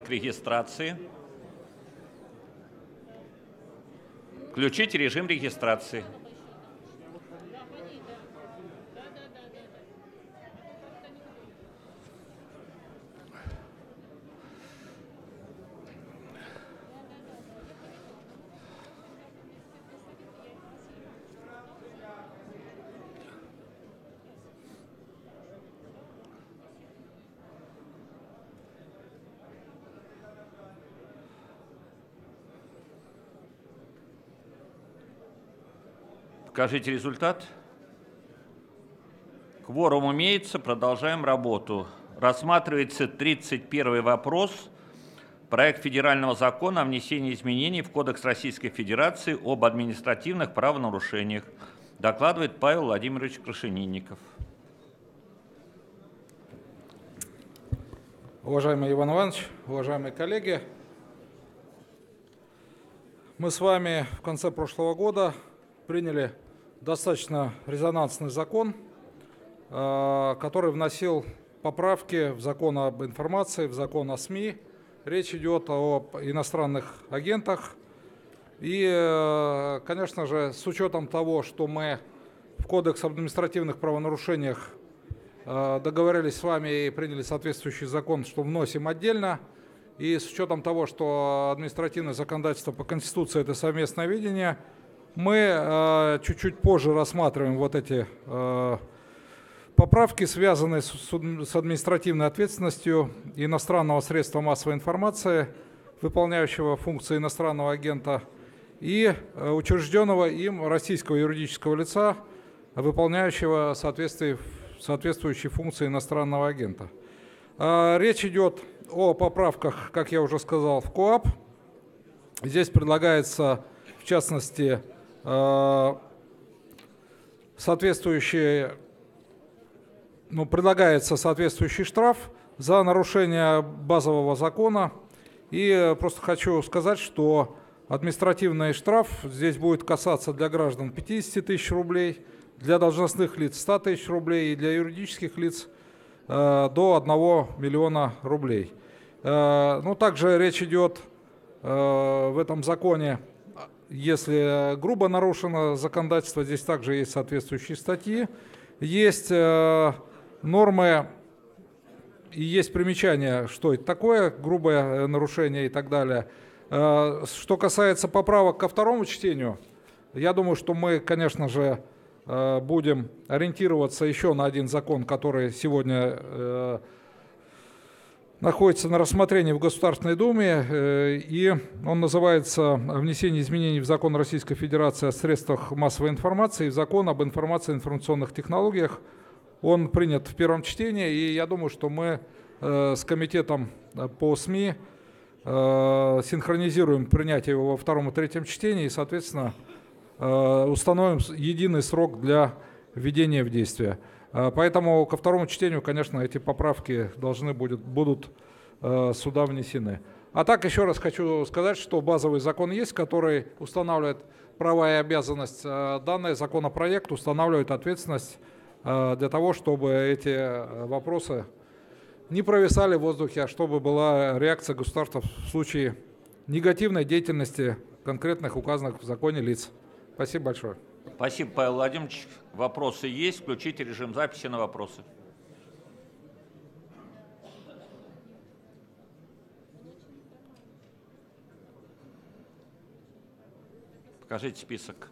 к регистрации. Включите режим регистрации. Покажите результат. Кворум имеется, продолжаем работу. Рассматривается 31 вопрос. Проект федерального закона о внесении изменений в Кодекс Российской Федерации об административных правонарушениях. Докладывает Павел Владимирович Крашенинников. Уважаемый Иван Иванович, уважаемые коллеги, мы с вами в конце прошлого года приняли достаточно резонансный закон, который вносил поправки в закон об информации, в закон о СМИ. Речь идет об иностранных агентах. И, конечно же, с учетом того, что мы в Кодекс об административных правонарушениях договорились с вами и приняли соответствующий закон, что вносим отдельно, и с учетом того, что административное законодательство по Конституции – это совместное видение, мы чуть-чуть позже рассматриваем вот эти поправки, связанные с административной ответственностью иностранного средства массовой информации, выполняющего функции иностранного агента, и учрежденного им российского юридического лица, выполняющего соответствующие функции иностранного агента. Речь идет о поправках, как я уже сказал, в КоАП. Здесь предлагается, в частности, предлагается соответствующий штраф за нарушение базового закона. И просто хочу сказать, что административный штраф здесь будет касаться для граждан 50 тысяч рублей, для должностных лиц 100 тысяч рублей и для юридических лиц до 1 миллиона рублей. Также речь идет в этом законе, если грубо нарушено законодательство, здесь также есть соответствующие статьи, есть нормы и есть примечания, что это такое, грубое нарушение и так далее. Что касается поправок ко второму чтению, я думаю, что мы, конечно же, будем ориентироваться еще на один закон, который сегодня находится на рассмотрении в Государственной Думе, и он называется «Внесение изменений в закон Российской Федерации о средствах массовой информации и в закон об информации и информационных технологиях». Он принят в первом чтении, и я думаю, что мы с комитетом по СМИ синхронизируем принятие его во втором и третьем чтении и, соответственно, установим единый срок для введения в действие. Поэтому ко второму чтению, конечно, эти поправки будут сюда внесены. А так еще раз хочу сказать, что базовый закон есть, который устанавливает права и обязанности. Данный законопроект устанавливает ответственность для того, чтобы эти вопросы не провисали в воздухе, а чтобы была реакция государства в случае негативной деятельности конкретных указанных в законе лиц. Спасибо большое. Спасибо, Павел Владимирович. Вопросы есть? Включите режим записи на вопросы. Покажите список.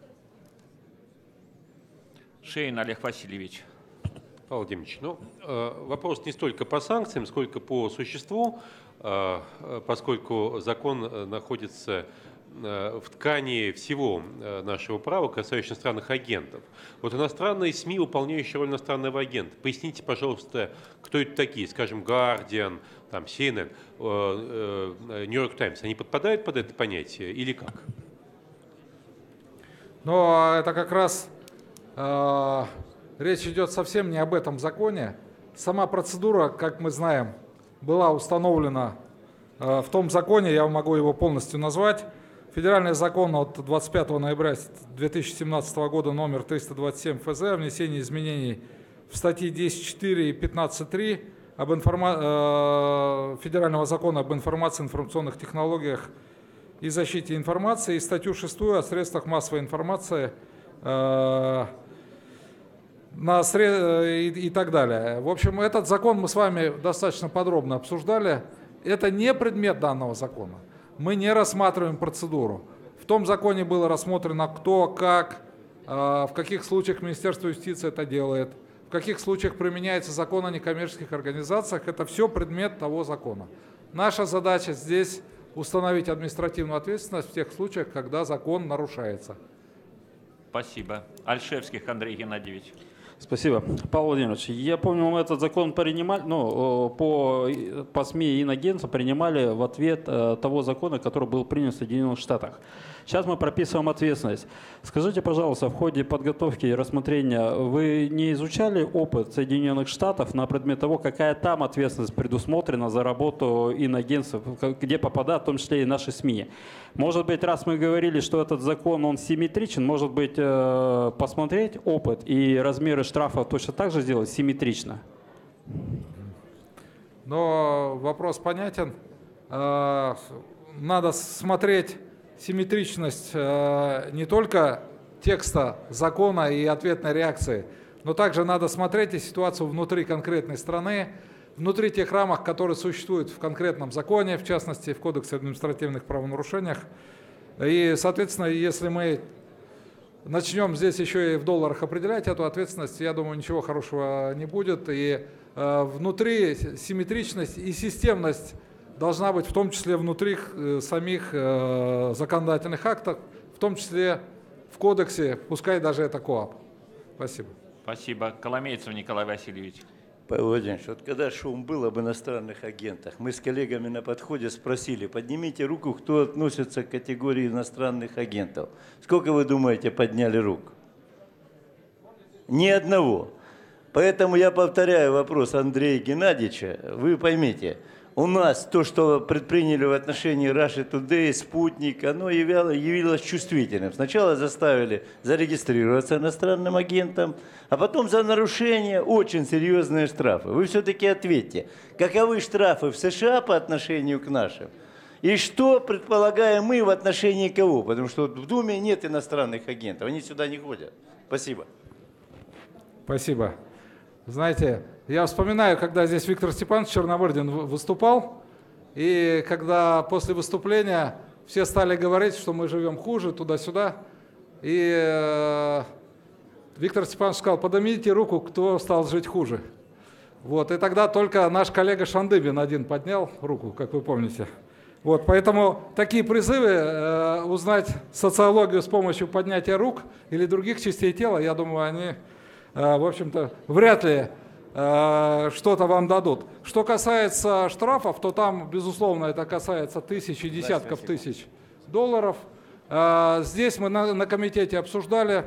Шейн Олег Васильевич. Павел Владимирович, вопрос не столько по санкциям, сколько по существу, поскольку закон находится в ткани всего нашего права, касающегося иностранных агентов. Вот иностранные СМИ, выполняющие роль иностранного агента. Поясните, пожалуйста, кто это такие, скажем, Guardian, CNN, New York Times, они подпадают под это понятие или как? Это как раз речь идет совсем не об этом законе. Сама процедура, как мы знаем, была установлена в том законе, я могу его полностью назвать. Федеральный закон от 25 ноября 2017 года номер 327 ФЗ о внесении изменений в статьи 10.4 и 15.3 Федерального закона об информации, информационных технологиях и защите информации, и статью 6 о средствах массовой информации и так далее. В общем, этот закон мы с вами достаточно подробно обсуждали. Это не предмет данного закона. Мы не рассматриваем процедуру. В том законе было рассмотрено кто, как, в каких случаях Министерство юстиции это делает, в каких случаях применяется закон о некоммерческих организациях. Это все предмет того закона. Наша задача здесь установить административную ответственность в тех случаях, когда закон нарушается. Спасибо. Альшевских Андрей Геннадьевич. Спасибо. Павел Владимирович, я помню, мы этот закон принимали, по СМИ и инагентству принимали в ответ того закона, который был принят в Соединенных Штатах. Сейчас мы прописываем ответственность. Скажите, пожалуйста, в ходе подготовки и рассмотрения вы не изучали опыт Соединенных Штатов на предмет того, какая там ответственность предусмотрена за работу инагентств, где попадают, в том числе и наши СМИ? Может быть, раз мы говорили, что этот закон, он симметричен, может быть, посмотреть опыт и размеры штрафов точно так же сделать симметрично? Но вопрос понятен. Надо смотреть симметричность не только текста закона и ответной реакции, но также надо смотреть и ситуацию внутри конкретной страны, внутри тех рамок, которые существуют в конкретном законе, в частности, в Кодексе об административных правонарушениях. И, соответственно, если мы начнем здесь еще и в долларах определять эту ответственность, я думаю, ничего хорошего не будет. И внутри симметричность и системность должна быть в том числе внутри самих законодательных актов, в том числе в кодексе, пускай даже это КоАП. Спасибо. Спасибо. Коломейцев Николай Васильевич. Павел Владимирович, вот когда шум был об иностранных агентах, мы с коллегами на подходе спросили, поднимите руку, кто относится к категории иностранных агентов. Сколько, вы думаете, подняли рук? Ни одного. Поэтому я повторяю вопрос Андрея Геннадьевича. Вы поймите, у нас то, что предприняли в отношении Russia Today, Спутник, оно явилось чувствительным. Сначала заставили зарегистрироваться иностранным агентом, а потом за нарушение очень серьезные штрафы. Вы все-таки ответьте, каковы штрафы в США по отношению к нашим? И что предполагаем мы в отношении кого? Потому что в Думе нет иностранных агентов, они сюда не ходят. Спасибо. Спасибо. Знаете, я вспоминаю, когда здесь Виктор Степанович Черномырдин выступал, и когда после выступления все стали говорить, что мы живем хуже, туда-сюда, и Виктор Степанович сказал, поднимите руку, кто стал жить хуже. Вот, и тогда только наш коллега Шандыбин один поднял руку, как вы помните. Вот, поэтому такие призывы узнать социологию с помощью поднятия рук или других частей тела, я думаю, они, в общем-то, вряд ли что-то вам дадут. Что касается штрафов, то там, безусловно, это касается тысяч и десятков тысяч долларов. Здесь мы на комитете обсуждали,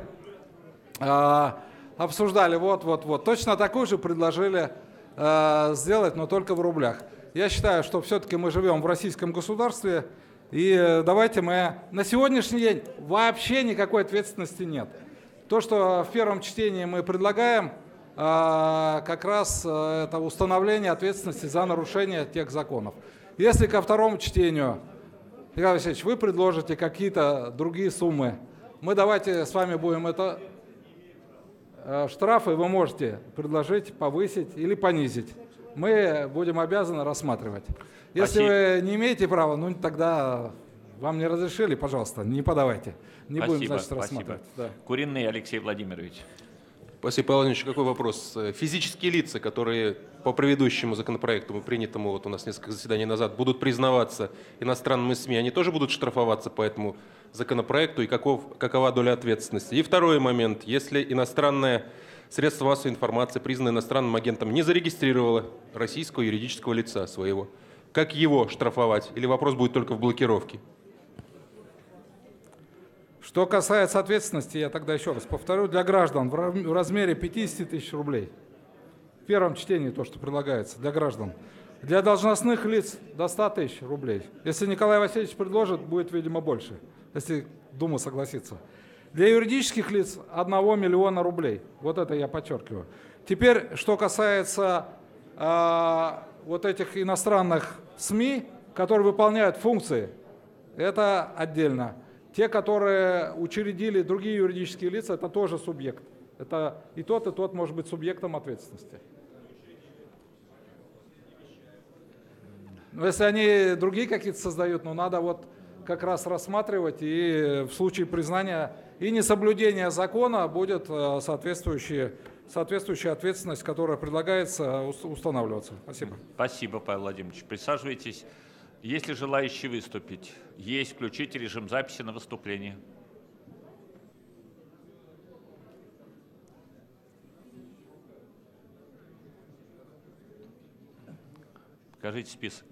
вот. Точно такую же предложили сделать, но только в рублях. Я считаю, что все-таки мы живем в российском государстве, и давайте мы... На сегодняшний день вообще никакой ответственности нет. То, что в первом чтении мы предлагаем, как раз это установление ответственности за нарушение тех законов. Если ко второму чтению, Николай Васильевич, вы предложите какие-то другие суммы, мы давайте с вами будем это... Штрафы вы можете предложить повысить или понизить. Мы будем обязаны рассматривать. Если вы не имеете права, ну тогда вам не разрешили, пожалуйста, не подавайте. Не будем, значит, рассматривать. Да. Куриный Алексей Владимирович. Спасибо, Павел Владимирович. Какой вопрос? Физические лица, которые по предыдущему законопроекту, принятому вот у нас несколько заседаний назад, будут признаваться иностранными СМИ, они тоже будут штрафоваться по этому законопроекту, и какова доля ответственности? И второй момент. Если иностранное средство массовой информации, признанное иностранным агентом, не зарегистрировало российского юридического лица своего, как его штрафовать? Или вопрос будет только в блокировке? Что касается ответственности, я тогда еще раз повторю, для граждан в размере 50 тысяч рублей. В первом чтении то, что предлагается для граждан. Для должностных лиц до 100 тысяч рублей. Если Николай Васильевич предложит, будет, видимо, больше, если Дума согласится. Для юридических лиц 1 миллиона рублей. Вот это я подчеркиваю. Теперь, что касается вот этих иностранных СМИ, которые выполняют функции, это отдельно. Те, которые учредили другие юридические лица, это тоже субъект. Это и тот может быть субъектом ответственности. Но если они другие какие-то создают, ну надо вот как раз рассматривать, и в случае признания и несоблюдения закона будет соответствующая ответственность, которая предлагается, устанавливаться. Спасибо. Спасибо, Павел Владимирович. Присаживайтесь. Есть ли желающие выступить? Есть. Включите режим записи на выступление. Покажите список.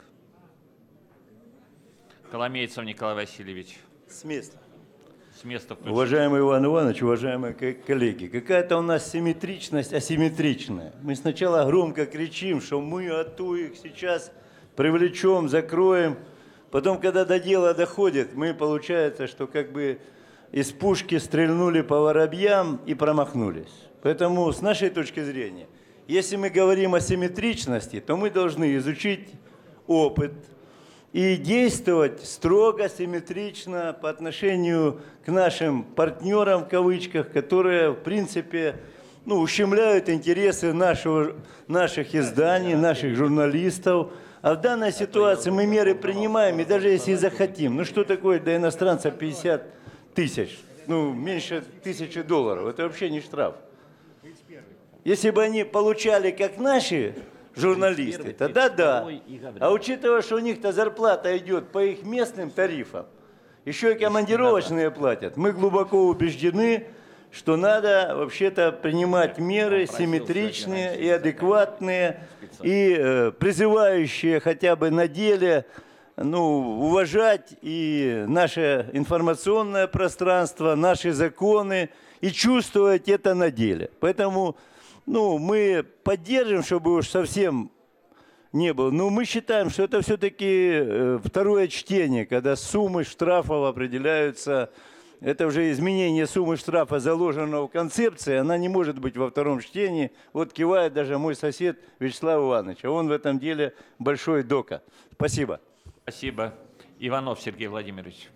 Коломейцев Николай Васильевич. С места. С места включите. Уважаемый Иван Иванович, уважаемые коллеги, какая-то у нас симметричность асимметричная. Мы сначала громко кричим, что мы их сейчас привлечем, закроем. Потом, когда до дела доходит, мы, получается, что как бы из пушки стрельнули по воробьям и промахнулись. Поэтому, с нашей точки зрения, если мы говорим о симметричности, то мы должны изучить опыт и действовать строго, симметрично по отношению к нашим партнерам, в кавычках, которые, в принципе, ущемляют интересы наших изданий, наших журналистов. А в данной ситуации мы меры принимаем, и даже если захотим, что такое для иностранца 50 тысяч? Меньше $1000. Это вообще не штраф. Если бы они получали, как наши журналисты, тогда да. А учитывая, что у них-то зарплата идет по их местным тарифам, еще и командировочные платят, мы глубоко убеждены, что надо вообще-то принимать меры симметричные и адекватные, и призывающие хотя бы на деле уважать и наше информационное пространство, наши законы, и чувствовать это на деле. Поэтому мы поддержим, чтобы уж совсем не было. Но мы считаем, что это все-таки второе чтение, когда суммы штрафов определяются. Это уже изменение суммы штрафа, заложенного в концепции, она не может быть во втором чтении. Вот кивает даже мой сосед Вячеслав Иванович, а он в этом деле большой дока. Спасибо. Спасибо. Иванов Сергей Владимирович.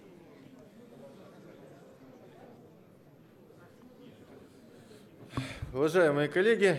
Уважаемые коллеги,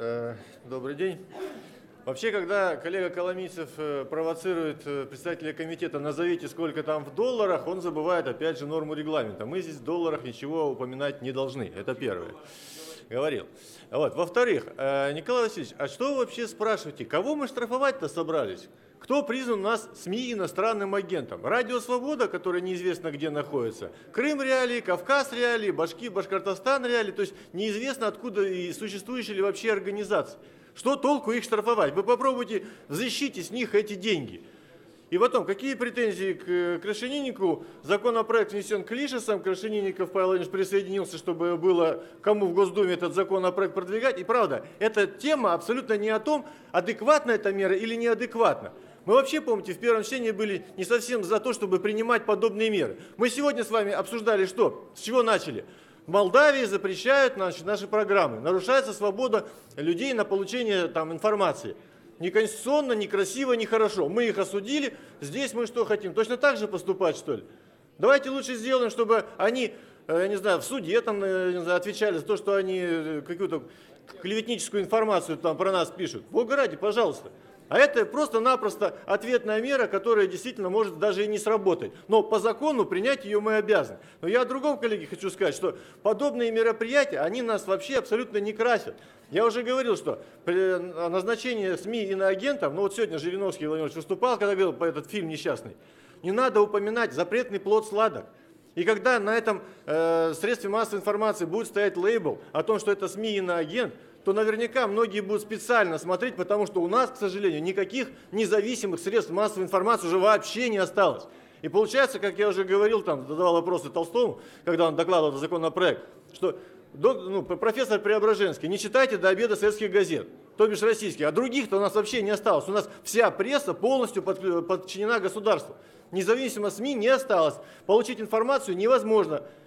добрый день. Вообще, когда коллега Коломийцев провоцирует председателя комитета, назовите, сколько там в долларах, он забывает, опять же, норму регламента. Мы здесь в долларах ничего упоминать не должны. Это первое. Говорил. Во-вторых, Николай Васильевич, а что вы вообще спрашиваете? Кого мы штрафовать-то собрались? Кто признан у нас СМИ иностранным агентом? Радио «Свобода», которое неизвестно где находится, Крым реалии, Кавказ реалии, Башкортостан реалии, то есть неизвестно откуда и существующие ли вообще организации. Что толку их штрафовать? Вы попробуйте взыщите с них эти деньги. И потом, какие претензии к Крашениннику? Законопроект внесен Клишесом, Крашенинников Павел Владимирович присоединился, чтобы было кому в Госдуме этот законопроект продвигать. И правда, эта тема абсолютно не о том, адекватна эта мера или неадекватна. Мы вообще, помните, в первом чтении были не совсем за то, чтобы принимать подобные меры. Мы сегодня с вами обсуждали что? С чего начали? В Молдавии запрещают наши программы. Нарушается свобода людей на получение информации. Неконституционно, некрасиво, нехорошо. Мы их осудили, здесь мы что хотим? Точно так же поступать, что ли? Давайте лучше сделаем, чтобы они, я не знаю, в суде отвечали за то, что они какую-то клеветническую информацию про нас пишут. Бога ради, пожалуйста. А это просто-напросто ответная мера, которая действительно может даже и не сработать. Но по закону принять ее мы обязаны. Но я о другом, коллеге, хочу сказать, что подобные мероприятия, они нас вообще абсолютно не красят. Я уже говорил, что при назначении СМИ иноагентов, сегодня Жириновский Владимирович выступал, когда говорил по этот фильм несчастный, не надо упоминать запретный плод сладок. И когда на этом средстве массовой информации будет стоять лейбл о том, что это СМИ иноагент, то наверняка многие будут специально смотреть, потому что у нас, к сожалению, никаких независимых средств массовой информации уже вообще не осталось. И получается, как я уже говорил, задавал вопросы Толстому, когда он докладывал этот законопроект, что профессор Преображенский, не читайте до обеда советских газет, то бишь российских, а других-то у нас вообще не осталось. У нас вся пресса полностью подчинена государству. Независимо СМИ не осталось. Получить информацию невозможно.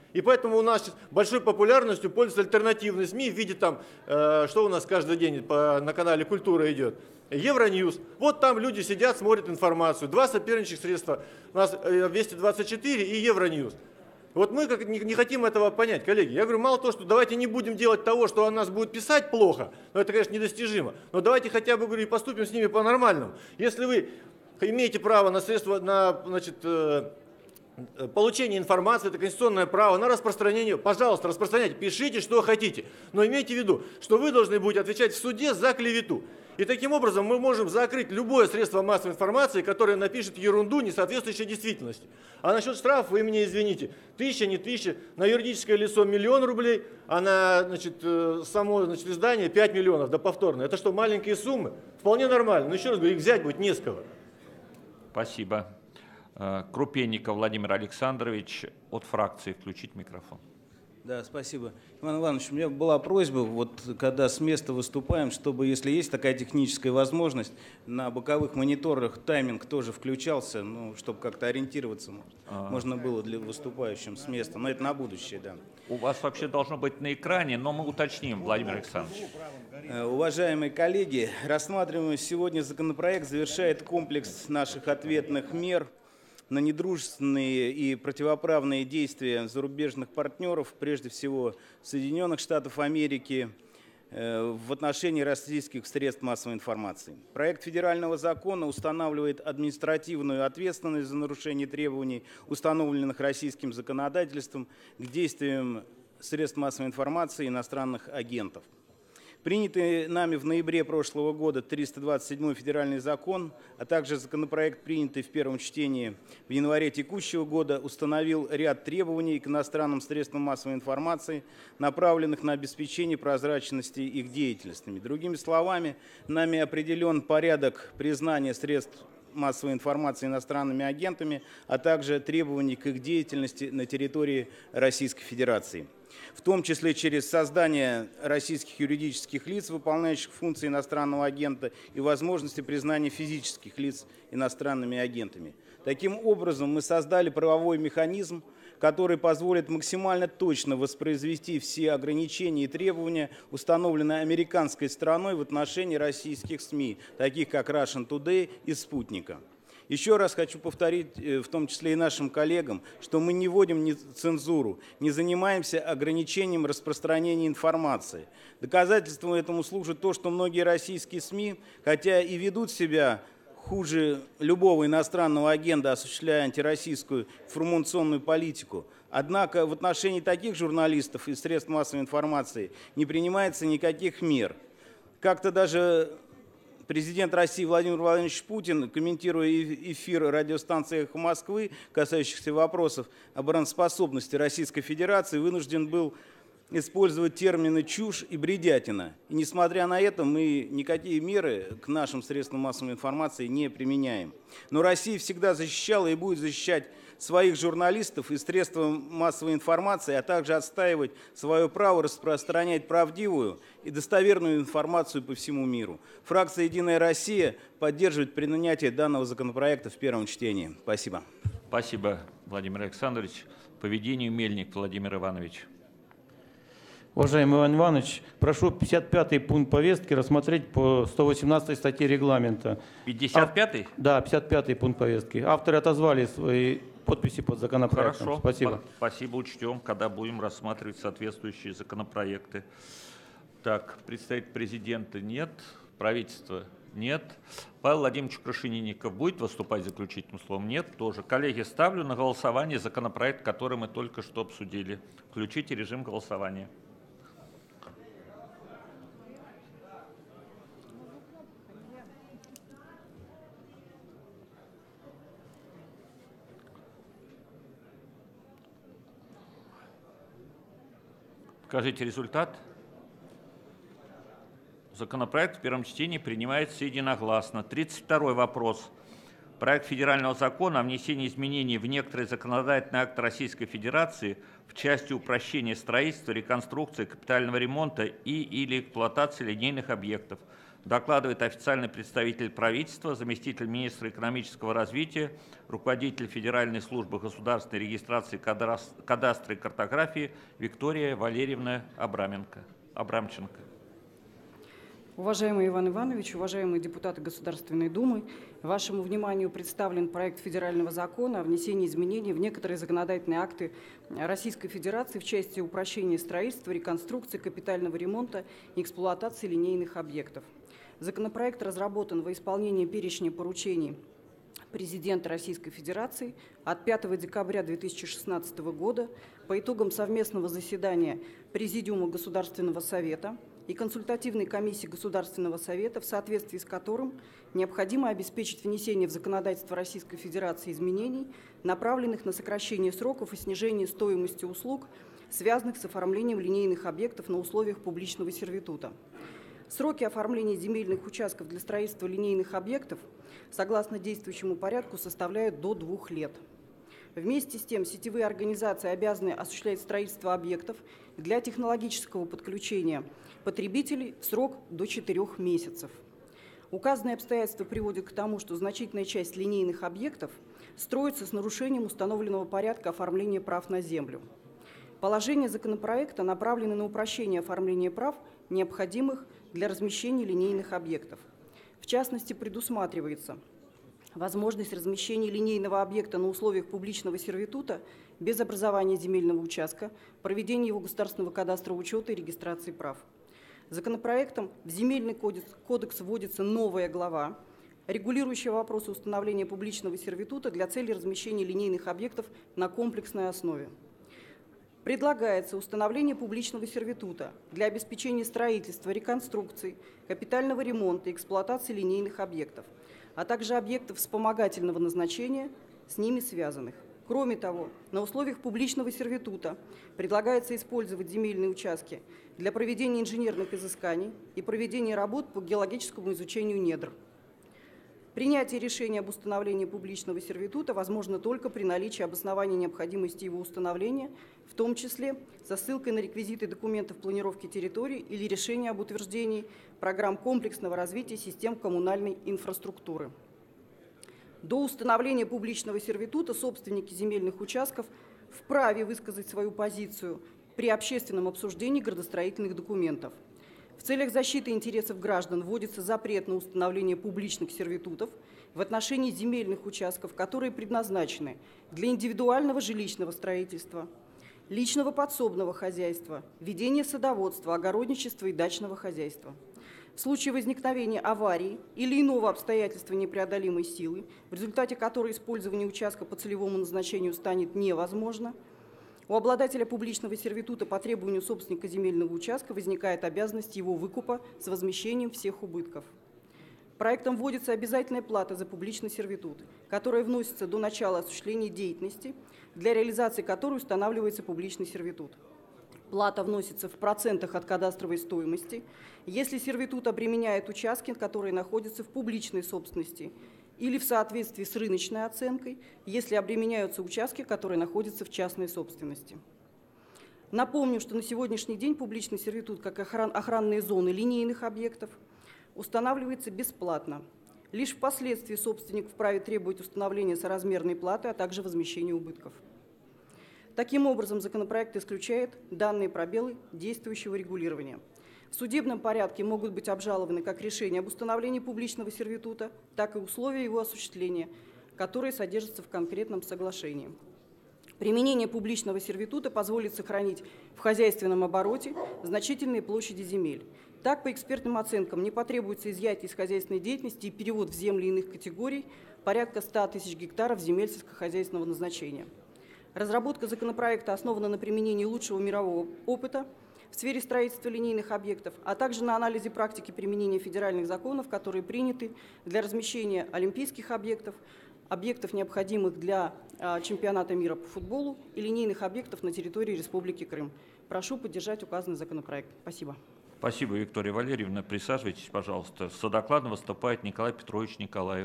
И поэтому у нас большой популярностью пользуются альтернативные СМИ в виде там, что у нас каждый день на канале «Культура» идет. Евроньюз. Вот там люди сидят, смотрят информацию. Два соперничных средства. У нас Вести 24 и Евроньюз. Вот мы как не хотим этого понять, коллеги. Я говорю, мало того, что давайте не будем делать того, что о нас будет писать плохо, но это, конечно, недостижимо. Но давайте хотя бы, говорю, и поступим с ними по-нормальному. Если вы имеете право на средства, на, значит, получение информации, это конституционное право, на распространение, пожалуйста, распространяйте, пишите, что хотите. Но имейте в виду, что вы должны будете отвечать в суде за клевету. И таким образом мы можем закрыть любое средство массовой информации, которое напишет ерунду, не соответствующую действительности. А насчет штрафа, вы мне извините, 1000, не 1000, на юридическое лицо 1 000 000 рублей, а на, значит, само, значит, издание 5 миллионов, да повторно. Это что, маленькие суммы? Вполне нормально. Но еще раз говорю, их взять будет не с кого. Спасибо. Крупенников Владимир Александрович, от фракции. Включить микрофон. Да, спасибо. Иван Иванович, у меня была просьба, вот когда с места выступаем, чтобы, если есть такая техническая возможность, на боковых мониторах тайминг тоже включался, ну, чтобы как-то ориентироваться можно было для выступающим с места. Но это на будущее, да. У вас вообще должно быть на экране, но мы уточним, Владимир Александрович. Уважаемые коллеги, рассматриваемый сегодня законопроект завершает комплекс наших ответных мер на недружественные и противоправные действия зарубежных партнеров, прежде всего Соединенных Штатов Америки, в отношении российских средств массовой информации. Проект федерального закона устанавливает административную ответственность за нарушение требований, установленных российским законодательством, к действиям средств массовой информации иностранных агентов. Принятый нами в ноябре прошлого года 327-й федеральный закон, а также законопроект, принятый в первом чтении в январе текущего года, установил ряд требований к иностранным средствам массовой информации, направленных на обеспечение прозрачности их деятельности. Другими словами, нами определен порядок признания средств массовой информации иностранными агентами, а также требований к их деятельности на территории Российской Федерации, в том числе через создание российских юридических лиц, выполняющих функции иностранного агента, и возможности признания физических лиц иностранными агентами. Таким образом, мы создали правовой механизм, который позволит максимально точно воспроизвести все ограничения и требования, установленные американской стороной в отношении российских СМИ, таких как Russian Today и «Спутника». Еще раз хочу повторить, в том числе и нашим коллегам, что мы не вводим цензуру, не занимаемся ограничением распространения информации. Доказательством этому служит то, что многие российские СМИ, хотя и ведут себя хуже любого иностранного агента, осуществляя антироссийскую информационную политику, однако в отношении таких журналистов и средств массовой информации не принимается никаких мер. Как-то даже президент России Владимир Владимирович Путин, комментируя эфир радиостанции «Эхо Москвы», касающихся вопросов обороноспособности Российской Федерации, вынужден был использовать термины «чушь» и «бредятина». И несмотря на это, мы никакие меры к нашим средствам массовой информации не применяем. Но Россия всегда защищала и будет защищать своих журналистов и средства массовой информации, а также отстаивать свое право распространять правдивую и достоверную информацию по всему миру. Фракция «Единая Россия» поддерживает принятие данного законопроекта в первом чтении. Спасибо. Спасибо, Владимир Александрович. По ведению Мельник Владимир Иванович. Уважаемый Иван Иванович, прошу 55-й пункт повестки рассмотреть по 118 статье регламента. 55-й? Да, 55-й пункт повестки. Авторы отозвали свои подписи под законопроектом. Хорошо. Спасибо. Спасибо, учтем, когда будем рассматривать соответствующие законопроекты. Так, представитель президента нет, правительства нет. Павел Владимирович Крашенинников будет выступать заключительным словом? Нет, тоже. Коллеги, ставлю на голосование законопроект, который мы только что обсудили. Включите режим голосования. Скажите результат. Законопроект в первом чтении принимается единогласно. 32-й вопрос. Проект федерального закона о внесении изменений в некоторые законодательные акты Российской Федерации в части упрощения строительства, реконструкции, капитального ремонта и/или эксплуатации линейных объектов, Докладывает официальный представитель правительства, заместитель министра экономического развития, руководитель Федеральной службы государственной регистрации кадастра и картографии Виктория Валерьевна Абрамченко. Уважаемый Иван Иванович, уважаемые депутаты Государственной Думы, вашему вниманию представлен проект федерального закона о внесении изменений в некоторые законодательные акты Российской Федерации в части упрощения строительства, реконструкции, капитального ремонта и эксплуатации линейных объектов. Законопроект разработан во исполнение перечня поручений Президента Российской Федерации от 5 декабря 2016 года по итогам совместного заседания Президиума Государственного Совета и консультативной комиссии Государственного Совета, в соответствии с которым необходимо обеспечить внесение в законодательство Российской Федерации изменений, направленных на сокращение сроков и снижение стоимости услуг, связанных с оформлением линейных объектов на условиях публичного сервитута. Сроки оформления земельных участков для строительства линейных объектов, согласно действующему порядку, составляют до 2 лет. Вместе с тем, сетевые организации обязаны осуществлять строительство объектов для технологического подключения потребителей в срок до 4 месяцев. Указанные обстоятельства приводят к тому, что значительная часть линейных объектов строится с нарушением установленного порядка оформления прав на землю. Положения законопроекта направлены на упрощение оформления прав, необходимых для размещения линейных объектов. В частности, предусматривается возможность размещения линейного объекта на условиях публичного сервитута без образования земельного участка, проведения его государственного кадастрового учета и регистрации прав. Законопроектом в Земельный кодекс вводится новая глава, регулирующая вопросы установления публичного сервитута для целей размещения линейных объектов на комплексной основе. Предлагается установление публичного сервитута для обеспечения строительства, реконструкции, капитального ремонта и эксплуатации линейных объектов, а также объектов вспомогательного назначения, с ними связанных. Кроме того, на условиях публичного сервитута предлагается использовать земельные участки для проведения инженерных изысканий и проведения работ по геологическому изучению недр. Принятие решения об установлении публичного сервитута возможно только при наличии обоснования необходимости его установления, в том числе со ссылкой на реквизиты документов планировки территории или решения об утверждении программ комплексного развития систем коммунальной инфраструктуры. До установления публичного сервитута собственники земельных участков вправе высказать свою позицию при общественном обсуждении градостроительных документов. В целях защиты интересов граждан вводится запрет на установление публичных сервитутов в отношении земельных участков, которые предназначены для индивидуального жилищного строительства, личного подсобного хозяйства, ведения садоводства, огородничества и дачного хозяйства. В случае возникновения аварии или иного обстоятельства непреодолимой силы, в результате которой использование участка по целевому назначению станет невозможно, у обладателя публичного сервитута по требованию собственника земельного участка возникает обязанность его выкупа с возмещением всех убытков. Проектом вводится обязательная плата за публичный сервитут, которая вносится до начала осуществления деятельности, для реализации которой устанавливается публичный сервитут. Плата вносится в процентах от кадастровой стоимости, если сервитут обременяет участки, которые находятся в публичной собственности, или в соответствии с рыночной оценкой, если обременяются участки, которые находятся в частной собственности. Напомню, что на сегодняшний день публичный сервитут, как охранные зоны линейных объектов, устанавливается бесплатно. Лишь впоследствии собственник вправе требовать установления соразмерной платы, а также возмещения убытков. Таким образом, законопроект исключает данные пробелы действующего регулирования. В судебном порядке могут быть обжалованы как решения об установлении публичного сервитута, так и условия его осуществления, которые содержатся в конкретном соглашении. Применение публичного сервитута позволит сохранить в хозяйственном обороте значительные площади земель. Так, по экспертным оценкам, не потребуется изъятие из хозяйственной деятельности и перевод в земли иных категорий порядка 100 тысяч гектаров земель сельскохозяйственного назначения. Разработка законопроекта основана на применении лучшего мирового опыта в сфере строительства линейных объектов, а также на анализе практики применения федеральных законов, которые приняты для размещения олимпийских объектов, объектов, необходимых для чемпионата мира по футболу, и линейных объектов на территории Республики Крым. Прошу поддержать указанный законопроект. Спасибо. Спасибо, Виктория Валерьевна. Присаживайтесь, пожалуйста. С докладом выступает Николай Петрович Николаев.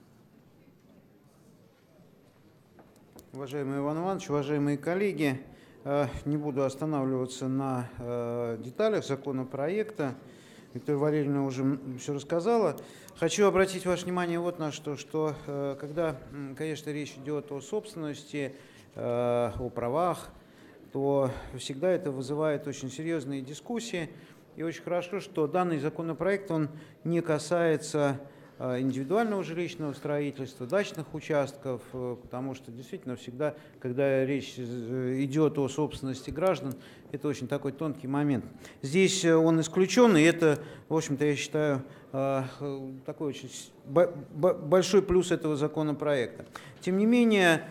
Уважаемый Иван Иванович, уважаемые коллеги, Не буду останавливаться на деталях законопроекта. Виктория Валерьевна уже все рассказала. Хочу обратить ваше внимание вот на что когда, конечно, речь идет о собственности, о правах, то всегда это вызывает очень серьезные дискуссии. И очень хорошо, что данный законопроект, он не касается индивидуального жилищного строительства, дачных участков, потому что действительно всегда, когда речь идет о собственности граждан, это очень такой тонкий момент. Здесь он исключен, и это, в общем-то, я считаю, такой очень большой плюс этого законопроекта. Тем не менее,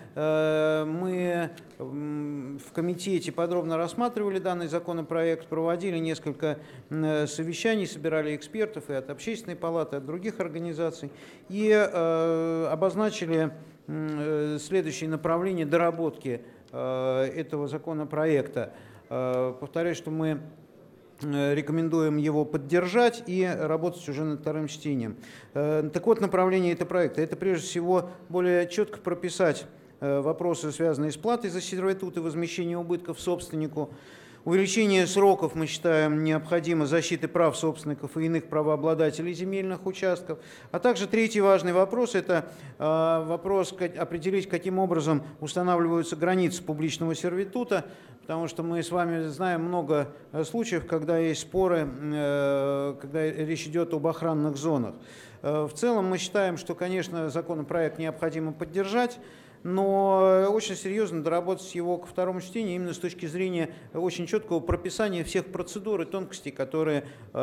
мы в комитете подробно рассматривали данный законопроект, проводили несколько совещаний, собирали экспертов и от Общественной палаты, и от других организаций, и обозначили следующие направления доработки этого законопроекта. Повторяю, что мы рекомендуем его поддержать и работать уже над вторым чтением. Так вот, направление этого проекта – это прежде всего более четко прописать вопросы, связанные с платой за сервитут и возмещение убытков собственнику. Увеличение сроков, мы считаем, необходимо защиты прав собственников и иных правообладателей земельных участков. А также третий важный вопрос – это вопрос определить, каким образом устанавливаются границы публичного сервитута, потому что мы с вами знаем много случаев, когда есть споры, когда речь идет об охранных зонах. В целом мы считаем, что, конечно, законопроект необходимо поддержать, но очень серьезно доработать его ко второму чтению именно с точки зрения очень четкого прописания всех процедур и тонкостей, которые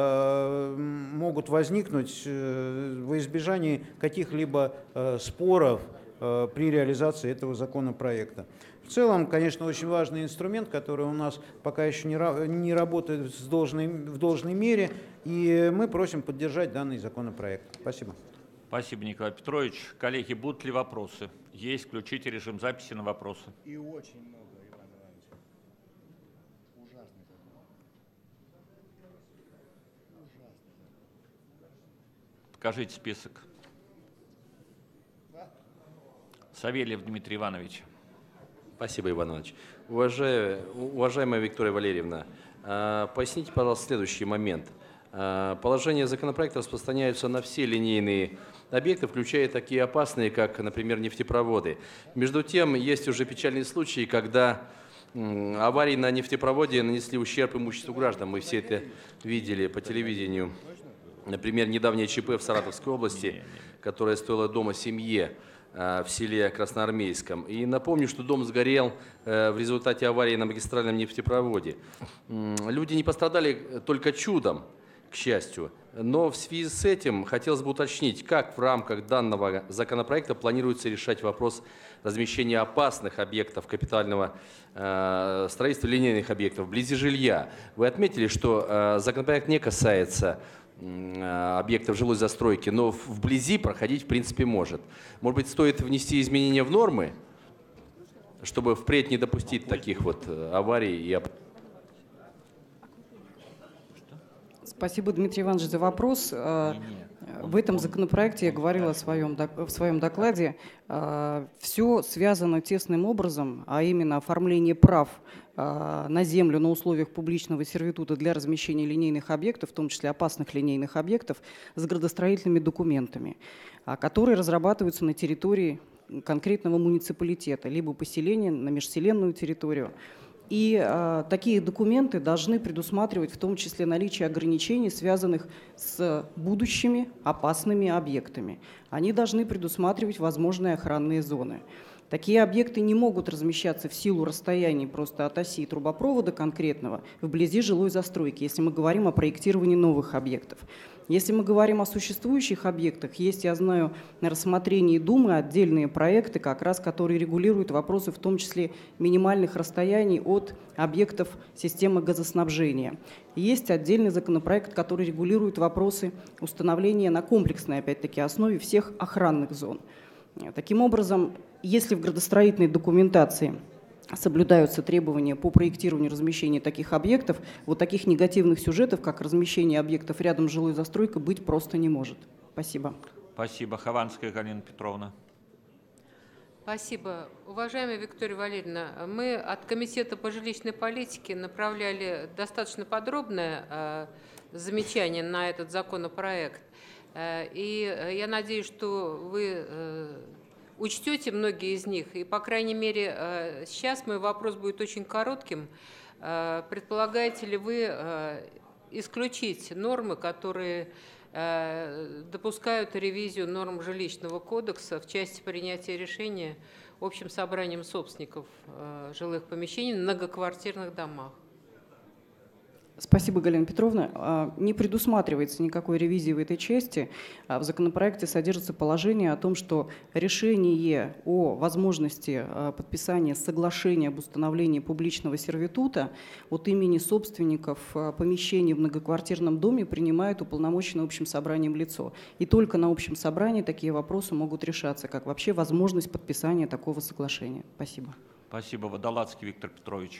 могут возникнуть во избежании каких-либо споров при реализации этого законопроекта. В целом, конечно, очень важный инструмент, который у нас пока еще не работает в должной мере, и мы просим поддержать данный законопроект. Спасибо. Спасибо, Николай Петрович. Коллеги, будут ли вопросы? Есть. Включите режим записи на вопросы. И очень много, Иван Иванович. Ужасный закон. Ужасный закон. Покажите список. Савельев Дмитрий Иванович. Спасибо, Иван Иванович. Уважаемая Виктория Валерьевна, поясните, пожалуйста, следующий момент. Положения законопроекта распространяются на все линейные объекты, включая такие опасные, как, например, нефтепроводы. Между тем, есть уже печальные случаи, когда аварии на нефтепроводе нанесли ущерб имуществу граждан. Мы все это видели по телевидению. Например, недавнее ЧП в Саратовской области, которое стоило дома семье в селе Красноармейском. И напомню, что дом сгорел в результате аварии на магистральном нефтепроводе. Люди не пострадали только чудом, к счастью. Но в связи с этим хотелось бы уточнить, как в рамках данного законопроекта планируется решать вопрос размещения опасных объектов капитального строительства, линейных объектов вблизи жилья. Вы отметили, что законопроект не касается объектов жилой застройки, но вблизи проходить в принципе может. Может быть, стоит внести изменения в нормы, чтобы впредь не допустить таких вот аварий и Спасибо, Дмитрий Иванович, за вопрос. В этом законопроекте, я говорила в своем докладе, все связано тесным образом, а именно оформление прав на землю на условиях публичного сервитута для размещения линейных объектов, в том числе опасных линейных объектов, с градостроительными документами, которые разрабатываются на территории конкретного муниципалитета, либо поселения на межселенную территорию. И такие документы должны предусматривать в том числе наличие ограничений, связанных с будущими опасными объектами. Они должны предусматривать возможные охранные зоны. Такие объекты не могут размещаться в силу расстояний просто от оси трубопровода конкретного вблизи жилой застройки, если мы говорим о проектировании новых объектов. Если мы говорим о существующих объектах, есть, я знаю, на рассмотрении Думы отдельные проекты, как раз которые регулируют вопросы, в том числе минимальных расстояний от объектов системы газоснабжения. Есть отдельный законопроект, который регулирует вопросы установления на комплексной, опять-таки, основе всех охранных зон. Таким образом, если в градостроительной документации соблюдаются требования по проектированию и размещению таких объектов, вот таких негативных сюжетов, как размещение объектов рядом с жилой застройкой, быть просто не может. Спасибо. Спасибо. Хованская Галина Петровна. Спасибо. Уважаемая Виктория Валерьевна, мы от Комитета по жилищной политике направляли достаточно подробное замечание на этот законопроект. И я надеюсь, что вы учтете многие из них. И, по крайней мере, сейчас мой вопрос будет очень коротким. Предполагаете ли вы исключить нормы, которые допускают ревизию норм жилищного кодекса в части принятия решения общим собранием собственников жилых помещений в многоквартирных домах? Спасибо, Галина Петровна. Не предусматривается никакой ревизии в этой части. В законопроекте содержится положение о том, что решение о возможности подписания соглашения об установлении публичного сервитута от имени собственников помещений в многоквартирном доме принимает уполномоченное общим собранием лицо. И только на общем собрании такие вопросы могут решаться, как вообще возможность подписания такого соглашения. Спасибо. Спасибо. Водолацкий Виктор Петрович.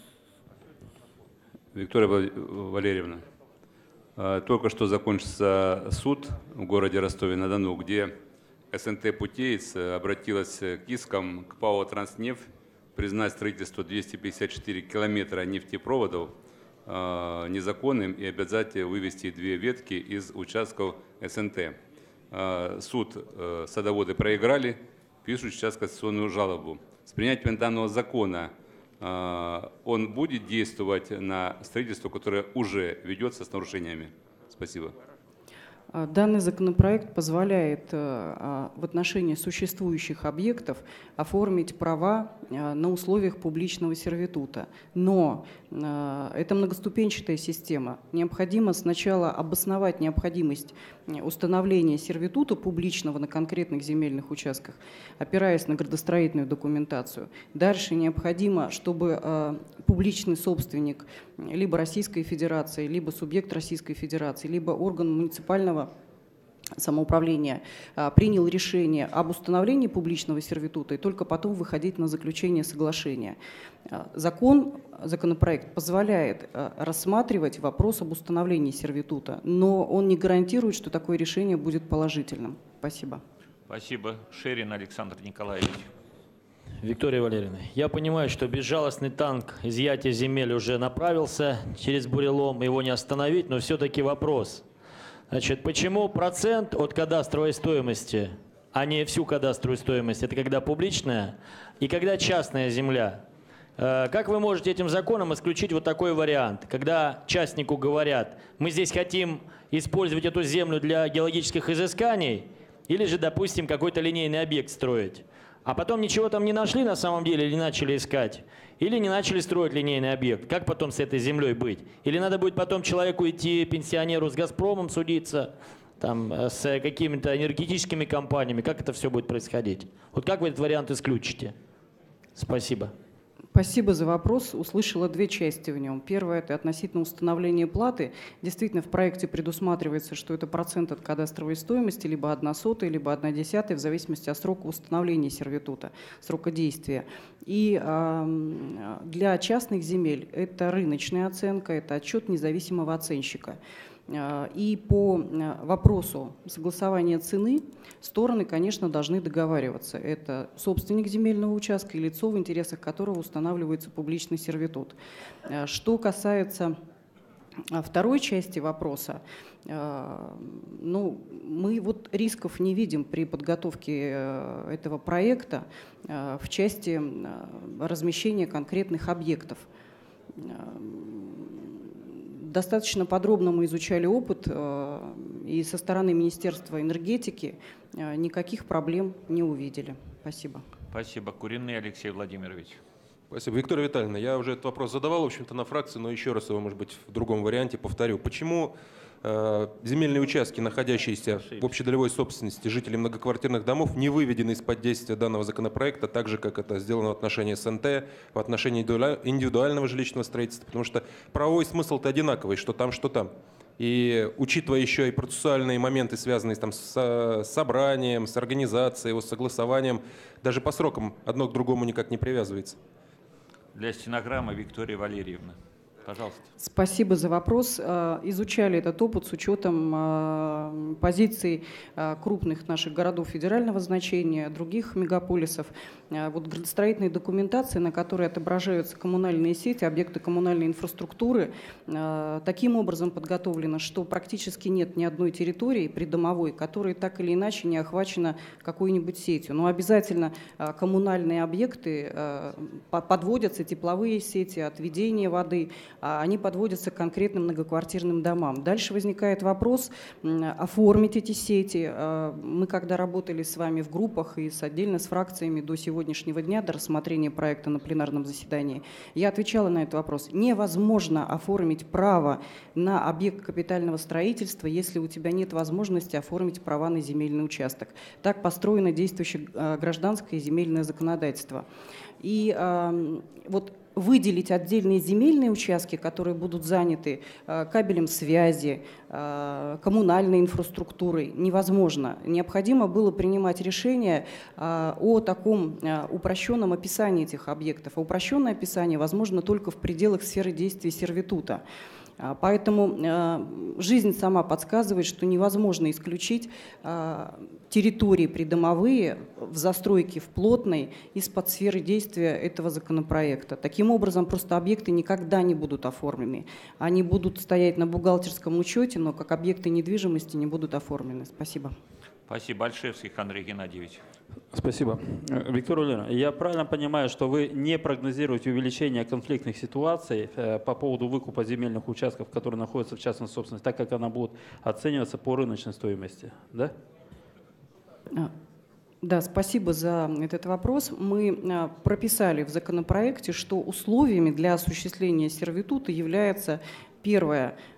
Виктория Валерьевна, только что закончился суд в городе Ростове-на-Дону, где СНТ «Путеец» обратилась к искам к ПАО «Транснефть» признать строительство 254 километра нефтепроводов незаконным и обязать вывести 2 ветки из участков СНТ. Суд садоводы проиграли, пишут сейчас кассационную жалобу. С принятием данного закона он будет действовать на строительство, которое уже ведется с нарушениями? Спасибо. Данный законопроект позволяет в отношении существующих объектов оформить права на условиях публичного сервитута. Но это многоступенчатая система. Необходимо сначала обосновать необходимость установления сервитута публичного на конкретных земельных участках, опираясь на градостроительную документацию. Дальше необходимо, чтобы публичный собственник либо Российской Федерации, либо субъект Российской Федерации, либо орган муниципального самоуправления принял решение об установлении публичного сервитута и только потом выходить на заключение соглашения. Законопроект позволяет рассматривать вопрос об установлении сервитута, но он не гарантирует, что такое решение будет положительным. Спасибо. Спасибо. Шерин Александр Николаевич. Виктория Валерьевна, я понимаю, что безжалостный танк изъятия земель уже направился через бурелом, его не остановить, но все-таки вопрос. Значит, почему процент от кадастровой стоимости, а не всю кадастровую стоимость, это когда публичная и когда частная земля? Как вы можете этим законом исключить вот такой вариант, когда частнику говорят, мы здесь хотим использовать эту землю для геологических изысканий или же, допустим, какой-то линейный объект строить? А потом ничего там не нашли на самом деле или начали искать? Или не начали строить линейный объект? Как потом с этой землей быть? Или надо будет потом человеку идти, пенсионеру, с «Газпромом» судиться, там, с какими-то энергетическими компаниями? Как это все будет происходить? Вот как вы этот вариант исключите? Спасибо. Спасибо за вопрос. Услышала 2 части в нем. Первое – это относительно установления платы. Действительно, в проекте предусматривается, что это процент от кадастровой стоимости, либо 1/100, либо 1/10, в зависимости от срока установления сервитута, срока действия. И для частных земель это рыночная оценка, это отчет независимого оценщика. И по вопросу согласования цены стороны, конечно, должны договариваться. Это собственник земельного участка и лицо, в интересах которого устанавливается публичный сервитут. Что касается второй части вопроса, ну, мы вот рисков не видим при подготовке этого проекта в части размещения конкретных объектов. Достаточно подробно мы изучали опыт, и со стороны Министерства энергетики никаких проблем не увидели. Спасибо. Спасибо. Куриный Алексей Владимирович. Спасибо. Виктория Витальевна, я уже этот вопрос задавал, в общем-то, на фракции, но еще раз его, может быть, в другом варианте повторю. Почему земельные участки, находящиеся в общедолевой собственности жителей многоквартирных домов, не выведены из-под действия данного законопроекта, так же, как это сделано в отношении СНТ, в отношении индивидуального жилищного строительства? Потому что правовой смысл-то одинаковый, что там, что там. И учитывая еще и процессуальные моменты, связанные там, с собранием, с организацией, его согласованием, даже по срокам одно к другому никак не привязывается. Для стенограммы Виктория Валерьевна. Пожалуйста. Спасибо за вопрос. Изучали этот опыт с учетом позиций крупных наших городов федерального значения, других мегаполисов. Вот градостроительные документации, на которой отображаются коммунальные сети, объекты коммунальной инфраструктуры, таким образом подготовлено, что практически нет ни одной территории придомовой, которая так или иначе не охвачена какой-нибудь сетью. Но обязательно коммунальные объекты подводятся, тепловые сети, отведение воды, они подводятся к конкретным многоквартирным домам. Дальше возникает вопрос оформить эти сети. Мы когда работали с вами в группах и отдельно с фракциями до сегодняшнего дня, до рассмотрения проекта на пленарном заседании, я отвечала на этот вопрос. Невозможно оформить право на объект капитального строительства, если у тебя нет возможности оформить права на земельный участок. Так построено действующее гражданское и земельное законодательство. И вот выделить отдельные земельные участки, которые будут заняты кабелем связи, коммунальной инфраструктурой, невозможно. Необходимо было принимать решение о таком упрощенном описании этих объектов. А упрощенное описание возможно только в пределах сферы действия сервитута. Поэтому жизнь сама подсказывает, что невозможно исключить территории придомовые в застройке в плотной из-под сферы действия этого законопроекта. Таким образом, просто объекты никогда не будут оформлены. Они будут стоять на бухгалтерском учете, но как объекты недвижимости не будут оформлены. Спасибо. Спасибо. Альшевский Андрей Геннадьевич. Спасибо. Виктория Валерьевна, я правильно понимаю, что вы не прогнозируете увеличение конфликтных ситуаций по поводу выкупа земельных участков, которые находятся в частной собственности, так как она будет оцениваться по рыночной стоимости, да? Да, спасибо за этот вопрос. Мы прописали в законопроекте, что условиями для осуществления сервитута является первое –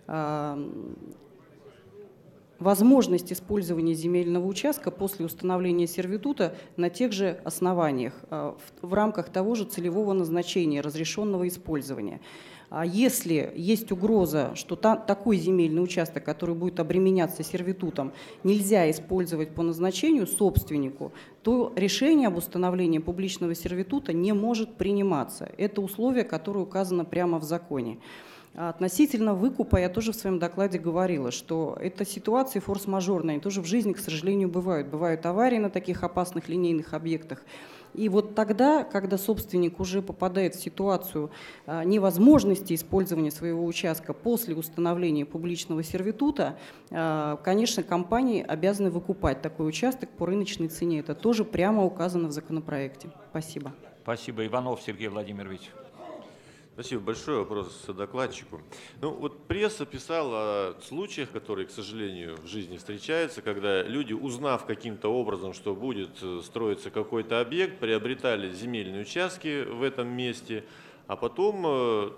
возможность использования земельного участка после установления сервитута на тех же основаниях, в рамках того же целевого назначения, разрешенного использования. А если есть угроза, что такой земельный участок, который будет обременяться сервитутом, нельзя использовать по назначению собственнику, то решение об установлении публичного сервитута не может приниматься. Это условие, которое указано прямо в законе. Относительно выкупа я тоже в своем докладе говорила, что это ситуации форс-мажорные, они тоже в жизни, к сожалению, бывают. Бывают аварии на таких опасных линейных объектах. И вот тогда, когда собственник уже попадает в ситуацию невозможности использования своего участка после установления публичного сервитута, конечно, компании обязаны выкупать такой участок по рыночной цене. Это тоже прямо указано в законопроекте. Спасибо. Спасибо. Иванов Сергей Владимирович. Спасибо большое. Вопрос докладчику. Ну, вот пресса писала о случаях, которые, к сожалению, в жизни встречаются, когда люди, узнав каким-то образом, что будет строиться какой-то объект, приобретали земельные участки в этом месте, а потом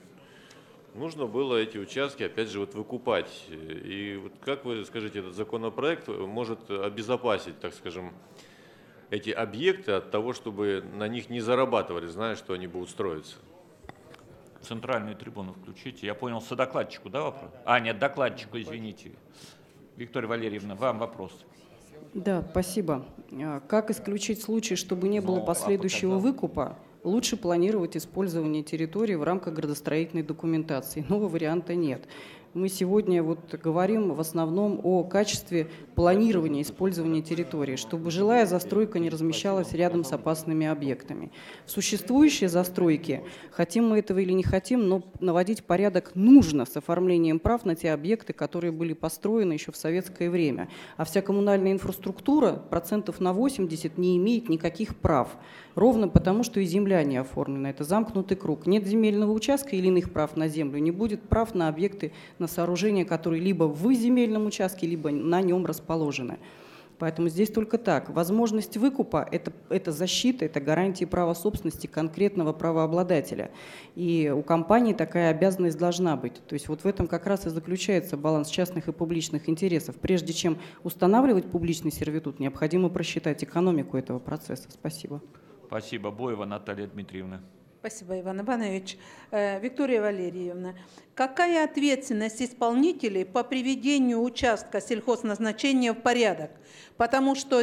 нужно было эти участки, опять же, вот выкупать. И вот как вы скажите, этот законопроект может обезопасить, так скажем, эти объекты от того, чтобы на них не зарабатывали, зная, что они будут строиться? Центральную трибуну включите. Я понял, содокладчику, да, вопрос? А, нет, докладчику, извините. Виктория Валерьевна, вам вопрос. Да, спасибо. Как исключить случай, чтобы не было последующего выкупа? Лучше планировать использование территории в рамках градостроительной документации. Нового варианта нет. Мы сегодня вот говорим в основном о качестве планирования использования территории, чтобы жилая застройка не размещалась рядом с опасными объектами. Существующие застройки, хотим мы этого или не хотим, но наводить порядок нужно с оформлением прав на те объекты, которые были построены еще в советское время. А вся коммунальная инфраструктура процентов на 80 не имеет никаких прав. Ровно потому, что и земля не оформлена. Это замкнутый круг. Нет земельного участка или иных прав на землю, не будет прав на объекты, на сооружения, которые либо в земельном участке, либо на нем расположены. Поэтому здесь только так. Возможность выкупа – это защита, это гарантия права собственности конкретного правообладателя. И у компании такая обязанность должна быть. То есть вот в этом как раз и заключается баланс частных и публичных интересов. Прежде чем устанавливать публичный сервитут, необходимо просчитать экономику этого процесса. Спасибо. Спасибо. Боева Наталья Дмитриевна. Спасибо, Иван Иванович. Виктория Валерьевна, какая ответственность исполнителей по приведению участка сельхозназначения в порядок? Потому что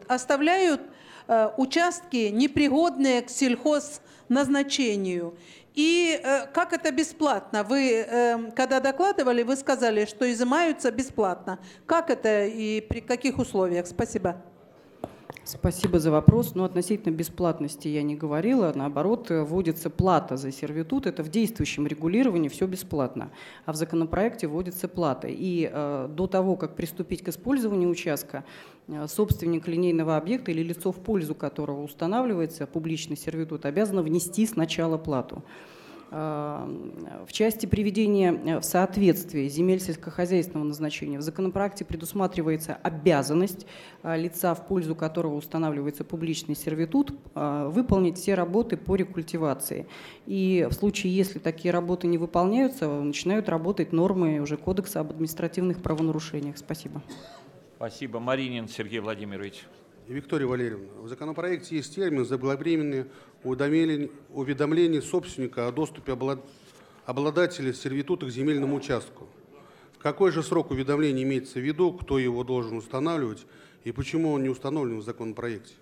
оставляют участки непригодные к сельхозназначению. И как это бесплатно? Вы, когда докладывали, вы сказали, что изымаются бесплатно. Как это и при каких условиях? Спасибо. Спасибо за вопрос. Но относительно бесплатности я не говорила. Наоборот, вводится плата за сервитут. Это в действующем регулировании все бесплатно. А в законопроекте вводится плата. И до того, как приступить к использованию участка, собственник линейного объекта или лицо, в пользу которого устанавливается публичный сервитут, обязан внести сначала плату. В части приведения в соответствие земель сельскохозяйственного назначения в законопроекте предусматривается обязанность лица, в пользу которого устанавливается публичный сервитут, выполнить все работы по рекультивации. И в случае, если такие работы не выполняются, начинают работать нормы уже Кодекса об административных правонарушениях. Спасибо. Спасибо. Маринин Сергей Владимирович. Виктория Валерьевна, в законопроекте есть термин «заблаговременное уведомление собственника о доступе обладателя сервитута к земельному участку». В какой же срок уведомления имеется в виду, кто его должен устанавливать и почему он не установлен в законопроекте?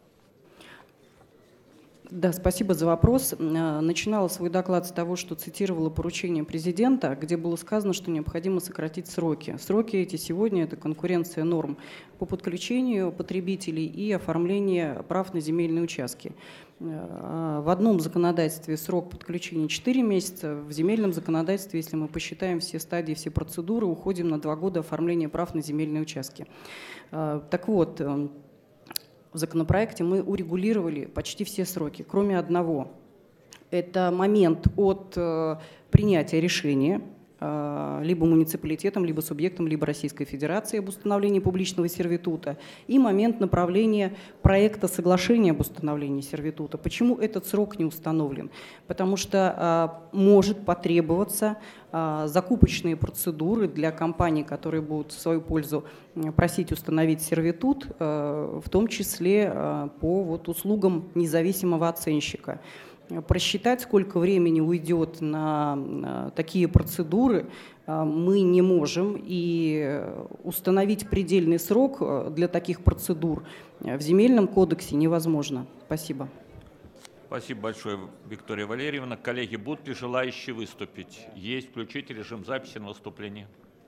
Да, спасибо за вопрос. Начинала свой доклад с того, что цитировала поручение президента, где было сказано, что необходимо сократить сроки. Сроки эти сегодня – это конкуренция норм по подключению потребителей и оформление прав на земельные участки. В одном законодательстве срок подключения 4 месяца, в земельном законодательстве, если мы посчитаем все стадии, все процедуры, уходим на 2 года оформления прав на земельные участки. Так вот, в законопроекте мы урегулировали почти все сроки, кроме одного. Это момент от принятия решения либо муниципалитетом, либо субъектом, либо Российской Федерации об установлении публичного сервитута и момент направления проекта соглашения об установлении сервитута. Почему этот срок не установлен? Потому что может потребоваться закупочные процедуры для компаний, которые будут в свою пользу просить установить сервитут, в том числе по услугам независимого оценщика. Просчитать, сколько времени уйдет на такие процедуры, мы не можем. И установить предельный срок для таких процедур в Земельном кодексе невозможно. Спасибо. Спасибо большое, Виктория Валерьевна. Коллеги, будут ли желающие выступить? Есть. Включите режим записи на выступление.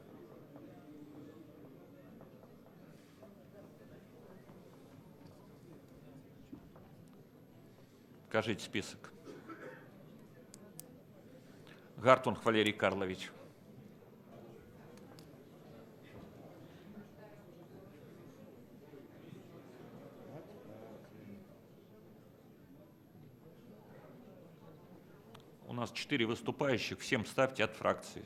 Покажите список. Гартунг Валерий Карлович. У нас 4 выступающих. Всем ставьте от фракции.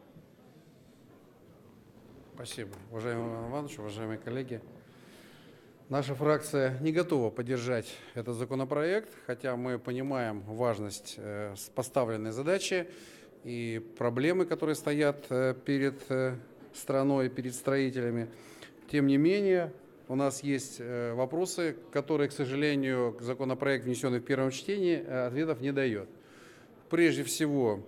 Спасибо. Уважаемый Иван Иванович, уважаемые коллеги. Наша фракция не готова поддержать этот законопроект, хотя мы понимаем важность поставленной задачи и проблемы, которые стоят перед страной, перед строителями. Тем не менее, у нас есть вопросы, которые, к сожалению, законопроект, внесенный в первом чтении, ответов не дает. Прежде всего,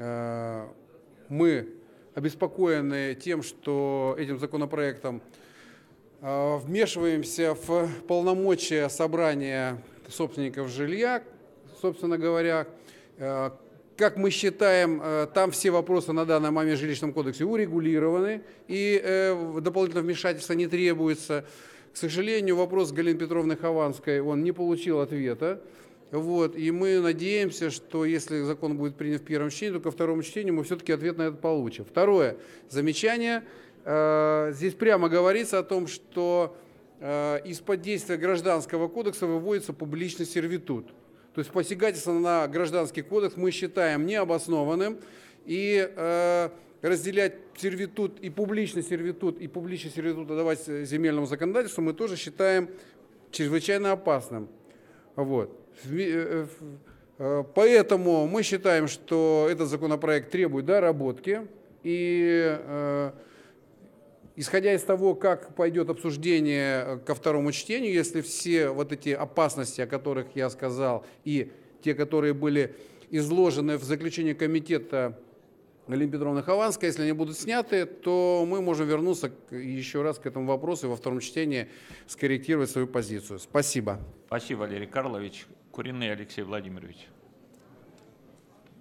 мы обеспокоены тем, что этим законопроектом вмешиваемся в полномочия собрания собственников жилья, собственно говоря. Как мы считаем, там все вопросы на данный момент в жилищном кодексе урегулированы, и дополнительного вмешательства не требуется. К сожалению, вопрос Галины Петровны Хованской, он не получил ответа. И мы надеемся, что если закон будет принят в первом чтении, то ко второму чтению мы все-таки ответ на это получим. Второе замечание. Здесь прямо говорится о том, что из-под действия Гражданского кодекса выводится публичный сервитут. То есть посягательство на Гражданский кодекс мы считаем необоснованным, и разделять сервитут и публичный сервитут давать земельному законодательству мы тоже считаем чрезвычайно опасным. Поэтому мы считаем, что этот законопроект требует доработки, и исходя из того, как пойдет обсуждение ко второму чтению, если все эти опасности, о которых я сказал, и те, которые были изложены в заключении комитета Галины Петровны Хованской, если они будут сняты, то мы можем вернуться еще раз к этому вопросу и во втором чтении скорректировать свою позицию. Спасибо. Спасибо, Валерий Карлович. Куриный Алексей Владимирович.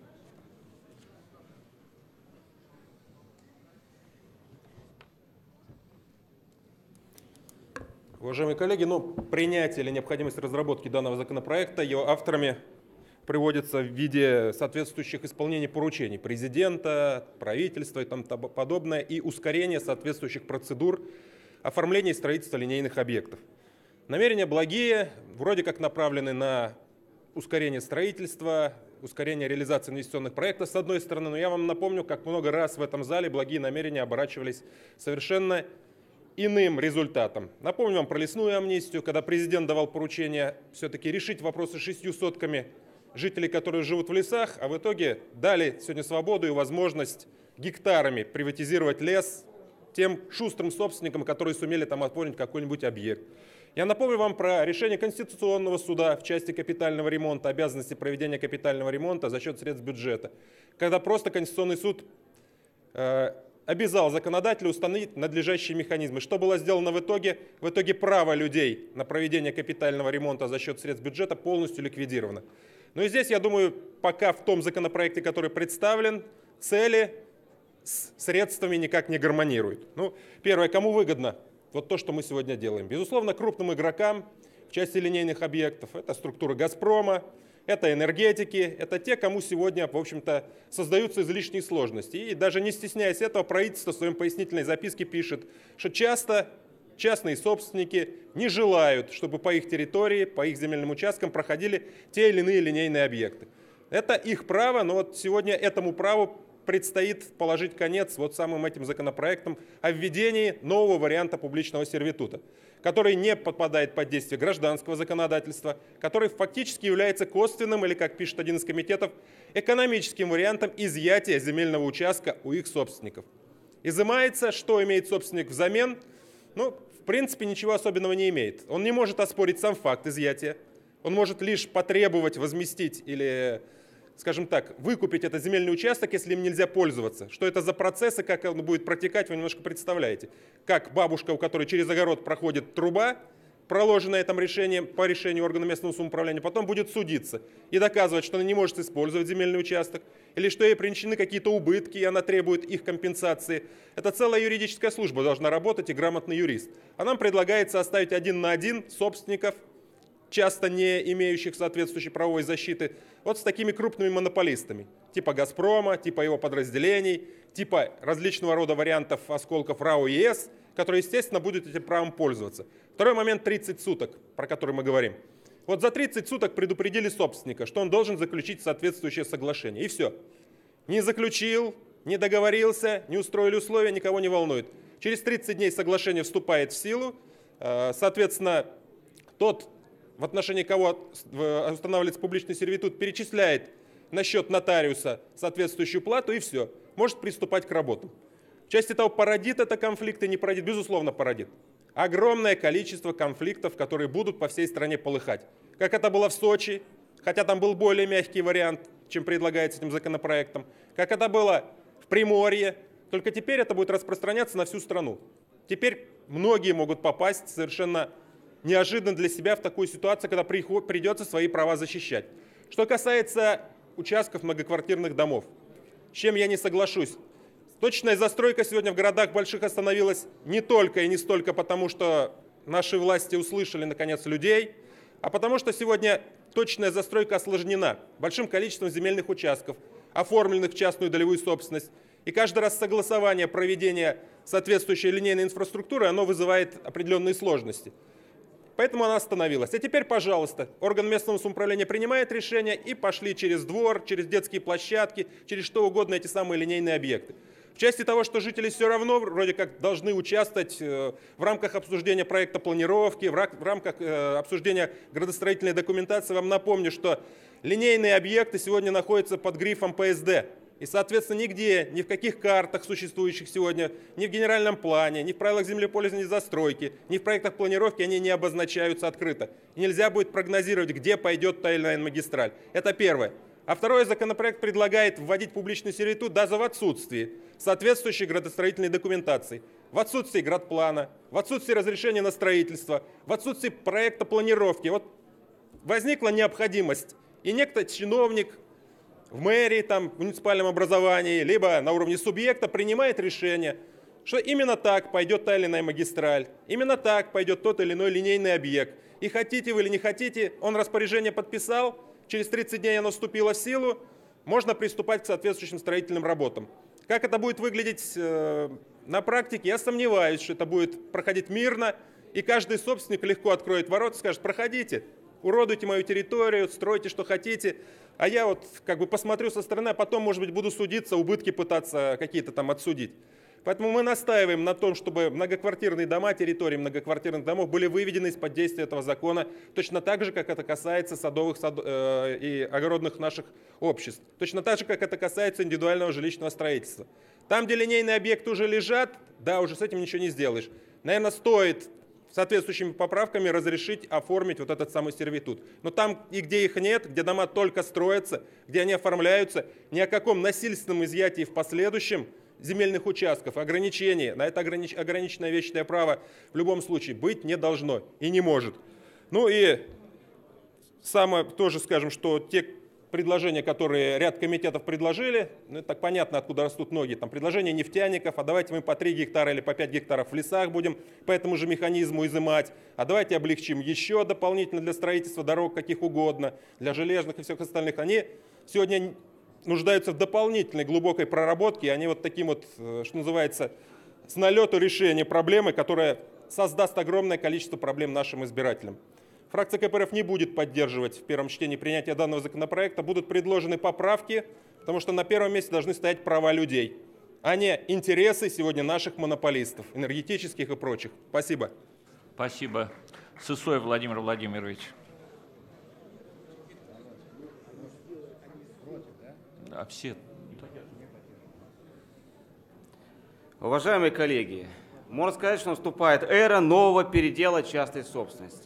Уважаемые коллеги, принятие или необходимость разработки данного законопроекта его авторами приводится в виде соответствующих исполнений поручений президента, правительства и тому подобное, и ускорения соответствующих процедур оформления и строительства линейных объектов. Намерения благие, вроде как направлены на ускорение строительства, ускорение реализации инвестиционных проектов, с одной стороны, но я вам напомню, как много раз в этом зале благие намерения оборачивались совершенно иным результатом. Напомню вам про лесную амнистию, когда президент давал поручение все-таки решить вопросы с 6 сотками жителей, которые живут в лесах, а в итоге дали сегодня свободу и возможность гектарами приватизировать лес тем шустрым собственникам, которые сумели там оформить какой-нибудь объект. Я напомню вам про решение Конституционного суда в части капитального ремонта, обязанности проведения капитального ремонта за счет средств бюджета, когда просто Конституционный суд обязал законодателя установить надлежащие механизмы. Что было сделано в итоге? В итоге право людей на проведение капитального ремонта за счет средств бюджета полностью ликвидировано. Но и здесь, я думаю, пока в том законопроекте, который представлен, цели с средствами никак не гармонируют. Первое, кому выгодно вот то, что мы сегодня делаем? Безусловно, крупным игрокам в части линейных объектов. Это структура «Газпрома», это энергетики, это те, кому сегодня, в общем-то, создаются излишние сложности. И даже не стесняясь этого, правительство в своем пояснительной записке пишет, что часто частные собственники не желают, чтобы по их территории, по их земельным участкам проходили те или иные линейные объекты. Это их право, но вот сегодня этому праву предстоит положить конец вот самым этим законопроектом о введении нового варианта публичного сервитута, который не подпадает под действие гражданского законодательства, который фактически является косвенным, или, как пишет один из комитетов, экономическим вариантом изъятия земельного участка у их собственников. Изымается, что имеет собственник взамен? В принципе, ничего особенного не имеет. Он не может оспорить сам факт изъятия, он может лишь потребовать возместить или, скажем так, выкупить этот земельный участок, если им нельзя пользоваться. Что это за процессы, как он будет протекать, вы немножко представляете. Как бабушка, у которой через огород проходит труба, проложенная этим решением, по решению органа местного самоуправления, потом будет судиться и доказывать, что она не может использовать земельный участок, или что ей принесены какие-то убытки, и она требует их компенсации. Это целая юридическая служба должна работать и грамотный юрист. А нам предлагается оставить 1 на 1 собственников, часто не имеющих соответствующей правовой защиты, вот с такими крупными монополистами, типа «Газпрома», типа его подразделений, типа различного рода вариантов осколков РАО ЕС, которые, естественно, будут этим правом пользоваться. Второй момент – 30 суток, про который мы говорим. Вот за 30 суток предупредили собственника, что он должен заключить соответствующее соглашение. И все. Не заключил, не договорился, не устроили условия, никого не волнует. Через 30 дней соглашение вступает в силу. Соответственно, тот, в отношении кого устанавливается публичный сервитут, перечисляет на счет нотариуса соответствующую плату, и все. Может приступать к работам. В части того, породит это конфликт и не породит, безусловно, породит. Огромное количество конфликтов, которые будут по всей стране полыхать. Как это было в Сочи, хотя там был более мягкий вариант, чем предлагается этим законопроектом. Как это было в Приморье, только теперь это будет распространяться на всю страну. Теперь многие могут попасть совершенно неожиданно для себя в такую ситуацию, когда придется свои права защищать. Что касается участков многоквартирных домов, с чем я не соглашусь. Точная застройка сегодня в городах больших остановилась не только и не столько потому, что наши власти услышали, наконец, людей, а потому что сегодня точная застройка осложнена большим количеством земельных участков, оформленных в частную долевую собственность. И каждый раз согласование проведения соответствующей линейной инфраструктуры, оно вызывает определенные сложности. Поэтому она остановилась. А теперь, пожалуйста, орган местного самоуправления принимает решение, и пошли через двор, через детские площадки, через что угодно эти самые линейные объекты. В части того, что жители все равно вроде как должны участвовать в рамках обсуждения проекта планировки, в рамках обсуждения градостроительной документации, вам напомню, что линейные объекты сегодня находятся под грифом ПСД. И, соответственно, нигде, ни в каких картах существующих сегодня, ни в генеральном плане, ни в правилах землепользования и застройки, ни в проектах планировки они не обозначаются открыто. И нельзя будет прогнозировать, где пойдет та или иная магистраль. Это первое. А второй законопроект предлагает вводить публичный сервитут даже в отсутствии соответствующей градостроительной документации, в отсутствии градплана, в отсутствии разрешения на строительство, в отсутствии проекта планировки. Вот возникла необходимость, и некто чиновник в мэрии, там, в муниципальном образовании, либо на уровне субъекта принимает решение, что именно так пойдет та или иная магистраль, именно так пойдет тот или иной линейный объект. И хотите вы или не хотите, он распоряжение подписал, через 30 дней оно вступило в силу, можно приступать к соответствующим строительным работам. Как это будет выглядеть на практике, я сомневаюсь, что это будет проходить мирно, и каждый собственник легко откроет ворота и скажет: проходите, уродуйте мою территорию, стройте, что хотите, а я вот как бы посмотрю со стороны, а потом, может быть, буду судиться, убытки пытаться какие-то там отсудить. Поэтому мы настаиваем на том, чтобы многоквартирные дома, территории многоквартирных домов были выведены из-под действия этого закона, точно так же, как это касается садовых и огородных наших обществ, точно так же, как это касается индивидуального жилищного строительства. Там, где линейные объекты уже лежат, да, уже с этим ничего не сделаешь. Наверное, стоит соответствующими поправками разрешить оформить вот этот самый сервитут. Но там, и где их нет, где дома только строятся, где они оформляются, ни о каком насильственном изъятии в последующем земельных участков, ограничений, на это ограниченное вечное право в любом случае быть не должно и не может. Ну и самое тоже скажем, что те предложения, которые ряд комитетов предложили, ну это так понятно, откуда растут ноги, там предложения нефтяников, а давайте мы по 3 гектара или по 5 гектаров в лесах будем по этому же механизму изымать, а давайте облегчим еще дополнительно для строительства дорог каких угодно, для железных и всех остальных. Они сегодня нуждаются в дополнительной глубокой проработке, и они вот таким вот, что называется, с налету решения проблемы, которая создаст огромное количество проблем нашим избирателям. Фракция КПРФ не будет поддерживать в первом чтении принятия данного законопроекта. Будут предложены поправки, потому что на первом месте должны стоять права людей, а не интересы сегодня наших монополистов, энергетических и прочих. Спасибо. Спасибо. Сысоев Владимир Владимирович. А все. Уважаемые коллеги, можно сказать, что наступает эра нового передела частной собственности.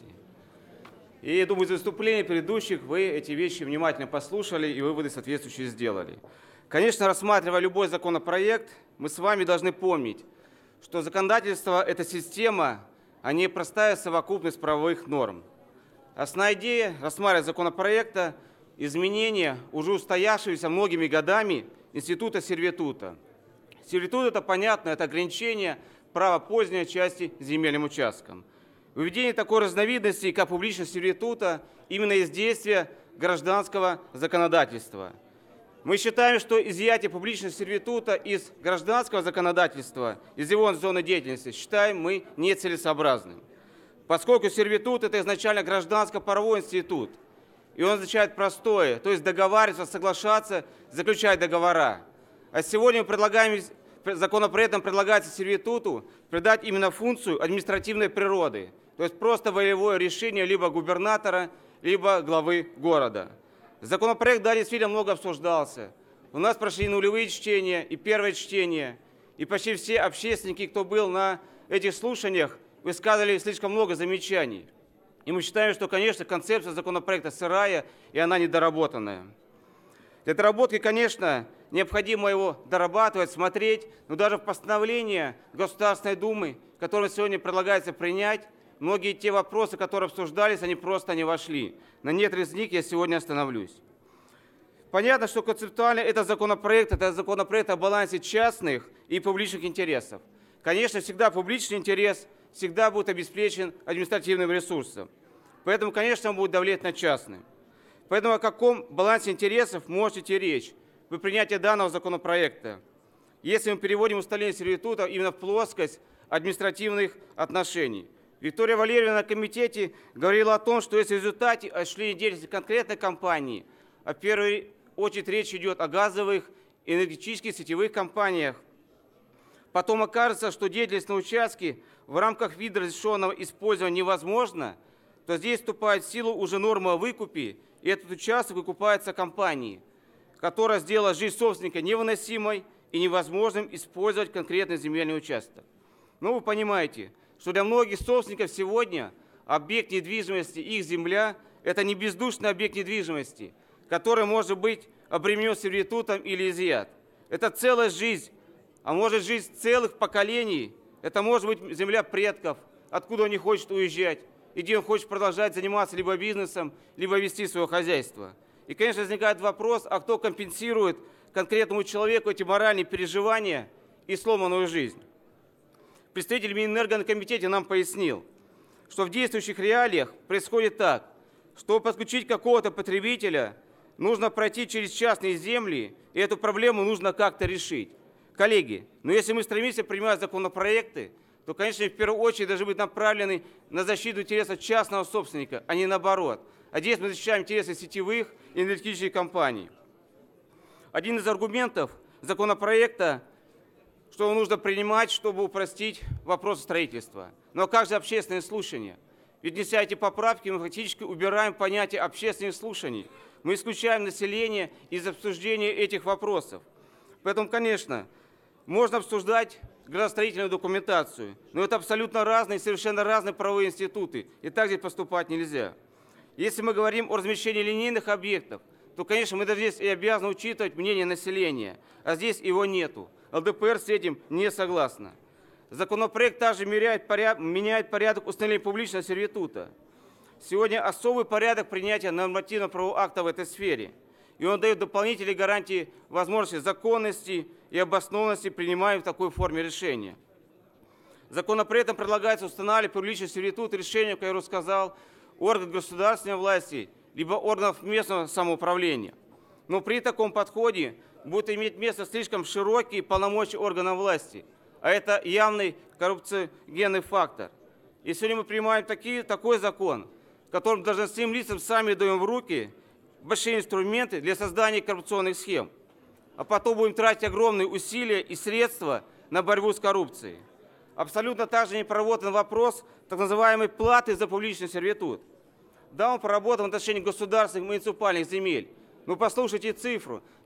И я думаю, из выступлений предыдущих вы эти вещи внимательно послушали и выводы соответствующие сделали. Конечно, рассматривая любой законопроект, мы с вами должны помнить, что законодательство – это система, а не простая совокупность правовых норм. Основная идея рассматривания законопроекта – изменения уже устоявшегося многими годами института сервитута. Сервитут – это понятно, это ограничение права поздней части земельным участкам. Введение такой разновидности, как публичность сервитута, именно из действия гражданского законодательства. Мы считаем, что изъятие публичного сервитута из гражданского законодательства, из его зоны деятельности, считаем мы нецелесообразным. Поскольку сервитут – это изначально гражданско-правовой институт, и он означает простое, то есть договариваться, соглашаться, заключать договора. А сегодня мы предлагаем, законопроектом предлагается сервитуту придать именно функцию административной природы, то есть просто волевое решение либо губернатора, либо главы города. Законопроект, да, действительно много обсуждался. У нас прошли нулевые чтения и первое чтение, и почти все общественники, кто был на этих слушаниях, высказали слишком много замечаний. И мы считаем, что, конечно, концепция законопроекта сырая, и она недоработанная. Для доработки, конечно, необходимо его дорабатывать, смотреть, но даже в постановлении Государственной Думы, которое сегодня предлагается принять, многие те вопросы, которые обсуждались, они просто не вошли. На некоторых из них я сегодня остановлюсь. Понятно, что концептуально это законопроект о балансе частных и публичных интересов. Конечно, всегда публичный интерес всегда будет обеспечен административным ресурсом. Поэтому, конечно, он будет давлеть на частный. Поэтому о каком балансе интересов может идти речь при принятии данного законопроекта, если мы переводим устранение сервитута именно в плоскость административных отношений? Виктория Валерьевна на комитете говорила о том, что если в результате осуществления деятельности конкретной компании, а в первую очередь речь идет о газовых и энергетических сетевых компаниях, потом окажется, что деятельность на участке в рамках вида разрешенного использования невозможна, то здесь вступает в силу уже норма о выкупе, и этот участок выкупается компанией, которая сделала жизнь собственника невыносимой и невозможным использовать конкретный земельный участок. Но вы понимаете, что для многих собственников сегодня объект недвижимости, их земля – это не бездушный объект недвижимости, который может быть обременен сервитутом или изъят. Это целая жизнь, а может жизнь целых поколений. Это может быть земля предков, откуда он не хочет уезжать, и где он хочет продолжать заниматься либо бизнесом, либо вести свое хозяйство. И, конечно, возникает вопрос, а кто компенсирует конкретному человеку эти моральные переживания и сломанную жизнь? представитель Минэнерго на комитете нам пояснил, что в действующих реалиях происходит так, чтобы подключить какого-то потребителя, нужно пройти через частные земли, и эту проблему нужно как-то решить. Коллеги, но если мы стремимся принимать законопроекты, то, конечно, в первую очередь должны быть направлены на защиту интересов частного собственника, а не наоборот. А здесь мы защищаем интересы сетевых и энергетических компаний. Один из аргументов законопроекта, что его нужно принимать, чтобы упростить вопрос строительства. Но как же общественные слушания? Ведь, внеся эти поправки, мы фактически убираем понятие общественных слушаний. Мы исключаем население из обсуждения этих вопросов. Поэтому, конечно, можно обсуждать градостроительную документацию, но это абсолютно разные, совершенно разные правовые институты, и так здесь поступать нельзя. Если мы говорим о размещении линейных объектов, то, конечно, мы даже здесь и обязаны учитывать мнение населения, а здесь его нету. ЛДПР с этим не согласна. Законопроект также меняет порядок установления публичного сервитута. Сегодня особый порядок принятия нормативно-правового акта в этой сфере, и он дает дополнительные гарантии возможности законности и обоснованности принимаемых в такой форме решения. Законопроектом предлагается устанавливать публичный сервитут решения, как я уже сказал, органов государственной власти, либо органов местного самоуправления. Но при таком подходе будут иметь место слишком широкие полномочия органов власти, а это явный коррупциогенный фактор. И сегодня мы принимаем такой закон, которым должностным лицам сами даем в руки большие инструменты для создания коррупционных схем, а потом будем тратить огромные усилия и средства на борьбу с коррупцией. Абсолютно также не проработан вопрос так называемой платы за публичный сервитут. Да, он проработан в отношении государственных и муниципальных земель. Но послушайте цифру –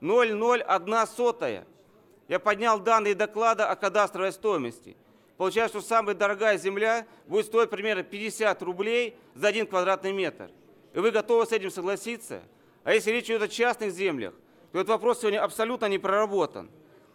0,01. Я поднял данные доклада о кадастровой стоимости. Получается, что самая дорогая земля будет стоить примерно 50 рублей за 1 квадратный метр. И вы готовы с этим согласиться? А если речь идет о частных землях, то этот вопрос сегодня абсолютно не проработан.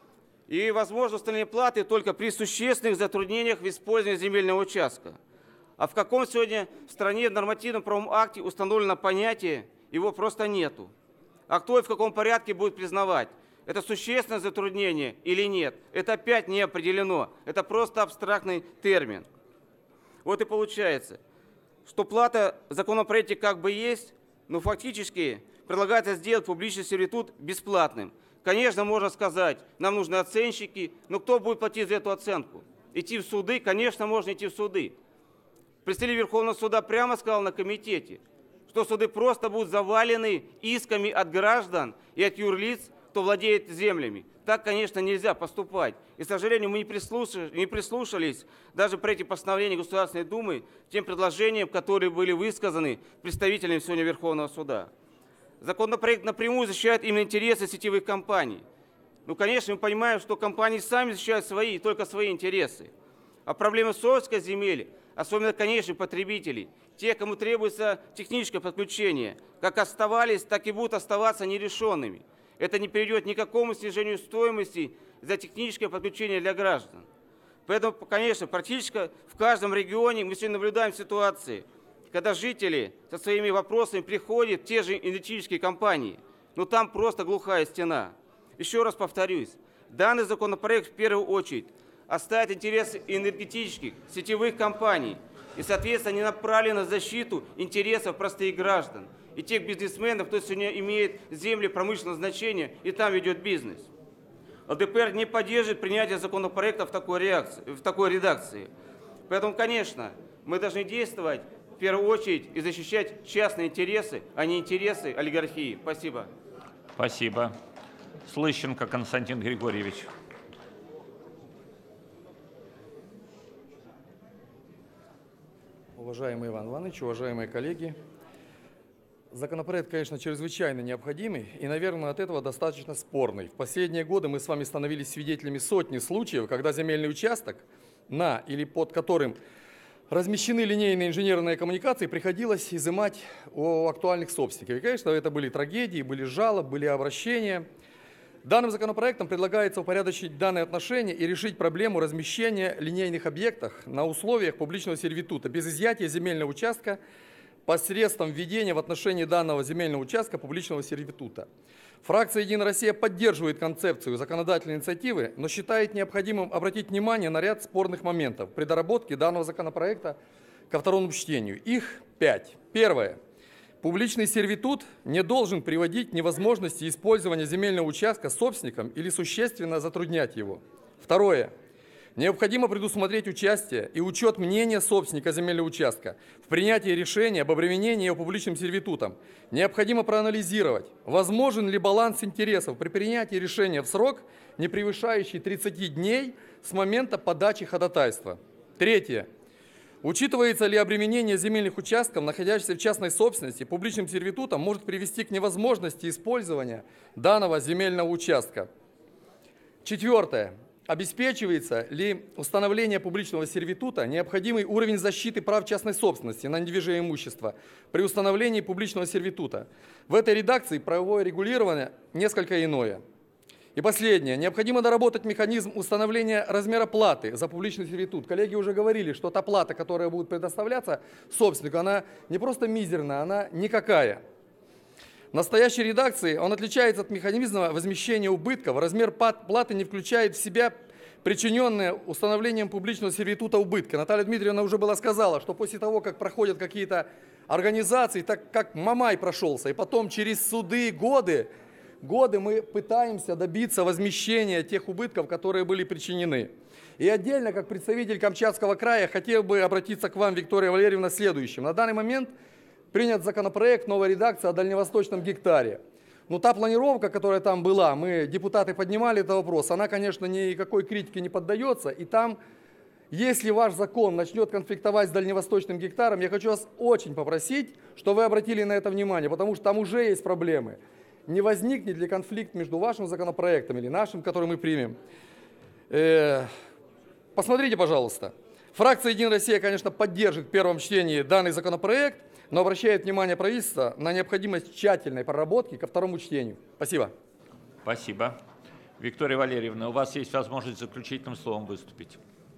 И возможно установление платы только при существенных затруднениях в использовании земельного участка. А в каком сегодня в стране в нормативном правовом акте установлено понятие, его просто нету. А кто и в каком порядке будет признавать, это существенное затруднение или нет, это опять не определено, это просто абстрактный термин. Вот и получается, что плата в законопроекте как бы есть, но фактически предлагается сделать публичный сервитут бесплатным. Конечно, можно сказать, нам нужны оценщики, но кто будет платить за эту оценку? Идти в суды? Конечно, можно идти в суды. Представитель Верховного суда прямо сказал на комитете, что суды просто будут завалены исками от граждан и от юрлиц, кто владеет землями. Так, конечно, нельзя поступать. И, к сожалению, мы не прислушались даже при этих постановлениях Государственной Думы к тем предложениям, которые были высказаны представителями сегодня Верховного суда. Законопроект напрямую защищает именно интересы сетевых компаний. Ну, конечно, мы понимаем, что компании сами защищают свои, только свои интересы. А проблемы собственных земель, особенно, конечно, потребителей, те, кому требуется техническое подключение, как оставались, так и будут оставаться нерешенными. Это не приведет ни к какому снижению стоимости за техническое подключение для граждан. Поэтому, конечно, практически в каждом регионе мы сегодня наблюдаем ситуации, когда жители со своими вопросами приходят в те же энергетические компании, но там просто глухая стена. Еще раз повторюсь, данный законопроект в первую очередь оставит интересы энергетических, сетевых компаний и, соответственно, не направлен на защиту интересов простых граждан и тех бизнесменов, кто сегодня имеет земли промышленного значения и там ведет бизнес. ЛДПР не поддерживает принятие законопроекта в такой редакции. Поэтому, конечно, мы должны действовать в первую очередь и защищать частные интересы, а не интересы олигархии. Спасибо. Спасибо. Слыщенко Константин Григорьевич. Уважаемый Иван Иванович, уважаемые коллеги, законопроект, конечно, чрезвычайно необходимый и, наверное, от этого достаточно спорный. В последние годы мы с вами становились свидетелями сотни случаев, когда земельный участок, на или под которым размещены линейные инженерные коммуникации, приходилось изымать у актуальных собственников. И, конечно, это были трагедии, были жалобы, были обращения. Данным законопроектом предлагается упорядочить данные отношения и решить проблему размещения линейных объектов на условиях публичного сервитута без изъятия земельного участка посредством введения в отношении данного земельного участка публичного сервитута. Фракция «Единая Россия» поддерживает концепцию законодательной инициативы, но считает необходимым обратить внимание на ряд спорных моментов при доработке данного законопроекта ко второму чтению. Их 5. Первое. Публичный сервитут не должен приводить к невозможности использования земельного участка собственником или существенно затруднять его. Второе. Необходимо предусмотреть участие и учет мнения собственника земельного участка в принятии решения об обременении его публичным сервитутом. Необходимо проанализировать, возможен ли баланс интересов при принятии решения в срок, не превышающий 30 дней с момента подачи ходатайства. Третье. Учитывается ли обременение земельных участков, находящихся в частной собственности, публичным сервитутом может привести к невозможности использования данного земельного участка. Четвертое. Обеспечивается ли установление публичного сервитута необходимый уровень защиты прав частной собственности на недвижимое имущество при установлении публичного сервитута? В этой редакции правовое регулирование несколько иное. И последнее. Необходимо доработать механизм установления размера платы за публичный сервитут. Коллеги уже говорили, что та плата, которая будет предоставляться собственнику, она не просто мизерная, она никакая. В настоящей редакции он отличается от механизма возмещения убытков. Размер платы не включает в себя причиненные установлением публичного сервитута убытки. Наталья Дмитриевна уже была сказала, что после того, как проходят какие-то организации, так как Мамай прошелся, и потом через суды годы мы пытаемся добиться возмещения тех убытков, которые были причинены. И отдельно, как представитель Камчатского края, хотел бы обратиться к вам, Виктория Валерьевна, следующим. На данный момент принят законопроект, новая редакция о дальневосточном гектаре. Но та планировка, которая там была, мы, депутаты, поднимали этот вопрос, она, конечно, никакой критике не поддается. И там, если ваш закон начнет конфликтовать с дальневосточным гектаром, я хочу вас очень попросить, чтобы вы обратили на это внимание, потому что там уже есть проблемы. Не возникнет ли конфликт между вашим законопроектом или нашим, который мы примем? Посмотрите, пожалуйста. Фракция «Единая Россия», конечно, поддержит в первом чтении данный законопроект, но обращает внимание правительства на необходимость тщательной проработки ко второму чтению. Спасибо. Спасибо. Виктория Валерьевна, у вас есть возможность заключительным словом выступить.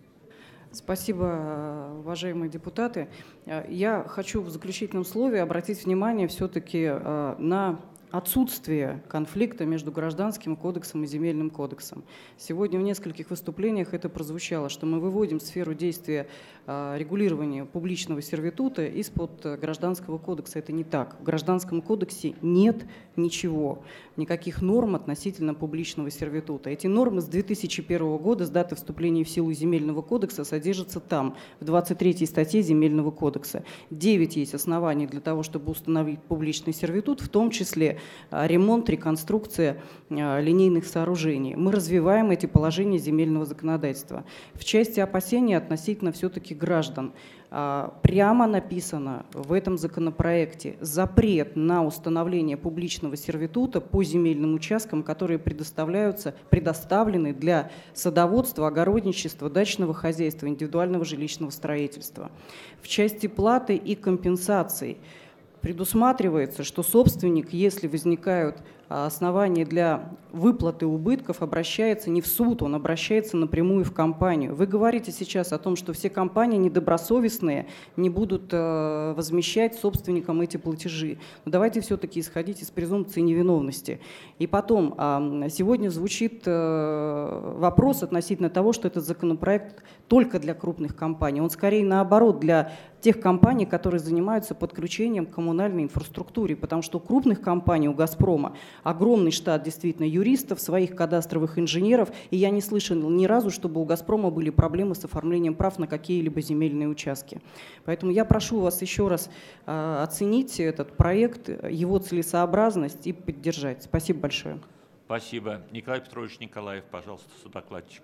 Спасибо, уважаемые депутаты. Я хочу в заключительном слове обратить внимание все-таки на отсутствие конфликта между Гражданским кодексом и Земельным кодексом. Сегодня в нескольких выступлениях это прозвучало, что мы выводим сферу действия регулирования публичного сервитута из-под Гражданского кодекса. Это не так. В Гражданском кодексе нет ничего, никаких норм относительно публичного сервитута. Эти нормы с 2001 года, с даты вступления в силу Земельного кодекса, содержатся там, в 23 статье Земельного кодекса. 9 есть оснований для того, чтобы установить публичный сервитут, в том числе ремонт, реконструкция линейных сооружений. Мы развиваем эти положения земельного законодательства. В части опасений относительно все-таки граждан прямо написано в этом законопроекте запрет на установление публичного сервитута по земельным участкам, которые предоставлены для садоводства, огородничества, дачного хозяйства, индивидуального жилищного строительства. В части платы и компенсаций предусматривается, что собственник, если возникают основания для выплаты убытков, обращается не в суд, он обращается напрямую в компанию. Вы говорите сейчас о том, что все компании недобросовестные не будут возмещать собственникам эти платежи. Но давайте все-таки исходить из презумпции невиновности. И потом, сегодня звучит вопрос относительно того, что этот законопроект только для крупных компаний. Он скорее наоборот для тех компаний, которые занимаются подключением к коммунальной инфраструктуре, потому что у крупных компаний, у «Газпрома» огромный штат действительно юристов, своих кадастровых инженеров, и я не слышала ни разу, чтобы у «Газпрома» были проблемы с оформлением прав на какие-либо земельные участки. Поэтому я прошу вас еще раз оценить этот проект, его целесообразность и поддержать. Спасибо большое. Спасибо. Николай Петрович Николаев, пожалуйста, содокладчик.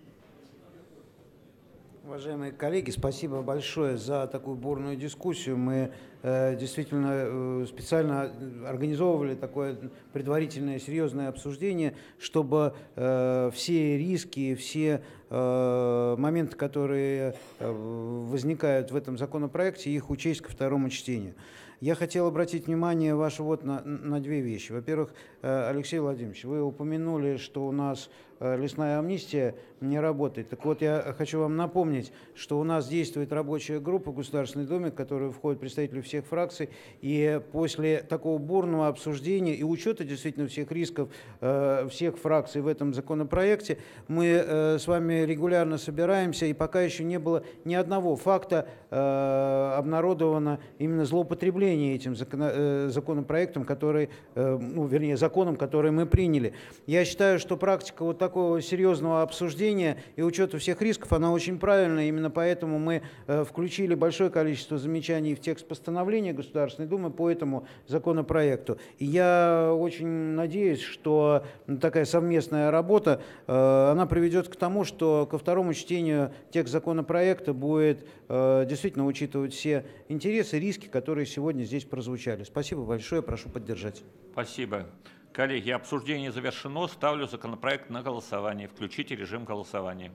Уважаемые коллеги, спасибо большое за такую бурную дискуссию. Мы действительно специально организовывали такое предварительное серьезное обсуждение, чтобы все риски, все моменты, которые возникают в этом законопроекте, их учесть ко второму чтению. Я хотел обратить внимание ваше вот на две вещи. Во-первых, Алексей Владимирович, вы упомянули, что у нас лесная амнистия не работает. Так вот, я хочу вам напомнить, что у нас действует рабочая группа в Государственной Думе, в которую входят представители всех фракций, и после такого бурного обсуждения и учета действительно всех рисков всех фракций в этом законопроекте, мы с вами регулярно собираемся, и пока еще не было ни одного факта обнародовано именно злоупотребление этим законопроектом, который, вернее, законом, который мы приняли. Я считаю, что практика вот такого серьезного обсуждения и учета всех рисков, она очень правильная. Именно поэтому мы включили большое количество замечаний в текст постановления Государственной Думы по этому законопроекту. И я очень надеюсь, что такая совместная работа, она приведет к тому, что ко второму чтению текст законопроекта будет действительно учитывать все интересы, риски, которые сегодня здесь прозвучали. Спасибо большое, прошу поддержать. Спасибо. Коллеги, обсуждение завершено. Ставлю законопроект на голосование. Включите режим голосования.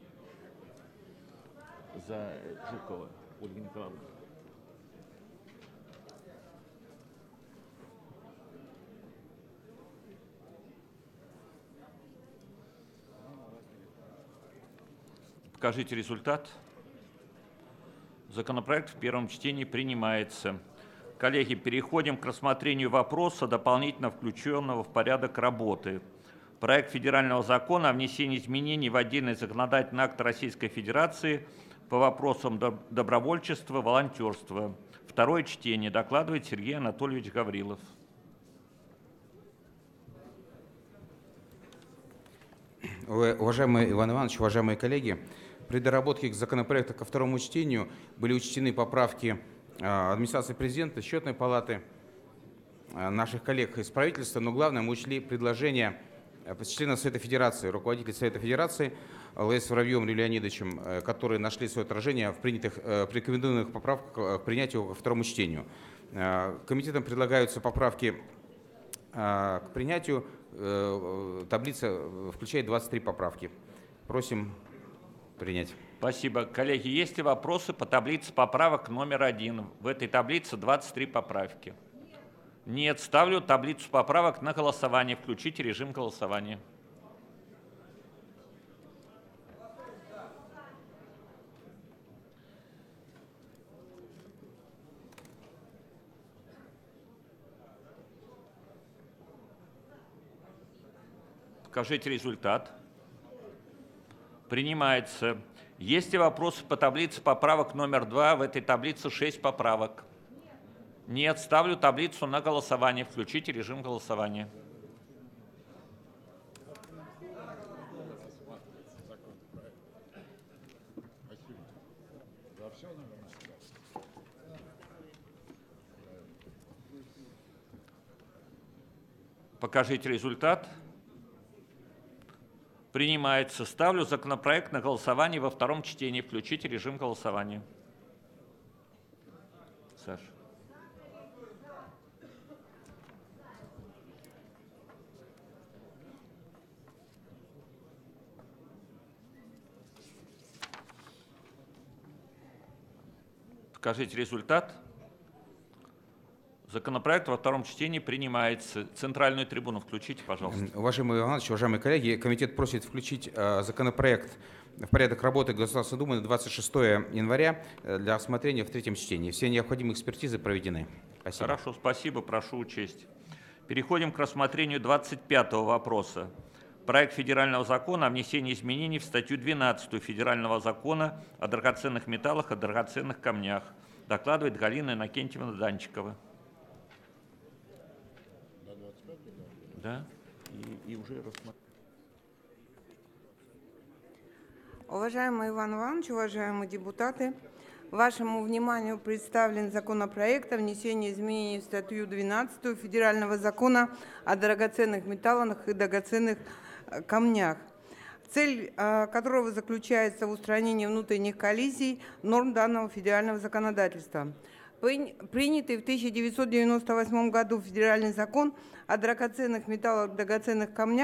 За Жукова Ольга Николаевна. Покажите результат. Законопроект в первом чтении принимается. Коллеги, переходим к рассмотрению вопроса, дополнительно включенного в порядок работы. Проект федерального закона о внесении изменений в отдельный законодательный акт Российской Федерации по вопросам добровольчества, волонтерства. Второе чтение. Докладывает Сергей Анатольевич Гаврилов. Уважаемый Иван Иванович, уважаемые коллеги, при доработке к законопроекту ко второму чтению были учтены поправки администрации президента, Счетной палаты, наших коллег из правительства, но главное, мы учли предложения члена Совета Федерации, руководителя Совета Федерации Л.С. Воробьевым Леонидовичем, которые нашли свое отражение в принятых рекомендованных поправках к принятию ко второму чтению. Комитетом предлагаются поправки к принятию. Таблица включает 23 поправки. Просим принять. Спасибо. Коллеги, есть ли вопросы по таблице поправок номер 1? В этой таблице 23 поправки. Нет. Ставлю таблицу поправок на голосование. Включите режим голосования. Покажите результат. Принимается. Есть ли вопросы по таблице поправок номер 2? В этой таблице 6 поправок. Нет. Ставлю таблицу на голосование. Включите режим голосования. Покажите результат. Принимается. Ставлю законопроект на голосование во втором чтении. Включите режим голосования. Саша. Покажите результат. Законопроект во втором чтении принимается. Центральную трибуну включите, пожалуйста. Уважаемый Иван Иванович, уважаемые коллеги, комитет просит включить законопроект в порядок работы Государственной Думы на 26 января для рассмотрения в третьем чтении. Все необходимые экспертизы проведены. Спасибо. Хорошо, спасибо, прошу учесть. Переходим к рассмотрению 25-го вопроса. Проект федерального закона о внесении изменений в статью 12 федерального закона о драгоценных металлах и драгоценных камнях. Докладывает Галина Иннокентьевна Данчикова. Да, и уже рассмотрим. Уважаемый Иван Иванович, уважаемые депутаты, вашему вниманию представлен законопроект о внесении изменений в статью 12 Федерального закона о драгоценных металлах и драгоценных камнях, цель которого заключается в устранении внутренних коллизий норм данного федерального законодательства. Принятый в 1998 году федеральный закон о драгоценных металлах и драгоценных камнях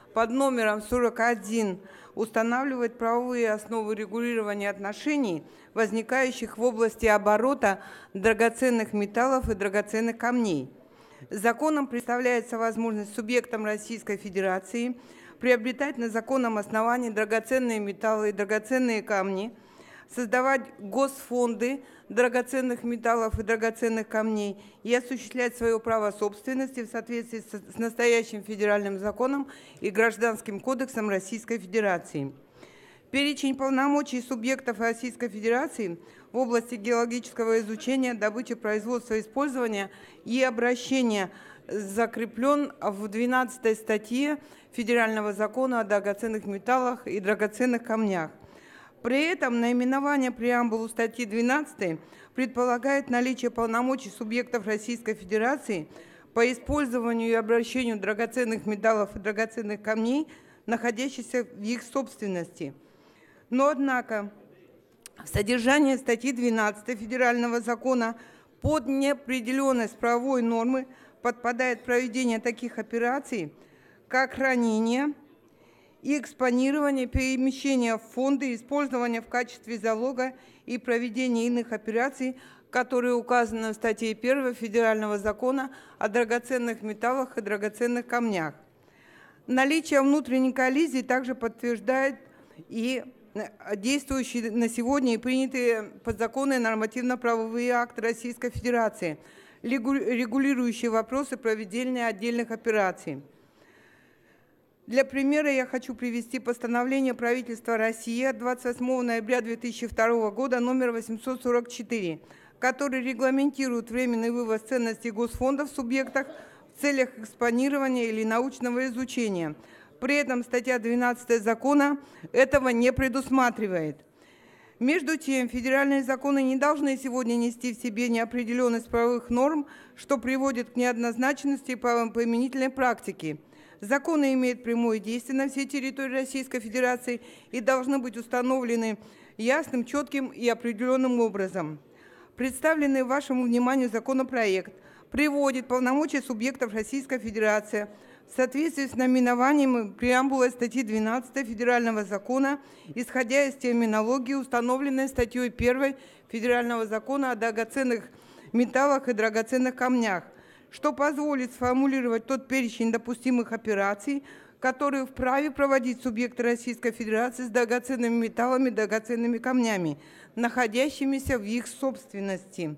под номером 41 устанавливает правовые основы регулирования отношений, возникающих в области оборота драгоценных металлов и драгоценных камней. Законом представляется возможность субъектам Российской Федерации приобретать на законном основании драгоценные металлы и драгоценные камни, создавать госфонды драгоценных металлов и драгоценных камней и осуществлять свое право собственности в соответствии с настоящим федеральным законом и Гражданским кодексом Российской Федерации. Перечень полномочий субъектов Российской Федерации в области геологического изучения, добычи, производства, использования и обращения закреплен в 12 статье Федерального закона о драгоценных металлах и драгоценных камнях. При этом наименование преамбулы статьи 12 предполагает наличие полномочий субъектов Российской Федерации по использованию и обращению драгоценных металлов и драгоценных камней, находящихся в их собственности. Но, однако, в содержании статьи 12 Федерального закона под неопределенность правовой нормы подпадает проведение таких операций, как хранение и экспонирование, перемещение в фонды, использование в качестве залога и проведение иных операций, которые указаны в статье 1 Федерального закона о драгоценных металлах и драгоценных камнях. Наличие внутренней коллизии также подтверждает и действующие на сегодня и принятые подзаконные нормативно-правовые акты Российской Федерации, регулирующие вопросы проведения отдельных операций. Для примера я хочу привести постановление правительства России от 28 ноября 2002 года номер 844, который регламентирует временный вывоз ценностей госфондов в субъектах в целях экспонирования или научного изучения. При этом статья 12 закона этого не предусматривает. Между тем, федеральные законы не должны сегодня нести в себе неопределенность правовых норм, что приводит к неоднозначности правоприменительной практики. Законы имеют прямое действие на всей территории Российской Федерации и должны быть установлены ясным, четким и определенным образом. Представленный вашему вниманию законопроект приводит полномочия субъектов Российской Федерации в соответствии с наименованием преамбулы статьи 12 Федерального закона, исходя из терминологии, установленной статьей 1 Федерального закона о драгоценных металлах и драгоценных камнях, что позволит сформулировать тот перечень допустимых операций, которые вправе проводить субъекты Российской Федерации с драгоценными металлами и драгоценными камнями, находящимися в их собственности.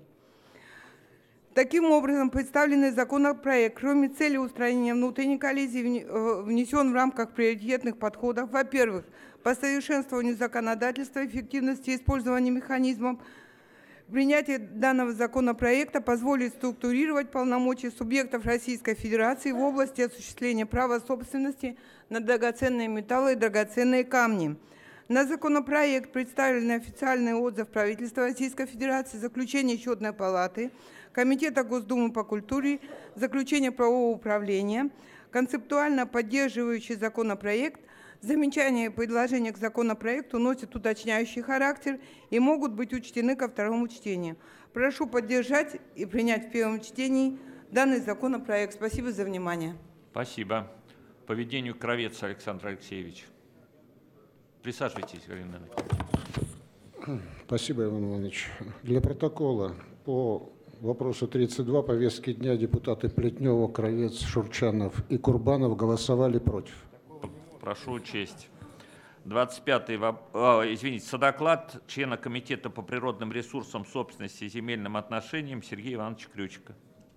Таким образом, представленный законопроект, кроме цели устранения внутренней коллизии, внесен в рамках приоритетных подходов, во-первых, по совершенствованию законодательства, эффективности использования механизмов. Принятие данного законопроекта позволит структурировать полномочия субъектов Российской Федерации в области осуществления права собственности на драгоценные металлы и драгоценные камни. На законопроект представлены официальный отзыв правительства Российской Федерации, заключение Счетной палаты, Комитета Госдумы по культуре, заключение правового управления, концептуально поддерживающий законопроект. Замечания и предложения к законопроекту носят уточняющий характер и могут быть учтены ко второму чтению. Прошу поддержать и принять в первом чтении данный законопроект. Спасибо за внимание. Спасибо. По ведению Кравец Александр Алексеевич. Присаживайтесь, Галина Ивановна. Спасибо, Иван Иванович. Для протокола по вопросу 32 повестки дня депутаты Плетнева, Кравец, Шурчанов и Курбанов голосовали против. Прошу учесть. 25-й, извините, содоклад члена Комитета по природным ресурсам, собственности и земельным отношениям Сергея Ивановича Крючка.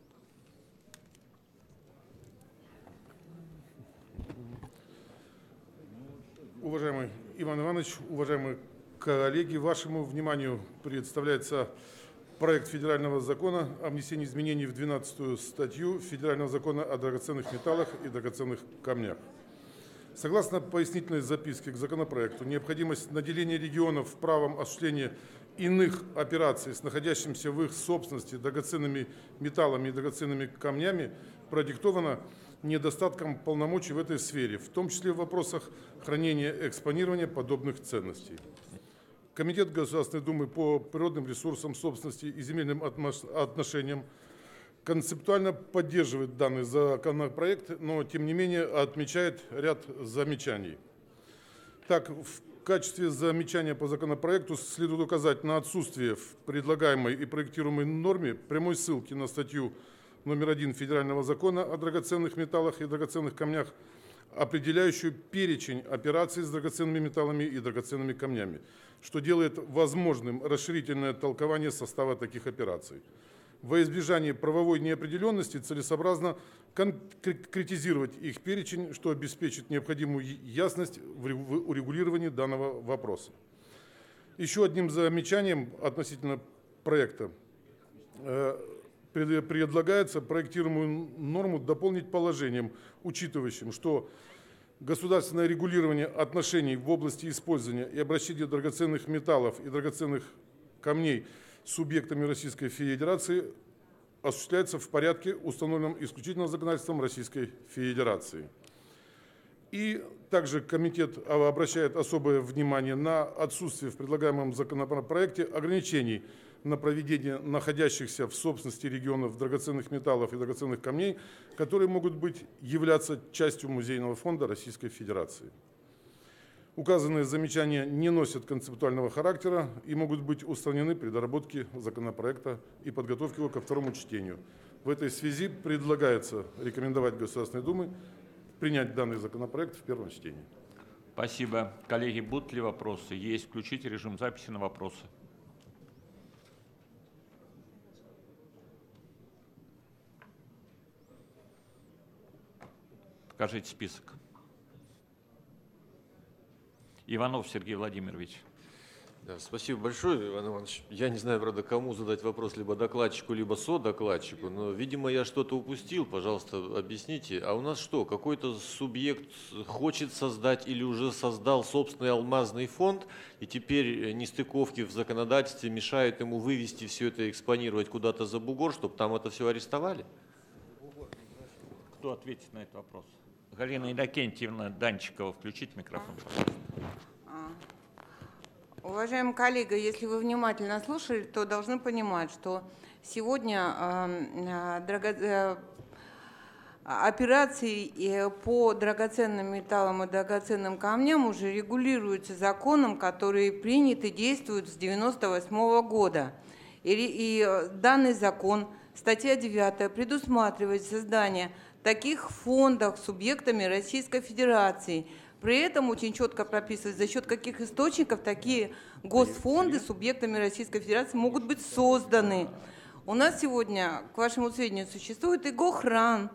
Уважаемый Иван Иванович, уважаемые коллеги, вашему вниманию представляется проект федерального закона о внесении изменений в 12-ю статью Федерального закона о драгоценных металлах и драгоценных камнях. Согласно пояснительной записке к законопроекту, необходимость наделения регионов правом осуществления иных операций с находящимися в их собственности драгоценными металлами и драгоценными камнями продиктована недостатком полномочий в этой сфере, в том числе в вопросах хранения и экспонирования подобных ценностей. Комитет Государственной Думы по природным ресурсам, собственности и земельным отношениям концептуально поддерживает данный законопроект, но тем не менее отмечает ряд замечаний. Так, в качестве замечания по законопроекту следует указать на отсутствие в предлагаемой и проектируемой норме прямой ссылки на статью номер 1 Федерального закона о драгоценных металлах и драгоценных камнях, определяющую перечень операций с драгоценными металлами и драгоценными камнями, что делает возможным расширительное толкование состава таких операций. Во избежание правовой неопределенности целесообразно конкретизировать их перечень, что обеспечит необходимую ясность в урегулировании данного вопроса. Еще одним замечанием относительно проекта предлагается проектируемую норму дополнить положением, учитывающим, что государственное регулирование отношений в области использования и обращения драгоценных металлов и драгоценных камней субъектами Российской Федерации осуществляется в порядке, установленном исключительно законодательством Российской Федерации. И также комитет обращает особое внимание на отсутствие в предлагаемом законопроекте ограничений на проведение находящихся в собственности регионов драгоценных металлов и драгоценных камней, которые могут являться частью музейного фонда Российской Федерации. Указанные замечания не носят концептуального характера и могут быть устранены при доработке законопроекта и подготовке его ко второму чтению. В этой связи предлагается рекомендовать Государственной Думе принять данный законопроект в первом чтении. Спасибо. Коллеги, будут ли вопросы? Есть. Включите режим записи на вопросы. Покажите список. Иванов Сергей Владимирович. Да, спасибо большое, Иван Иванович. Я не знаю, правда, кому задать вопрос, либо докладчику, либо содокладчику, но, видимо, я что-то упустил, пожалуйста, объясните. А у нас что, какой-то субъект хочет создать или уже создал собственный алмазный фонд, и теперь нестыковки в законодательстве мешают ему вывести все это, экспонировать куда-то за бугор, чтобы там это все арестовали? Кто ответит на этот вопрос? Галина Иннокентьевна Данчикова, включите микрофон, пожалуйста. Уважаемый коллега, если вы внимательно слушали, то должны понимать, что сегодня операции по драгоценным металлам и драгоценным камням уже регулируются законом, который принят и действует с 1998 года. И данный закон, статья 9, предусматривает создание таких фондов субъектами Российской Федерации. При этом очень четко прописывает, за счет каких источников такие госфонды субъектами Российской Федерации могут быть созданы. У нас сегодня, к вашему сведению, существует и Гохран,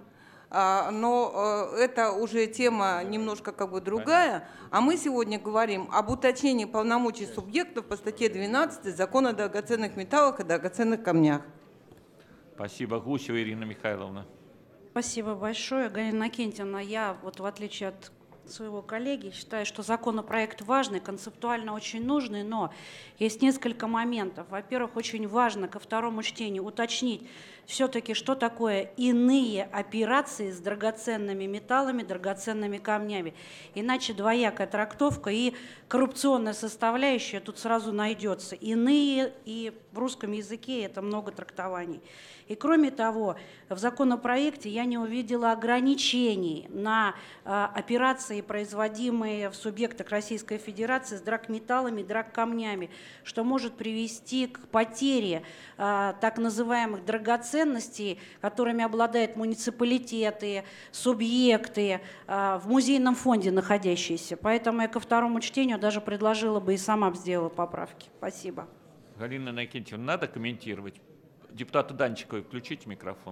но это уже тема немножко другая. А мы сегодня говорим об уточнении полномочий субъектов по статье 12 Закона о драгоценных металлах и драгоценных камнях. Спасибо. Гусева Ирина Михайловна. Спасибо большое. Галина Иннокентьевна, я в отличие от своего коллеги считаю, что законопроект важный, концептуально очень нужный, но есть несколько моментов. Во-первых, очень важно ко второму чтению уточнить все-таки, что такое иные операции с драгоценными металлами, драгоценными камнями. Иначе двоякая трактовка и коррупционная составляющая тут сразу найдется. Иные, и в русском языке это много трактований. И кроме того, в законопроекте я не увидела ограничений на операции, производимые в субъектах Российской Федерации с драгметаллами, драгкамнями, что может привести к потере так называемых драгоценностей, которыми обладают муниципалитеты, субъекты в музейном фонде находящиеся. Поэтому я ко второму чтению даже предложила бы и сама сделала поправки. Спасибо. Галина Иннокентьевна, надо комментировать? Депутату Данчиковой включите микрофон.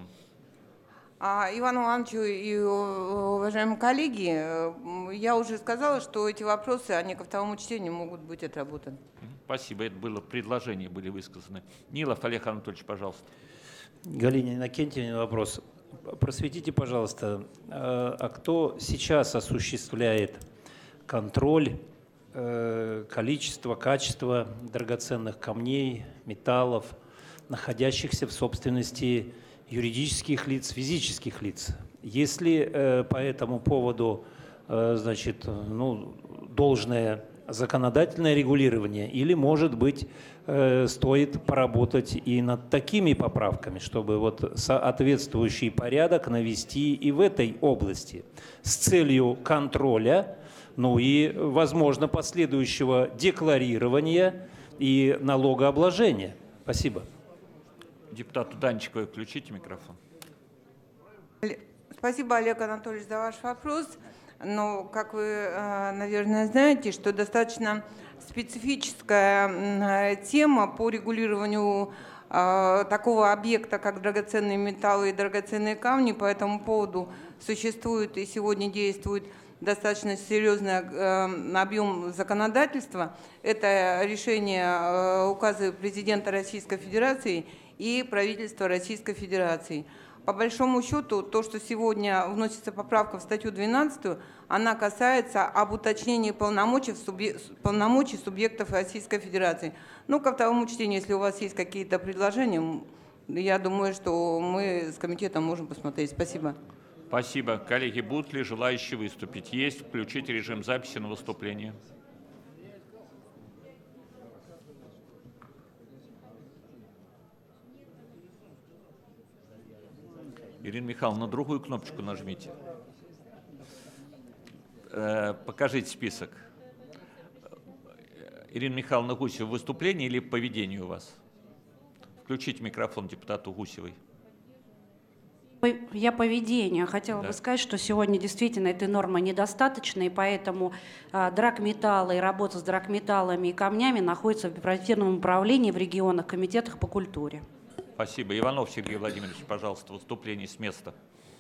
Ивану Ивановичу и уважаемые коллеги, я уже сказала, что эти вопросы, они ко второму чтению могут быть отработаны. Спасибо, это было предложение, были высказаны. Нилов Олег Анатольевич, пожалуйста. Галине Иннокентьевне вопрос. Просветите, пожалуйста, а кто сейчас осуществляет контроль количества, качества драгоценных камней, металлов, находящихся в собственности юридических лиц, физических лиц? Есть ли по этому поводу должное законодательное регулирование или, может быть, стоит поработать и над такими поправками, чтобы вот соответствующий порядок навести и в этой области с целью контроля, ну и, возможно, последующего декларирования и налогообложения. Спасибо. Депутату Данчиковой включите микрофон. Спасибо, Олег Анатольевич, за ваш вопрос. Но, как вы, наверное, знаете, что достаточно специфическая тема по регулированию такого объекта, как драгоценные металлы и драгоценные камни. По этому поводу существует и сегодня действует достаточно серьезный объем законодательства. Это решение указа президента Российской Федерации и правительства Российской Федерации. По большому счету, то, что сегодня вносится поправка в статью 12, она касается об уточнении полномочий субъектов Российской Федерации. Ну, ко второму чтению, если у вас есть какие-то предложения, я думаю, что мы с комитетом можем посмотреть. Спасибо. Спасибо. Коллеги, будут ли желающие выступить? Есть. Включить режим записи на выступление. Ирина Михайловна, на другую кнопочку нажмите. Покажите список. Ирина Михайловна Гусева, выступление или по ведению у вас? Включите микрофон депутату Гусевой. Я по ведению хотела бы сказать, что сегодня действительно этой нормы недостаточно, и поэтому драгметаллы и работа с драгметаллами и камнями находятся в оперативном управлении в регионах, комитетах по культуре. Спасибо. Иванов Сергей Владимирович, пожалуйста, выступление с места.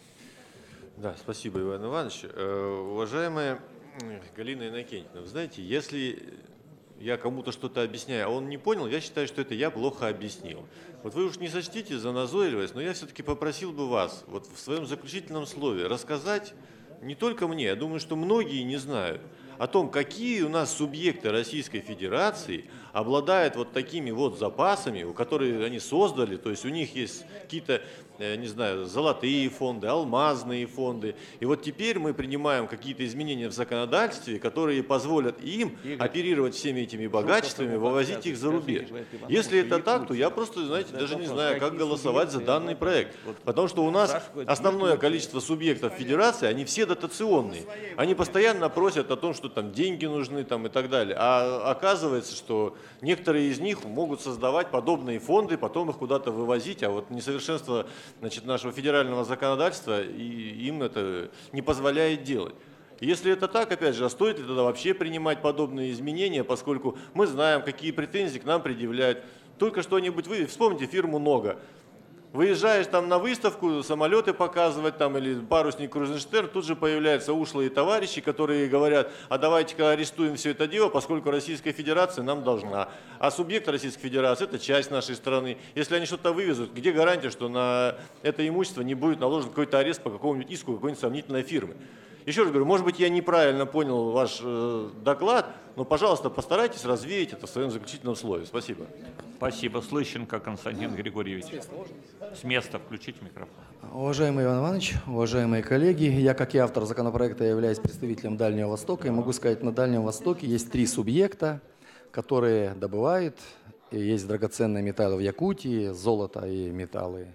Да, спасибо, Иван Иванович. Уважаемая Галина Иннокентьевна, вы знаете, если я кому-то что-то объясняю, а он не понял, я считаю, что это я плохо объяснил. Вот вы уж не сочтите за назойливость, но я все-таки попросил бы вас вот в своем заключительном слове рассказать не только мне, я думаю, что многие не знают о том, какие у нас субъекты Российской Федерации обладают вот такими вот запасами, у которых они создали, то есть у них есть какие-то, не знаю, золотые фонды, алмазные фонды. И вот теперь мы принимаем какие-то изменения в законодательстве, которые позволят им оперировать всеми этими богатствами, вывозить их за рубеж. Если это так, то я просто, знаете, даже не знаю, как голосовать за данный проект. Потому что у нас основное количество субъектов Федерации, они все дотационные. Они постоянно просят о том, что там деньги нужны там, и так далее. А оказывается, что некоторые из них могут создавать подобные фонды, потом их куда-то вывозить, а вот несовершенство, значит, нашего федерального законодательства и им это не позволяет делать. Если это так, опять же, а стоит ли тогда вообще принимать подобные изменения, поскольку мы знаем, какие претензии к нам предъявляют. Только что-нибудь вы вспомните фирму «Нога». Выезжаешь там на выставку, самолеты показывать там или парусник Крузенштерн, тут же появляются ушлые товарищи, которые говорят, а давайте-ка арестуем все это дело, поскольку Российская Федерация нам должна. А субъект Российской Федерации – это часть нашей страны. Если они что-то вывезут, где гарантия, что на это имущество не будет наложен какой-то арест по какому-нибудь иску какой-нибудь сомнительной фирмы? Еще раз говорю, может быть, я неправильно понял ваш доклад, но, пожалуйста, постарайтесь развеять это в своем заключительном слове. Спасибо. Спасибо. Слыщенко Константин Григорьевич. С места включите микрофон. Уважаемый Иван Иванович, уважаемые коллеги, я, как и автор законопроекта, являюсь представителем Дальнего Востока. И могу сказать, на Дальнем Востоке есть 3 субъекта, которые добывают. И есть драгоценные металлы в Якутии, золото и металлы.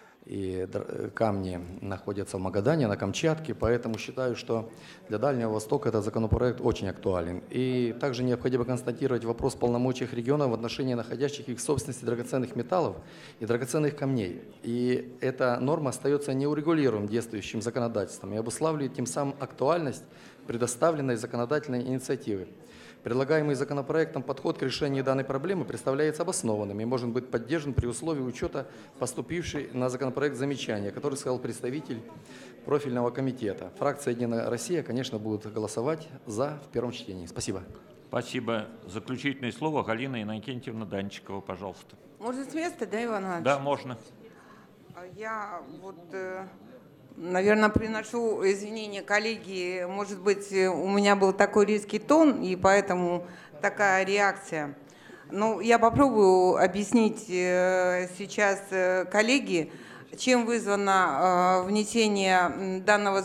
И камни находятся в Магадане, на Камчатке, поэтому считаю, что для Дальнего Востока этот законопроект очень актуален. И также необходимо констатировать вопрос полномочий регионов в отношении находящих их в собственности драгоценных металлов и драгоценных камней. И эта норма остается неурегулируемым действующим законодательством и обуславливает тем самым актуальность предоставленной законодательной инициативы. Предлагаемый законопроектом подход к решению данной проблемы представляется обоснованным и может быть поддержан при условии учета поступившей на законопроект замечания, который сказал представитель профильного комитета. Фракция «Единая Россия», конечно, будет голосовать за в первом чтении. Спасибо. Спасибо. Заключительное слово Галина Иннокентьевна Данчикова, пожалуйста. Можно с места, да, Иван Иванович? Да, можно. Я вот, наверное, приношу извинения коллеги. Может быть, у меня был такой резкий тон, и поэтому такая реакция. Ну, я попробую объяснить сейчас коллеге, чем вызвано внесение данного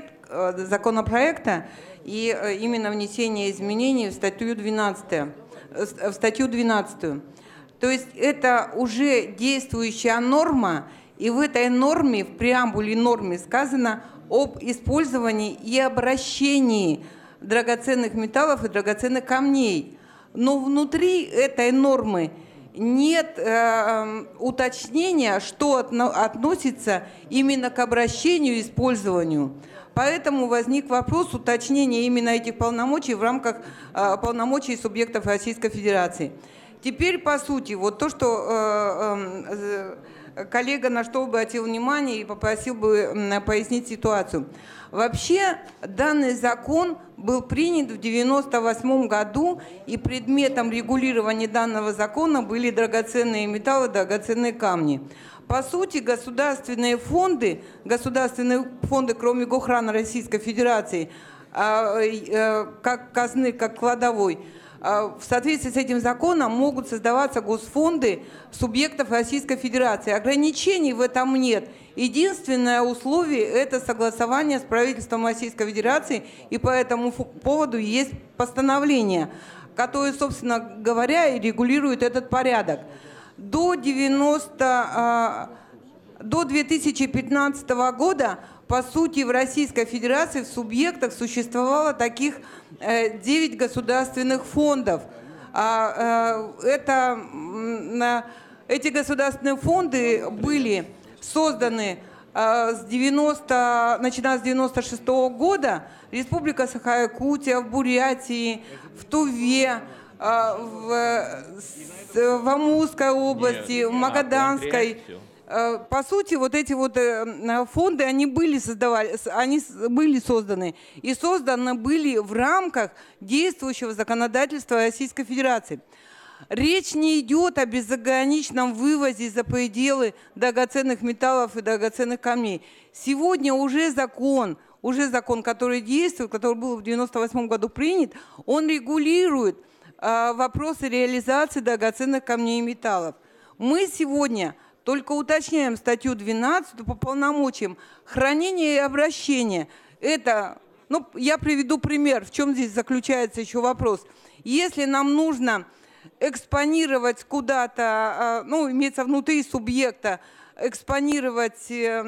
законопроекта и именно внесение изменений в статью 12 в статью 12. То есть это уже действующая норма, и в этой норме, в преамбуле нормы сказано об использовании и обращении драгоценных металлов и драгоценных камней. Но внутри этой нормы нет уточнения, что относится именно к обращению и использованию. Поэтому возник вопрос уточнения именно этих полномочий в рамках полномочий субъектов Российской Федерации. Теперь, по сути, вот то, что коллега на что обратил внимание и попросил бы пояснить ситуацию. Вообще, данный закон был принят в 1998 году, и предметом регулирования данного закона были драгоценные металлы, драгоценные камни. По сути, государственные фонды, кроме Гохрана Российской Федерации, как казны, как кладовой, в соответствии с этим законом могут создаваться госфонды субъектов Российской Федерации. Ограничений в этом нет. Единственное условие – это согласование с правительством Российской Федерации, и по этому поводу есть постановление, которое, собственно говоря, и регулирует этот порядок. До 2015 года, по сути, в Российской Федерации в субъектах существовало таких 9 государственных фондов. Эти государственные фонды были созданы начиная с 1996 года. Республика Саха-Якутия, в Бурятии, в Туве, в Амурской области, в Магаданской. По сути, вот эти вот фонды, они были созданы и созданы были в рамках действующего законодательства Российской Федерации. Речь не идет о безограничном вывозе за пределы драгоценных металлов и драгоценных камней. Сегодня уже закон, который действует, который был в 1998 году принят, он регулирует вопросы реализации драгоценных камней и металлов. Мы сегодня только уточняем статью 12 по полномочиям хранения и обращения. Это, я приведу пример, в чем здесь заключается еще вопрос. Если нам нужно экспонировать куда-то, имеется внутри субъекта, экспонировать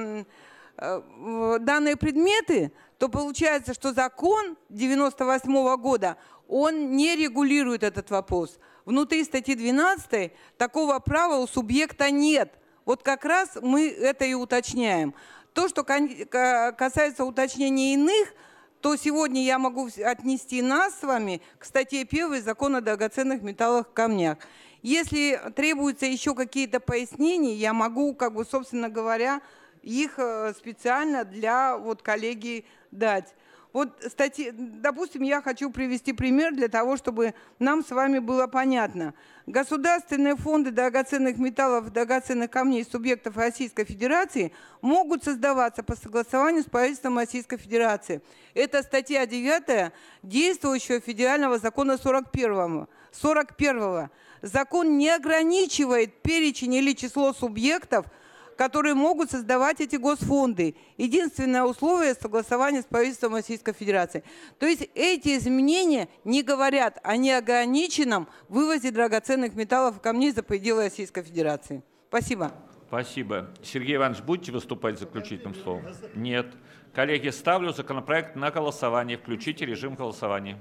данные предметы, то получается, что закон 1998 года, он не регулирует этот вопрос. Внутри статьи 12 такого права у субъекта нет. Вот как раз мы это и уточняем. То, что касается уточнения иных, то сегодня я могу отнести нас с вами к статье 1 Закона о драгоценных металлах и камнях. Если требуются еще какие-то пояснения, я могу, собственно говоря, их специально для коллеги дать. Допустим, я хочу привести пример для того, чтобы нам с вами было понятно. Государственные фонды драгоценных металлов и драгоценных камней субъектов Российской Федерации могут создаваться по согласованию с правительством Российской Федерации. Это статья 9 действующего федерального закона 41-го. Закон не ограничивает перечень или число субъектов, которые могут создавать эти госфонды. Единственное условие – согласование с правительством Российской Федерации. То есть эти изменения не говорят о неограниченном вывозе драгоценных металлов и камней за пределы Российской Федерации. Спасибо. Спасибо. Сергей Иванович, будете выступать заключительным словом? Нет. Коллеги, ставлю законопроект на голосование. Включите режим голосования.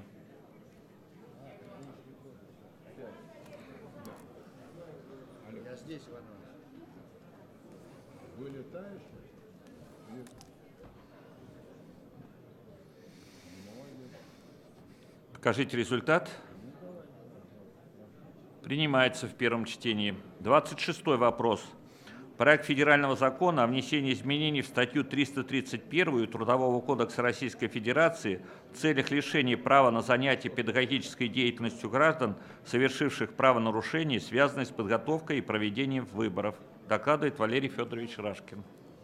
Покажите результат. Принимается в первом чтении. 26-й вопрос. Проект федерального закона о внесении изменений в статью 331 Трудового кодекса Российской Федерации в целях лишения права на занятие педагогической деятельностью граждан, совершивших правонарушения, связанные с подготовкой и проведением выборов. Докладывает Валерий Федорович Рашкин.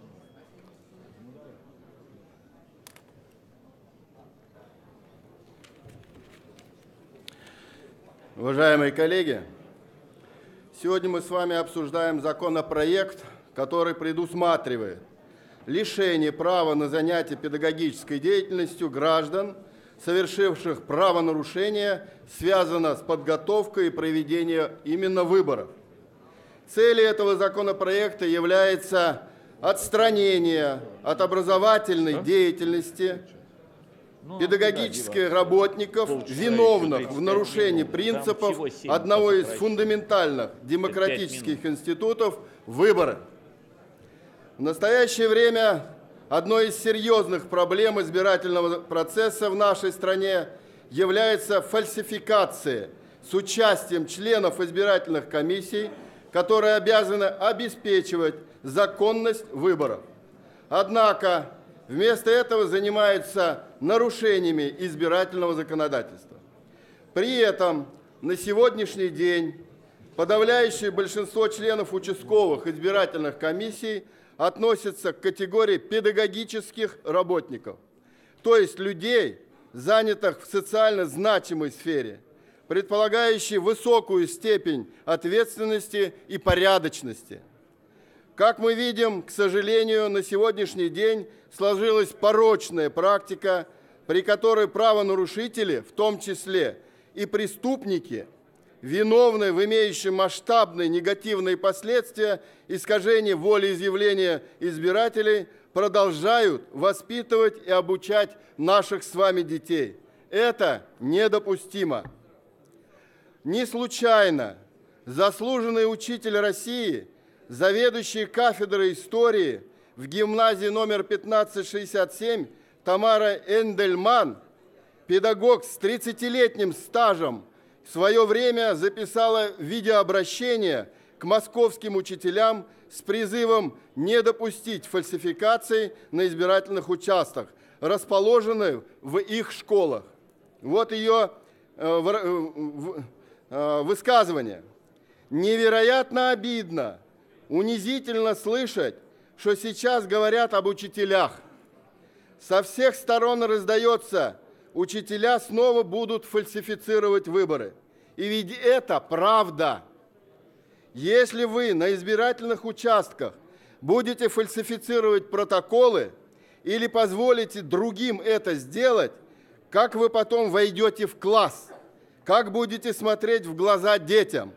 Уважаемые коллеги, сегодня мы с вами обсуждаем законопроект, который предусматривает лишение права на занятие педагогической деятельностью граждан, совершивших правонарушения, связано с подготовкой и проведением именно выборов. Целью этого законопроекта является отстранение от образовательной деятельности педагогических работников, виновных в нарушении принципов одного из фундаментальных демократических институтов – выборы. В настоящее время одной из серьезных проблем избирательного процесса в нашей стране является фальсификация с участием членов избирательных комиссий, которые обязаны обеспечивать законность выборов. Однако вместо этого занимаются нарушениями избирательного законодательства. При этом на сегодняшний день подавляющее большинство членов участковых избирательных комиссий относятся к категории педагогических работников, то есть людей, занятых в социально значимой сфере, предполагающей высокую степень ответственности и порядочности. Как мы видим, к сожалению, на сегодняшний день сложилась порочная практика, при которой правонарушители, в том числе и преступники, виновные в имеющем масштабные негативные последствия искажения волеизъявления избирателей, продолжают воспитывать и обучать наших с вами детей. Это недопустимо. Не случайно заслуженный учитель России, заведующий кафедрой истории в гимназии номер 1567 Тамара Эндельман, педагог с 30-летним стажем, в свое время записала видеообращение к московским учителям с призывом не допустить фальсификаций на избирательных участках, расположенных в их школах. Вот ее высказывание. Невероятно обидно, унизительно слышать, что сейчас говорят об учителях. Со всех сторон раздается: учителя снова будут фальсифицировать выборы. И ведь это правда. Если вы на избирательных участках будете фальсифицировать протоколы или позволите другим это сделать, как вы потом войдете в класс? Как будете смотреть в глаза детям?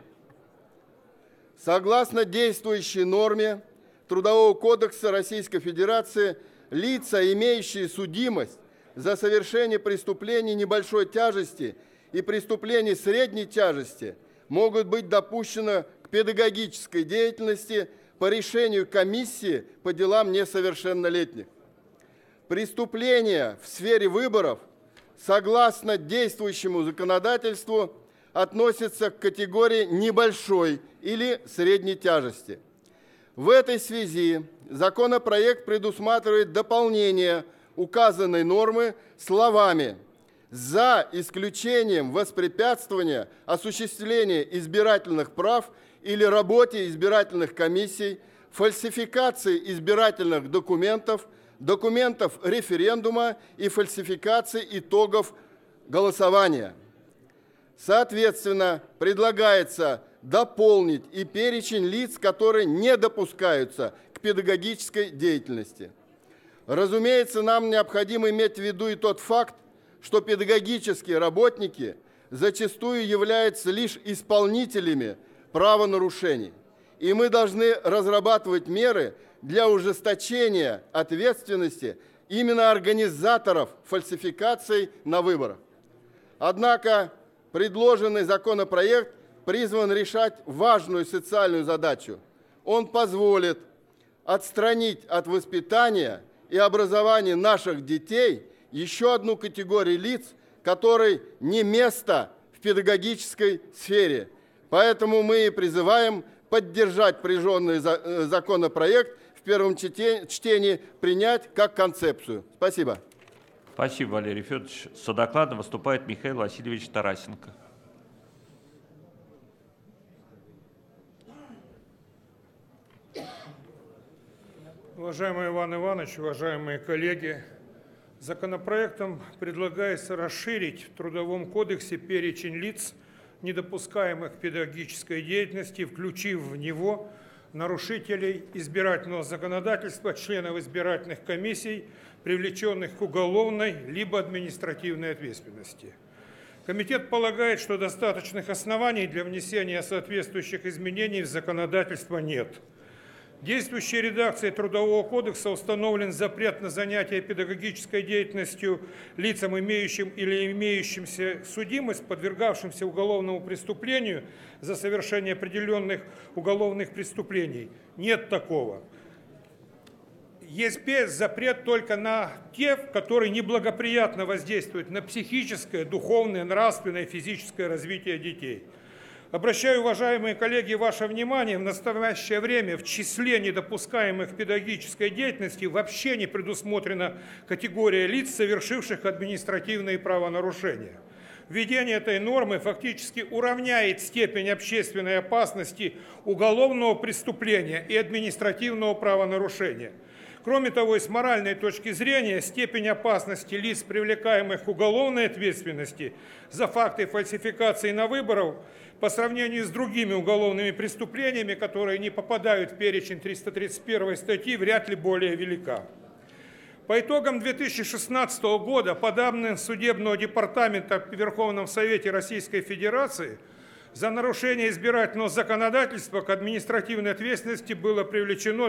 Согласно действующей норме Трудового кодекса Российской Федерации, лица, имеющие судимость за совершение преступлений небольшой тяжести и преступлений средней тяжести, могут быть допущены к педагогической деятельности по решению комиссии по делам несовершеннолетних. Преступления в сфере выборов, согласно действующему законодательству, относятся к категории небольшой или средней тяжести. В этой связи законопроект предусматривает дополнение указанной нормы словами «за исключением воспрепятствования осуществления избирательных прав или работе избирательных комиссий, фальсификации избирательных документов, документов референдума и фальсификации итогов голосования». Соответственно, предлагается дополнить и перечень лиц, которые не допускаются к педагогической деятельности. Разумеется, нам необходимо иметь в виду и тот факт, что педагогические работники зачастую являются лишь исполнителями правонарушений. И мы должны разрабатывать меры для ужесточения ответственности именно организаторов фальсификаций на выборах. Однако предложенный законопроект призван решать важную социальную задачу. Он позволит отстранить от воспитания и образования наших детей еще одну категорию лиц, которой не место в педагогической сфере. Поэтому мы и призываем поддержать предложенный законопроект в первом чтении, принять как концепцию. Спасибо. Спасибо, Валерий Федорович. С докладом выступает Михаил Васильевич Тарасенко. Уважаемый Иван Иванович, уважаемые коллеги, законопроектом предлагается расширить в Трудовом кодексе перечень лиц, недопускаемых к педагогической деятельности, включив в него нарушителей избирательного законодательства, членов избирательных комиссий, привлеченных к уголовной либо административной ответственности. Комитет полагает, что достаточных оснований для внесения соответствующих изменений в законодательство нет. В действующей редакции Трудового кодекса установлен запрет на занятие педагогической деятельностью лицам, имеющим или имеющимся судимость, подвергавшимся уголовному преступлению за совершение определенных уголовных преступлений. Нет такого. Есть запрет только на те, которые неблагоприятно воздействуют на психическое, духовное, нравственное, физическое развитие детей. Обращаю, уважаемые коллеги, ваше внимание, в настоящее время в числе недопускаемых к педагогической деятельности вообще не предусмотрена категория лиц, совершивших административные правонарушения. Введение этой нормы фактически уравняет степень общественной опасности уголовного преступления и административного правонарушения. Кроме того, и с моральной точки зрения, степень опасности лиц, привлекаемых к уголовной ответственности за факты фальсификации на выборах, по сравнению с другими уголовными преступлениями, которые не попадают в перечень 331 статьи, вряд ли более велика. По итогам 2016 года по данным Судебного департамента в Верховном Совете Российской Федерации за нарушение избирательного законодательства к административной ответственности было привлечено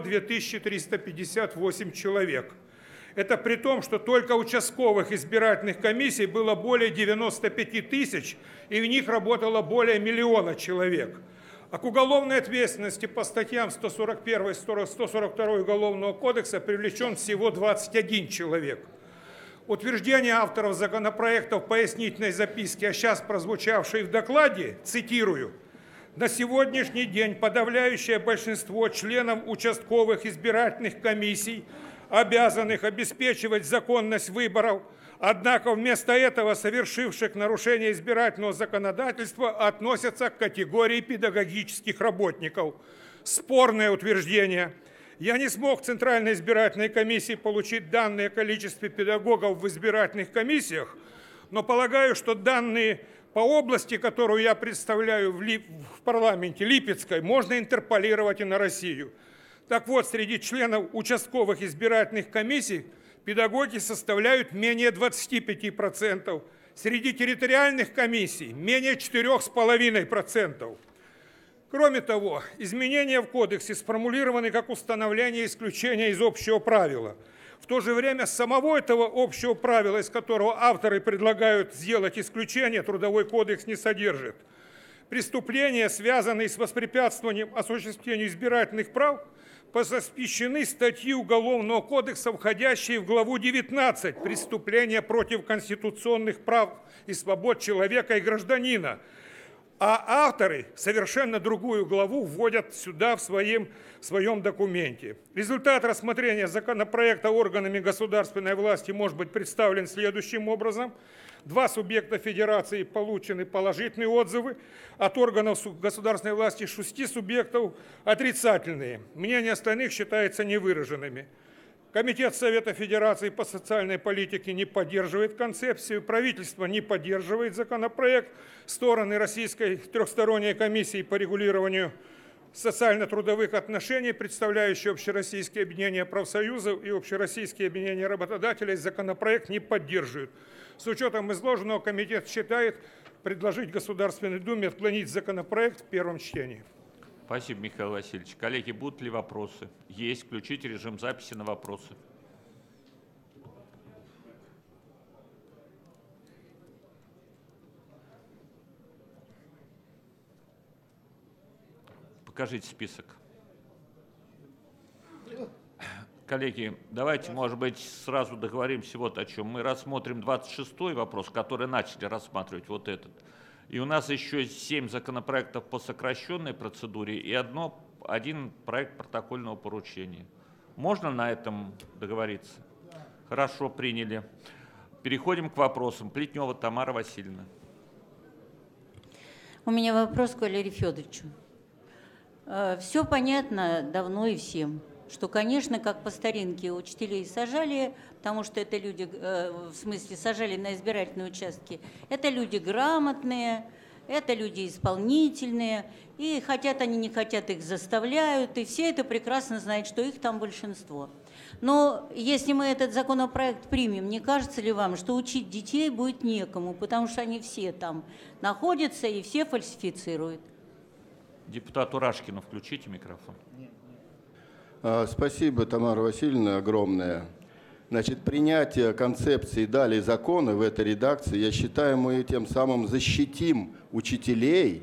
2358 человек. Это при том, что только участковых избирательных комиссий было более 95 тысяч, и в них работало более 1 миллиона человек. А к уголовной ответственности по статьям 141 и 142 Уголовного кодекса привлечен всего 21 человек. Утверждение авторов законопроекта в пояснительной записке, а сейчас прозвучавшей в докладе, цитирую: «На сегодняшний день подавляющее большинство членов участковых избирательных комиссий, обязанных обеспечивать законность выборов, однако вместо этого совершивших нарушение избирательного законодательства относятся к категории педагогических работников». Спорное утверждение. Я не смог в Центральной избирательной комиссии получить данные о количестве педагогов в избирательных комиссиях, но полагаю, что данные по области, которую я представляю в парламенте, Липецкой, можно интерполировать и на Россию. Так вот, среди членов участковых избирательных комиссий педагоги составляют менее 25%, среди территориальных комиссий менее 4,5%. Кроме того, изменения в кодексе сформулированы как установление исключения из общего правила. В то же время самого этого общего правила, из которого авторы предлагают сделать исключение, Трудовой кодекс не содержит. Преступления, связанные с воспрепятствованием осуществлению избирательных прав, посвящены статьи Уголовного кодекса, входящие в главу 19 «Преступления против конституционных прав и свобод человека и гражданина». А авторы совершенно другую главу вводят сюда в своем документе. Результат рассмотрения законопроекта органами государственной власти может быть представлен следующим образом. 2 субъекта федерации получены положительные отзывы, от органов государственной власти 6 субъектов отрицательные. Мнения остальных считаются невыраженными. Комитет Совета Федерации по социальной политике не поддерживает концепцию, правительство не поддерживает законопроект, стороны Российской трехсторонней комиссии по регулированию социально-трудовых отношений, представляющие Общероссийское объединение профсоюзов и Общероссийское объединение работодателей, законопроект не поддерживают. С учетом изложенного комитет считает предложить Государственной Думе отклонить законопроект в первом чтении. Спасибо, Михаил Васильевич. Коллеги, будут ли вопросы? Есть. Включите режим записи на вопросы. Покажите список. Коллеги, давайте, может быть, сразу договоримся вот о чем. Мы рассмотрим 26-й вопрос, который начали рассматривать, вот этот. И у нас еще 7 законопроектов по сокращенной процедуре и один проект протокольного поручения. Можно на этом договориться? Хорошо, приняли. Переходим к вопросам. Плетнева Тамара Васильевна. У меня вопрос к Валерию Федоровичу. Все понятно давно и всем, что, конечно, как по старинке учителей сажали, потому что это люди, в смысле, сажали на избирательные участки, это люди грамотные, это люди исполнительные, и хотят они, не хотят, их заставляют, и все это прекрасно знают, что их там большинство. Но если мы этот законопроект примем, не кажется ли вам, что учить детей будет некому, потому что они все там находятся и все фальсифицируют? Депутату Рашкину включите микрофон. Спасибо, Тамара Васильевна, огромное. Значит, принятие концепции далее закона в этой редакции, я считаю, мы тем самым защитим учителей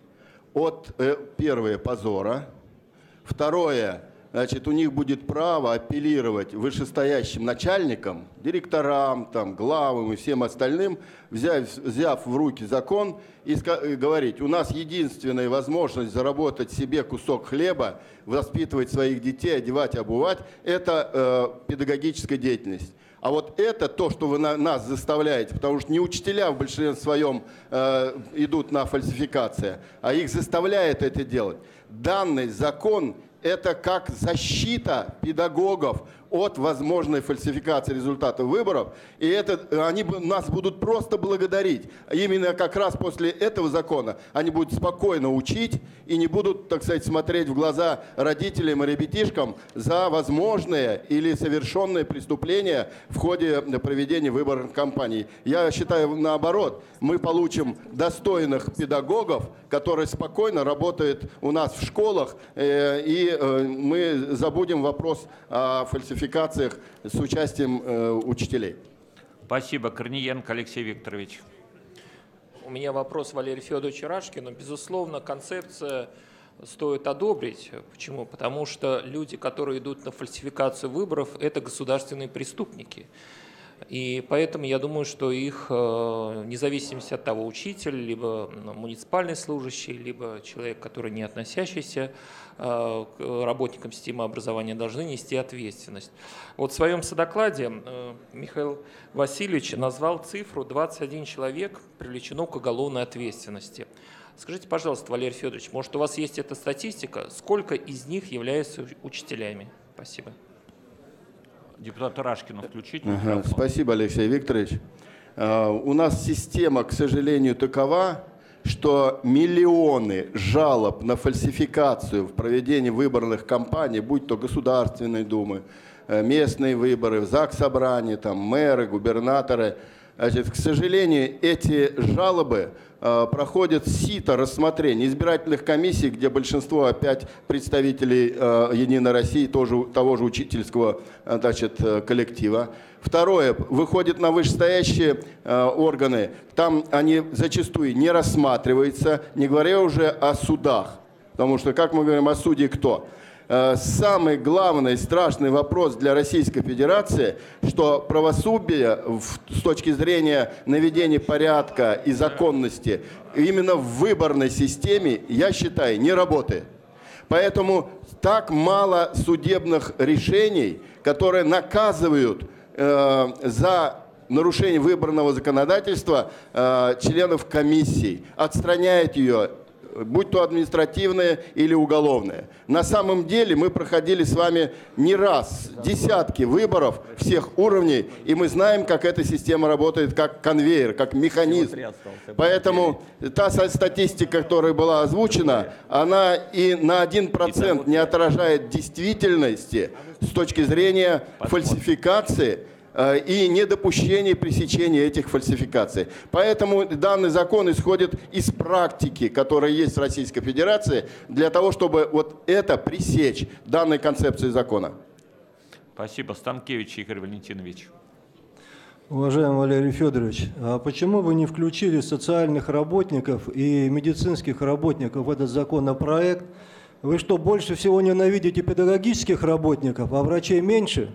от, первое, позора, второе, значит, у них будет право апеллировать вышестоящим начальникам, директорам, там, главам и всем остальным, взяв в руки закон и говорить, у нас единственная возможность заработать себе кусок хлеба, воспитывать своих детей, одевать, обувать, это педагогическая деятельность. А вот это то, что вы нас заставляете, потому что не учителя в большинстве своем идут на фальсификацию, а их заставляет это делать. Данный закон – это как защита педагогов от возможной фальсификации результатов выборов. И это, они нас будут просто благодарить. Именно как раз после этого закона они будут спокойно учить и не будут, так сказать, смотреть в глаза родителям и ребятишкам за возможные или совершенные преступления в ходе проведения выборных кампаний. Я считаю, наоборот, мы получим достойных педагогов, которые спокойно работают у нас в школах, и мы забудем вопрос о фальсификациях с участием учителей. Спасибо. Корниенко Алексей Викторович. У меня вопрос Валерию Федоровичу Рашкину. Безусловно, концепция стоит одобрить. Почему? Потому что люди, которые идут на фальсификацию выборов, это государственные преступники. И поэтому я думаю, что их, вне зависимости от того, учитель, либо муниципальный служащий, либо человек, который не относящийся к работникам системы образования, должны нести ответственность. Вот в своем содокладе Михаил Васильевич назвал цифру 21 человек привлечено к уголовной ответственности. Скажите, пожалуйста, Валерий Федорович, может, у вас есть эта статистика? Сколько из них являются учителями? Спасибо. Депутату Рашкину включить. Спасибо, Алексей Викторович. У нас система, к сожалению, такова, что миллионы жалоб на фальсификацию в проведении выборных кампаний, будь то Государственной Думы, местные выборы, Заксобрание, там, мэры, губернаторы, значит, к сожалению, эти жалобы проходят сито рассмотрения избирательных комиссий, где большинство опять представителей Единой России, того же учительского, значит, коллектива. Второе, выходит на вышестоящие органы, там они зачастую не рассматриваются, не говоря уже о судах, потому что, как мы говорим, о суде кто? Самый главный страшный вопрос для Российской Федерации, что правосудие с точки зрения наведения порядка и законности именно в выборной системе, я считаю, не работает. Поэтому так мало судебных решений, которые наказывают за нарушение выборного законодательства членов комиссий, отстраняют ее, будь то административное или уголовное. На самом деле мы проходили с вами не раз десятки выборов всех уровней, и мы знаем, как эта система работает, как конвейер, как механизм. Поэтому та статистика, которая была озвучена, она и на 1% не отражает действительности с точки зрения фальсификации и недопущения пресечения этих фальсификаций. Поэтому данный закон исходит из практики, которая есть в Российской Федерации, для того, чтобы вот это пресечь данной концепцией закона. Спасибо. Станкевич Игорь Валентинович. Уважаемый Валерий Федорович, а почему вы не включили социальных работников и медицинских работников в этот законопроект? Вы что, больше всего ненавидите педагогических работников, а врачей меньше?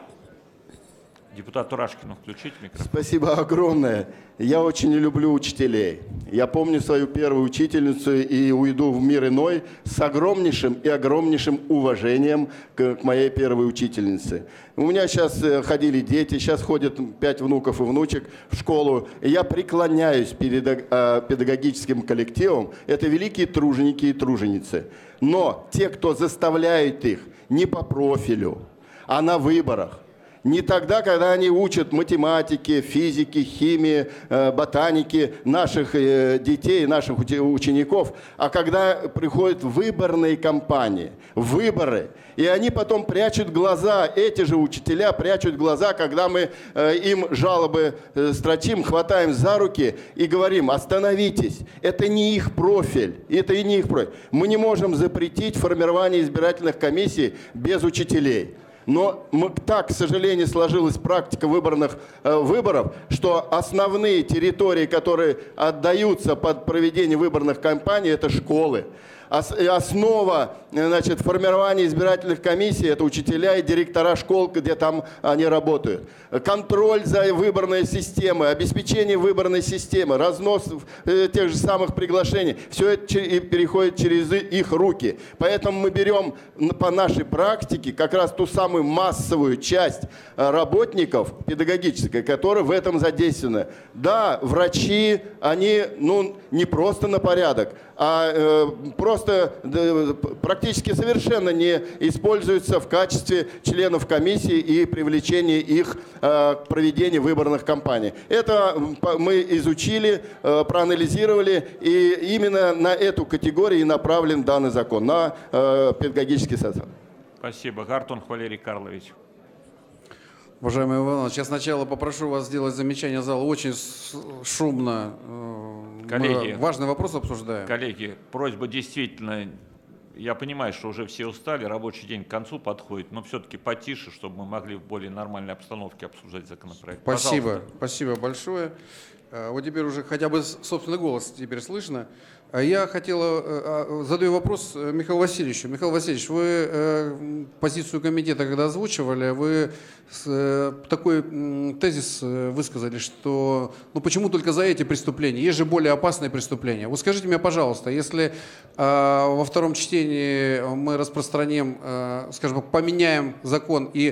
Депутату Рашкину включить микрофон. Спасибо огромное. Я очень люблю учителей. Я помню свою первую учительницу и уйду в мир иной с огромнейшим и огромнейшим уважением к моей первой учительнице. У меня сейчас ходили дети, сейчас ходят 5 внуков и внучек в школу. И я преклоняюсь перед педагогическим коллективом. Это великие труженики и труженицы. Но те, кто заставляет их не по профилю, а на выборах, Не тогда, когда они учат математике, физике, химии, ботанике наших детей, наших учеников, а когда приходят выборные кампании, выборы, и они потом прячут глаза, эти же учителя прячут глаза, когда мы им жалобы строчим, хватаем за руки и говорим: остановитесь, это не их профиль, это и не их профиль. Мы не можем запретить формирование избирательных комиссий без учителей. Но так, к сожалению, сложилась практика выборов, что основные территории, которые отдаются под проведение выборных кампаний, это школы. Основа, значит, формирования избирательных комиссий – это учителя и директора школ, где там они работают. Контроль за выборной системой, обеспечение выборной системы, разнос тех же самых приглашений – все это переходит через их руки. Поэтому мы берем по нашей практике как раз ту самую массовую часть работников педагогической, которые в этом задействованы. Да, врачи, они не просто на порядок, а просто практически совершенно не используются в качестве членов комиссии и привлечения их к проведению выборных кампаний. Это мы изучили, проанализировали, и именно на эту категорию направлен данный закон, на педагогический состав. Спасибо. Гартун Валерий Карлович. Уважаемый Иван Иванович, я сначала попрошу вас сделать замечание залу. Очень шумно. Коллеги, мы важный вопрос обсуждаем. Коллеги, просьба действительно, я понимаю, что уже все устали, рабочий день к концу подходит, но все-таки потише, чтобы мы могли в более нормальной обстановке обсуждать законопроект. Спасибо, Пожалуйста. спасибо большое. Вот теперь уже хотя бы собственный голос теперь слышно. Я хотел, задаю вопрос Михаилу Васильевичу. Михаил Васильевич, вы позицию комитета, когда озвучивали, вы такой тезис высказали, что почему только за эти преступления? Есть же более опасные преступления. Вот скажите мне, пожалуйста, если во втором чтении мы распространим, скажем, поменяем закон и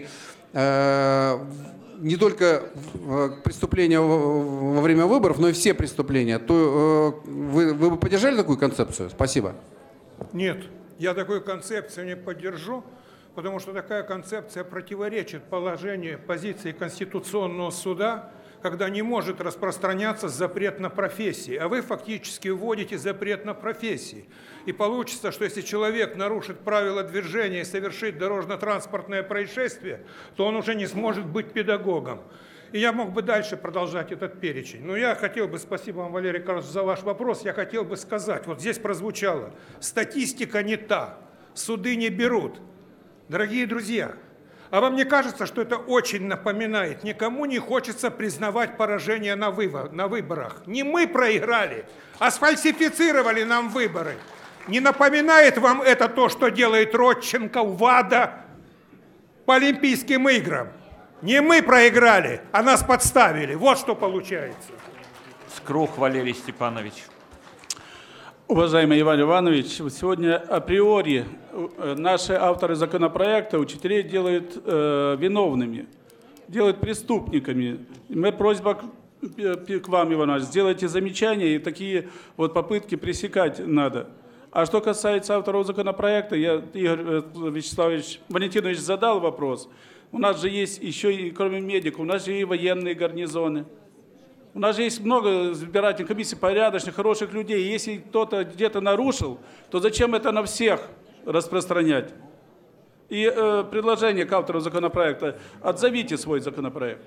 не только преступления во время выборов, но и все преступления, то вы бы поддержали такую концепцию? Спасибо. Нет, я такую концепцию не поддержу, потому что такая концепция противоречит положению позиции Конституционного суда, когда не может распространяться запрет на профессии, а вы фактически вводите запрет на профессии. И получится, что если человек нарушит правила движения и совершит дорожно-транспортное происшествие, то он уже не сможет быть педагогом. И я мог бы дальше продолжать этот перечень. Но я хотел бы, спасибо вам, Валерий Карлович, за ваш вопрос, я хотел бы сказать, вот здесь прозвучало: статистика не та, суды не берут. Дорогие друзья, а вам не кажется, что это очень напоминает? Никому не хочется признавать поражение на выборах. Не мы проиграли, а сфальсифицировали нам выборы. Не напоминает вам это то, что делает Родченко у ВАДА по Олимпийским играм? Не мы проиграли, а нас подставили. Вот что получается. Скрух Валерий Степанович. Уважаемый Иван Иванович, сегодня априори наши авторы законопроекта учителей делают виновными, делают преступниками. Моя просьба к вам, Иван Иванович, сделайте замечания, и такие вот попытки пресекать надо. А что касается авторов законопроекта, Игорь Вячеславович Валентинович задал вопрос. У нас же есть еще, и кроме медиков, у нас же и военные гарнизоны. У нас же есть много избирательных комиссий, порядочных, хороших людей. Если кто-то где-то нарушил, то зачем это на всех распространять? И предложение к автору законопроекта: отзовите свой законопроект.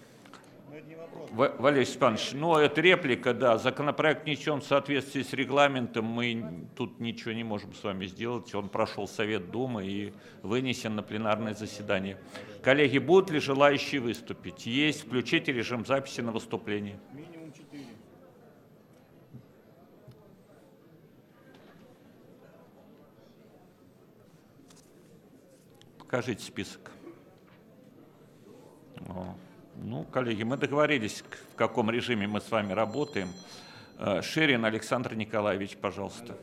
Валерий Степанович, это реплика, да. Законопроект внесен в соответствии с регламентом. Мы тут ничего не можем с вами сделать. Он прошел Совет Думы и вынесен на пленарное заседание. Коллеги, будут ли желающие выступить? Есть. Включите режим записи на выступление. Минимум 4. Покажите список. Коллеги, мы договорились, в каком режиме мы с вами работаем. Ширин Александр Николаевич, пожалуйста.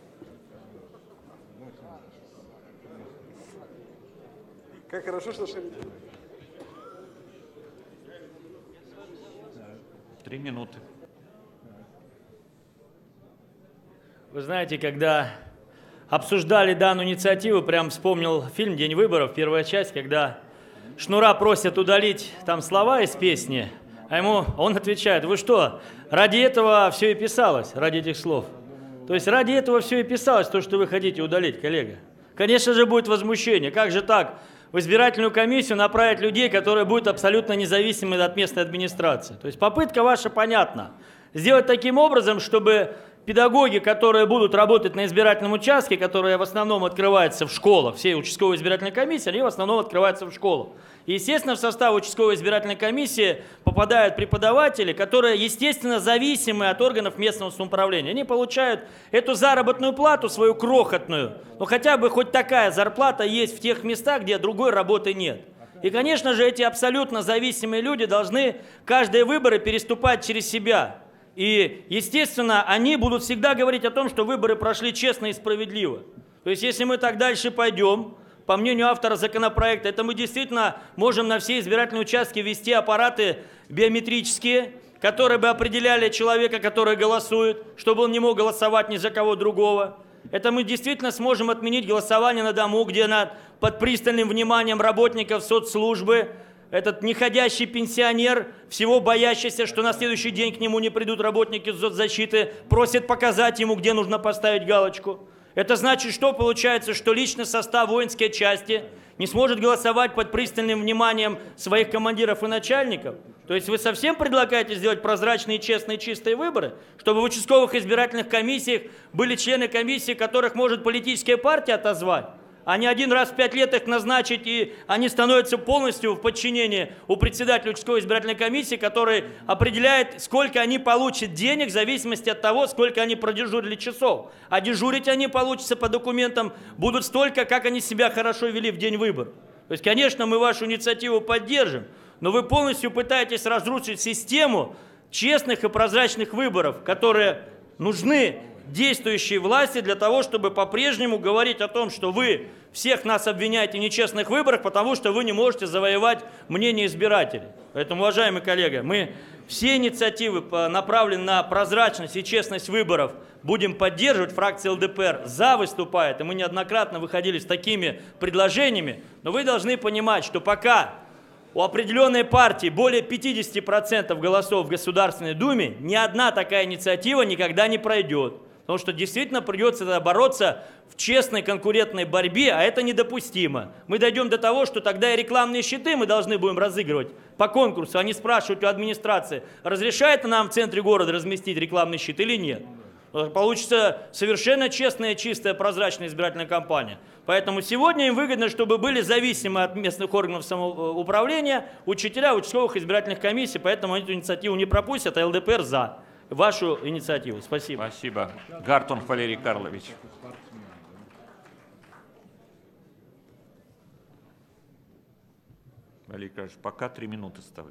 Как хорошо, что Ширин. 3 минуты. Вы знаете, когда обсуждали данную инициативу, прям вспомнил фильм «День выборов», первая часть, когда Шнура просят удалить там слова из песни, а он отвечает: вы что, ради этого все и писалось, ради этих слов? То есть ради этого все и писалось, то, что вы хотите удалить, коллега. Конечно же, будет возмущение. Как же так? В избирательную комиссию направить людей, которые будут абсолютно независимы от местной администрации. То есть попытка ваша понятна. Сделать таким образом, чтобы педагоги, которые будут работать на избирательном участке, которые в основном открываются в школах, все участковые избирательные комиссии, они в основном открываются в школах. И, естественно, в состав участковой избирательной комиссии попадают преподаватели, которые, естественно, зависимы от органов местного самоуправления. Они получают эту заработную плату, свою крохотную, но хотя бы хоть такая зарплата есть в тех местах, где другой работы нет. И, конечно же, эти абсолютно зависимые люди должны каждые выборы переступать через себя. И, естественно, они будут всегда говорить о том, что выборы прошли честно и справедливо. То есть, если мы так дальше пойдем, по мнению автора законопроекта, это мы действительно можем на все избирательные участки ввести аппараты биометрические, которые бы определяли человека, который голосует, чтобы он не мог голосовать ни за кого другого. Это мы действительно сможем отменить голосование на дому, где под пристальным вниманием работников соцслужбы этот неходящий пенсионер, всего боящийся, что на следующий день к нему не придут работники соцзащиты, просит показать ему, где нужно поставить галочку. Это значит, что получается, что личный состав воинской части не сможет голосовать под пристальным вниманием своих командиров и начальников? То есть вы совсем предлагаете сделать прозрачные, честные, чистые выборы, чтобы в участковых избирательных комиссиях были члены комиссии, которых может политическая партия отозвать, а не один раз в 5 лет их назначить, и они становятся полностью в подчинении у председателя участковой избирательной комиссии, который определяет, сколько они получат денег в зависимости от того, сколько они продежурили часов. А дежурить они, получится по документам, будут столько, как они себя хорошо вели в день выборов. То есть, конечно, мы вашу инициативу поддержим, но вы полностью пытаетесь разрушить систему честных и прозрачных выборов, которые нужны действующей власти для того, чтобы по-прежнему говорить о том, что вы всех нас обвиняете в нечестных выборах, потому что вы не можете завоевать мнение избирателей. Поэтому, уважаемый коллега, мы все инициативы, направленные на прозрачность и честность выборов, будем поддерживать. Фракция ЛДПР за выступает, и мы неоднократно выходили с такими предложениями. Но вы должны понимать, что пока у определенной партии более 50% голосов в Государственной Думе, ни одна такая инициатива никогда не пройдет. Потому что действительно придется бороться в честной конкурентной борьбе, а это недопустимо. Мы дойдем до того, что тогда и рекламные щиты мы должны будем разыгрывать по конкурсу, а не спрашивать у администрации, разрешает нам в центре города разместить рекламный щит или нет. Получится совершенно честная, чистая, прозрачная избирательная кампания. Поэтому сегодня им выгодно, чтобы были зависимы от местных органов самоуправления учителя участковых избирательных комиссий, поэтому они эту инициативу не пропустят, а ЛДПР за вашу инициативу. Спасибо. Спасибо. Гартон Валерий Карлович. Валерий Карлович, пока 3 минуты ставлю.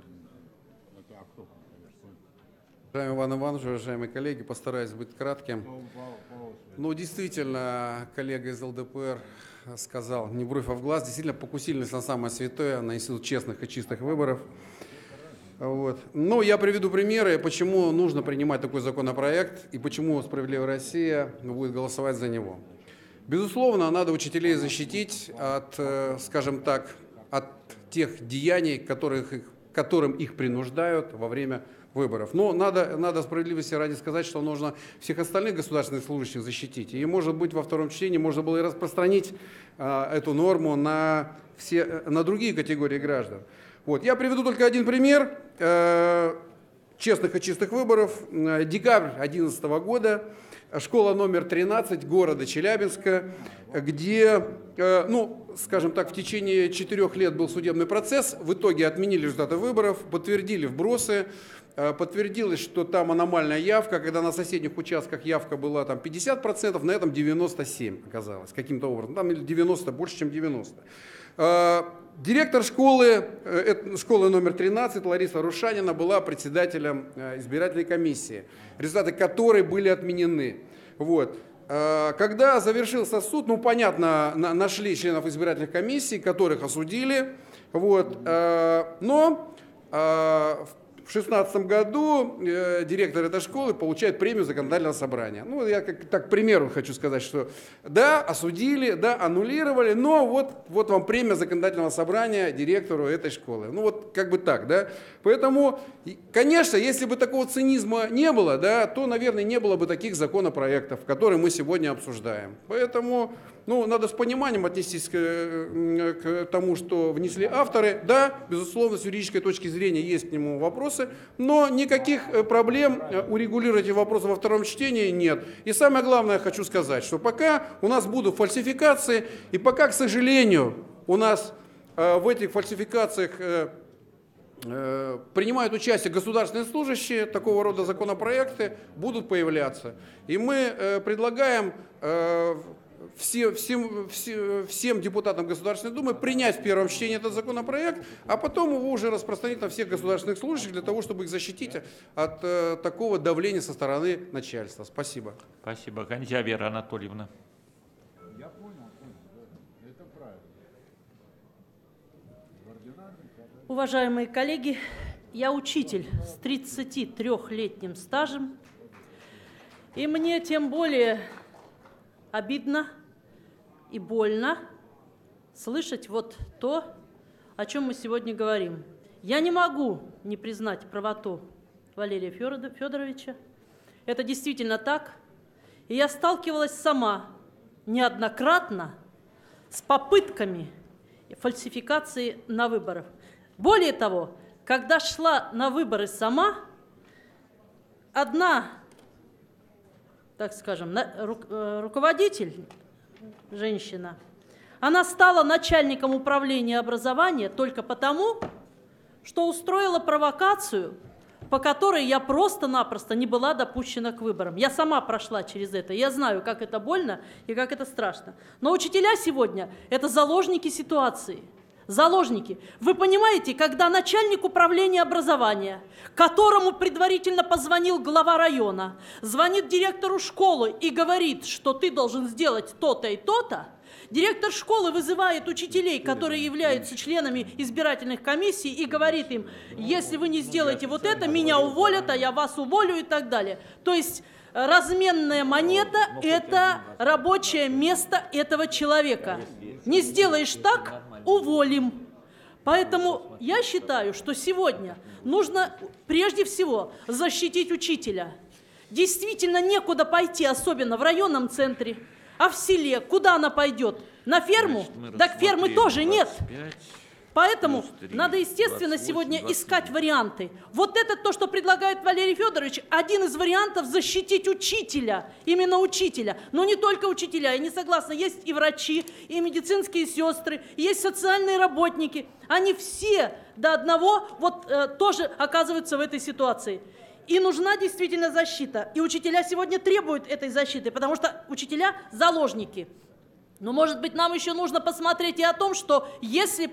Уважаемый Иван Иванович, уважаемые коллеги, постараюсь быть кратким. Ну, действительно, коллега из ЛДПР сказал, не бровь, а в глаз, действительно покусились на самое святое, на институт честных и чистых выборов. Вот. Но я приведу примеры, почему нужно принимать такой законопроект и почему «Справедливая Россия» будет голосовать за него. Безусловно, надо учителей защитить от, скажем так, от тех деяний, которым их принуждают во время выборов. Но надо справедливости ради сказать, что нужно всех остальных государственных служащих защитить. И, может быть, во втором чтении можно было и распространить эту норму на другие категории граждан. Вот. Я приведу только один пример честных и чистых выборов. Декабрь 2011 года, школа номер 13 города Челябинска, где, ну, скажем так, в течение 4 лет был судебный процесс, в итоге отменили результаты выборов, подтвердили вбросы, подтвердилось, что там аномальная явка, когда на соседних участках явка была там 50%, на этом 97% оказалось каким-то образом, там 90, больше, чем 90%. Директор школы номер 13 Лариса Рушанина была председателем избирательной комиссии, результаты которой были отменены. Вот. Когда завершился суд, ну, понятно, нашли членов избирательных комиссий, которых осудили, вот, но в 2016 году директор этой школы получает премию законодательного собрания. Ну, я так к примеру хочу сказать, что да, осудили, да, аннулировали, но вот вам премия законодательного собрания директору этой школы. Ну, вот как бы так, да. Поэтому, конечно, если бы такого цинизма не было, да, то, наверное, не было бы таких законопроектов, которые мы сегодня обсуждаем. Поэтому, ну, надо с пониманием отнестись к тому, что внесли авторы. Да, безусловно, с юридической точки зрения есть к нему вопросы, но никаких проблем урегулировать эти вопросы во втором чтении нет. И самое главное, хочу сказать, что пока у нас будут фальсификации, и пока, к сожалению, у нас в этих фальсификациях принимают участие государственные служащие, такого рода законопроекты будут появляться. И мы предлагаем всем депутатам Государственной Думы принять в первом чтении этот законопроект, а потом его уже распространить на всех государственных служащих для того, чтобы их защитить от такого давления со стороны начальства. Спасибо. Спасибо. Гандзя Вера Анатольевна. Я понял. Это правильно. Уважаемые коллеги, я учитель с 33-летним стажем, и мне тем более обидно и больно слышать вот то, о чем мы сегодня говорим. Я не могу не признать правоту Валерия Федоровича. Это действительно так. И я сталкивалась сама неоднократно с попытками фальсификации на выборах. Более того, когда шла на выборы сама, одна, так скажем, руководитель, женщина, она стала начальником управления образования только потому, что устроила провокацию, по которой я просто-напросто не была допущена к выборам. Я сама прошла через это, я знаю, как это больно и как это страшно. Но учителя сегодня – это заложники ситуации. Заложники. Вы понимаете, когда начальник управления образования, которому предварительно позвонил глава района, звонит директору школы и говорит, что ты должен сделать то-то и то-то, директор школы вызывает учителей, которые являются членами избирательных комиссий, и говорит им, если вы не сделаете вот это, меня уволят, а я вас уволю и так далее. То есть разменная монета – это рабочее место этого человека. Не сделаешь так – уволим. Поэтому я считаю, что сегодня нужно прежде всего защитить учителя. Действительно некуда пойти, особенно в районном центре. А в селе куда она пойдет? На ферму? Так фермы тоже нет. Поэтому надо, естественно, сегодня искать варианты. Вот это то, что предлагает Валерий Федорович, один из вариантов защитить учителя, именно учителя. Но не только учителя, я не согласна, есть и врачи, и медицинские сестры, есть социальные работники. Они все до одного тоже оказываются в этой ситуации. И нужна действительно защита. И учителя сегодня требуют этой защиты, потому что учителя – заложники. Но, может быть, нам еще нужно посмотреть и о том, что если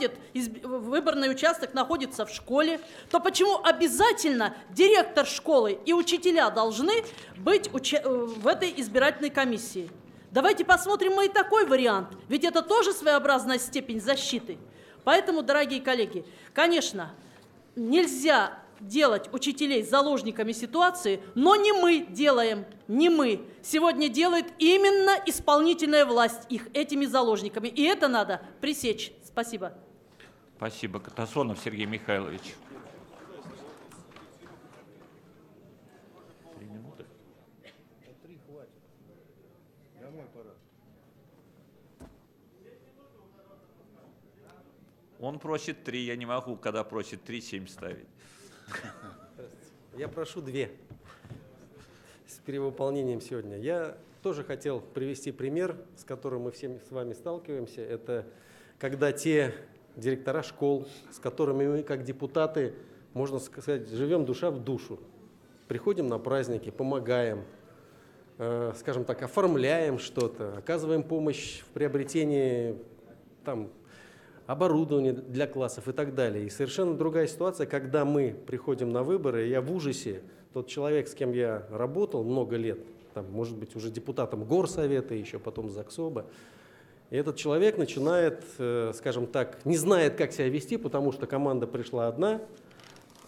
выборный участок находится в школе, то почему обязательно директор школы и учителя должны быть в этой избирательной комиссии? Давайте посмотрим мы и такой вариант, ведь это тоже своеобразная степень защиты. Поэтому, дорогие коллеги, конечно, нельзя делать учителей заложниками ситуации, но не мы делаем, не мы. Сегодня делает именно исполнительная власть их этими заложниками. И это надо пресечь. Спасибо. Спасибо. Катасонов Сергей Михайлович. 3 минуты. 3 хватит. Домой пора. Он просит 3, я не могу, когда просит 3, 7 ставить. Я прошу 2 с перевыполнением сегодня. Я тоже хотел привести пример, с которым мы все с вами сталкиваемся. Это когда те директора школ, с которыми мы как депутаты, можно сказать, живем душа в душу. Приходим на праздники, помогаем, скажем так, оформляем что-то, оказываем помощь в приобретении оборудование для классов и так далее. И совершенно другая ситуация, когда мы приходим на выборы, я в ужасе, тот человек, с кем я работал много лет, может быть, уже депутатом горсовета, еще потом Заксоба, и этот человек начинает, скажем так, не знает, как себя вести, потому что команда пришла одна,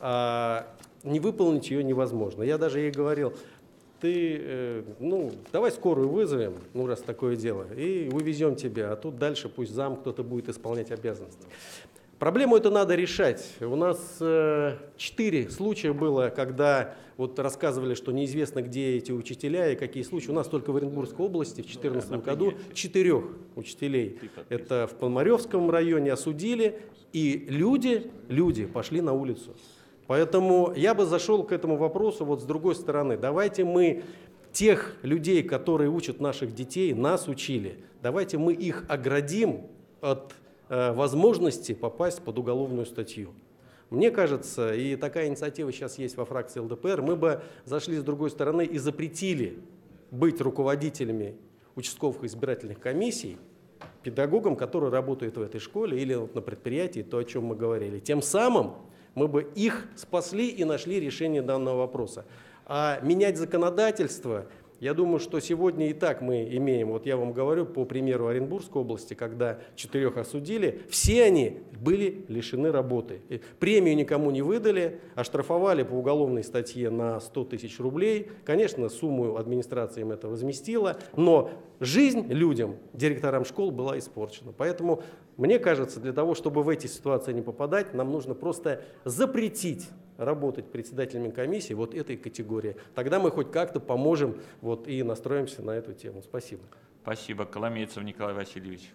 а не выполнить ее невозможно. Я даже ей говорил, ты, давай скорую вызовем, раз такое дело, и увезем тебя, а тут дальше пусть зам кто-то будет исполнять обязанности. Проблему эту надо решать. У нас 4 случая было, когда вот рассказывали, что неизвестно, где эти учителя и какие случаи. У нас только в Оренбургской области в 2014 году 4 учителей. Это в Полмаревском районе осудили, и люди пошли на улицу. Поэтому я бы зашел к этому вопросу вот с другой стороны. Давайте мы тех людей, которые учат наших детей, нас учили, давайте мы их оградим от возможности попасть под уголовную статью. Мне кажется, и такая инициатива сейчас есть во фракции ЛДПР, мы бы зашли с другой стороны и запретили быть руководителями участковых избирательных комиссий педагогам, которые работают в этой школе или на предприятии, то, о чем мы говорили. Тем самым мы бы их спасли и нашли решение данного вопроса. А менять законодательство, я думаю, что сегодня и так мы имеем, вот я вам говорю по примеру Оренбургской области, когда 4 осудили, все они были лишены работы. Премию никому не выдали, оштрафовали по уголовной статье на 100 тысяч рублей. Конечно, сумму администрация им это возместила, но жизнь людям, директорам школ, была испорчена. Поэтому, мне кажется, для того, чтобы в эти ситуации не попадать, нам нужно просто запретить работать председателями комиссии вот этой категории. Тогда мы хоть как-то поможем вот, и настроимся на эту тему. Спасибо. Спасибо. Коломейцев Николай Васильевич.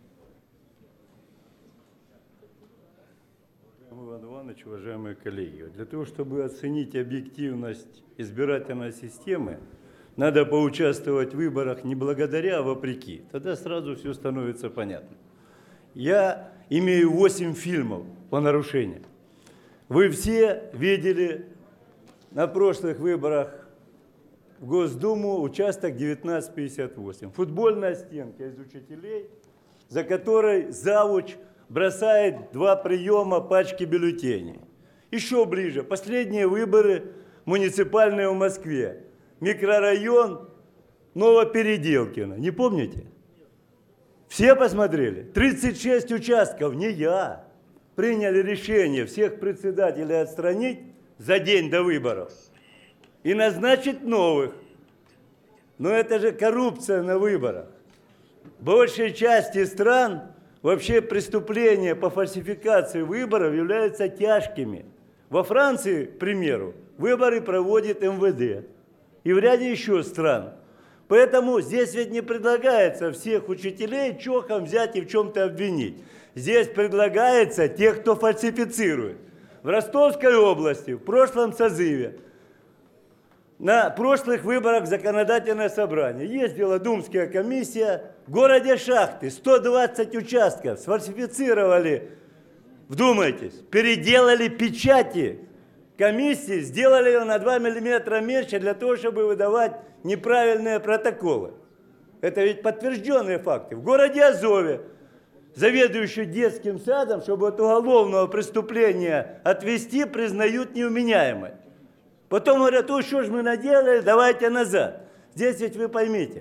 Иван Иванович, уважаемые коллеги, для того, чтобы оценить объективность избирательной системы, надо поучаствовать в выборах не благодаря, а вопреки. Тогда сразу все становится понятно. Я имею 8 фильмов по нарушениям. Вы все видели на прошлых выборах в Госдуму участок 1958. Футбольная стенка из учителей, за которой завуч бросает 2 приема пачки бюллетеней. Еще ближе, последние выборы муниципальные в Москве. Микрорайон Новопеределкино. Не помните? Все посмотрели? 36 участков, не я. Приняли решение всех председателей отстранить за день до выборов и назначить новых. Но это же коррупция на выборах. В большей части стран вообще преступления по фальсификации выборов являются тяжкими. Во Франции, к примеру, выборы проводит МВД. И в ряде еще стран. Поэтому здесь ведь не предлагается всех учителей чохом взять и в чем-то обвинить. Здесь предлагается тех, кто фальсифицирует. В Ростовской области в прошлом созыве на прошлых выборах в законодательное собрание ездила Думская комиссия. В городе Шахты 120 участков сфальсифицировали, вдумайтесь, переделали печати комиссии, сделали ее на 2 миллиметра меньше для того, чтобы выдавать неправильные протоколы. Это ведь подтвержденные факты. В городе Азове заведующий детским садом, чтобы от уголовного преступления отвести, признают невменяемой. Потом говорят, ой, что ж мы наделали, давайте назад. Здесь ведь вы поймите,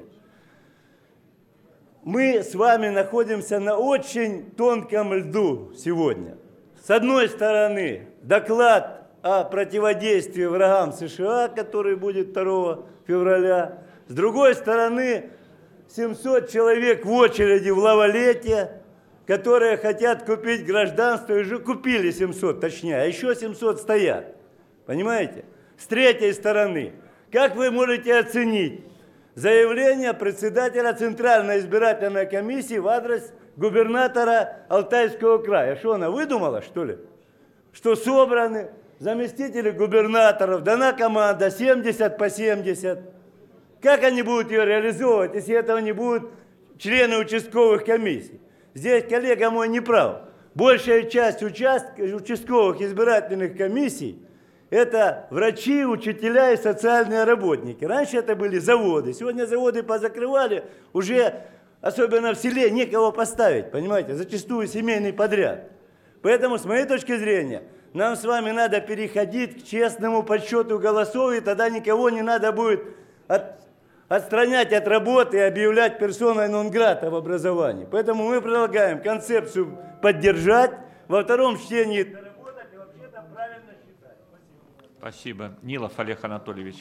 мы с вами находимся на очень тонком льду сегодня. С одной стороны, доклад о противодействии врагам США, который будет 2 февраля. С другой стороны, 700 человек в очереди в Лавалете, которые хотят купить гражданство, и уже купили 700, точнее, а еще 700 стоят. Понимаете? С третьей стороны, как вы можете оценить заявление председателя Центральной избирательной комиссии в адрес губернатора Алтайского края? Что она выдумала, что ли? Что собраны заместители губернаторов, дана команда 70 по 70. Как они будут ее реализовывать, если этого не будут члены участковых комиссий? Здесь коллега мой не прав. Большая часть участковых избирательных комиссий – это врачи, учителя и социальные работники. Раньше это были заводы. Сегодня заводы позакрывали, уже, особенно в селе, некого поставить, понимаете, зачастую семейный подряд. Поэтому, с моей точки зрения, нам с вами надо переходить к честному подсчету голосов, и тогда никого не надо будет отстранять от работы и объявлять персоной нон-грата в образовании. Поэтому мы предлагаем концепцию поддержать, во втором чтении доработать и вообще-то правильно считать. Спасибо. Спасибо. Нилов Олег Анатольевич.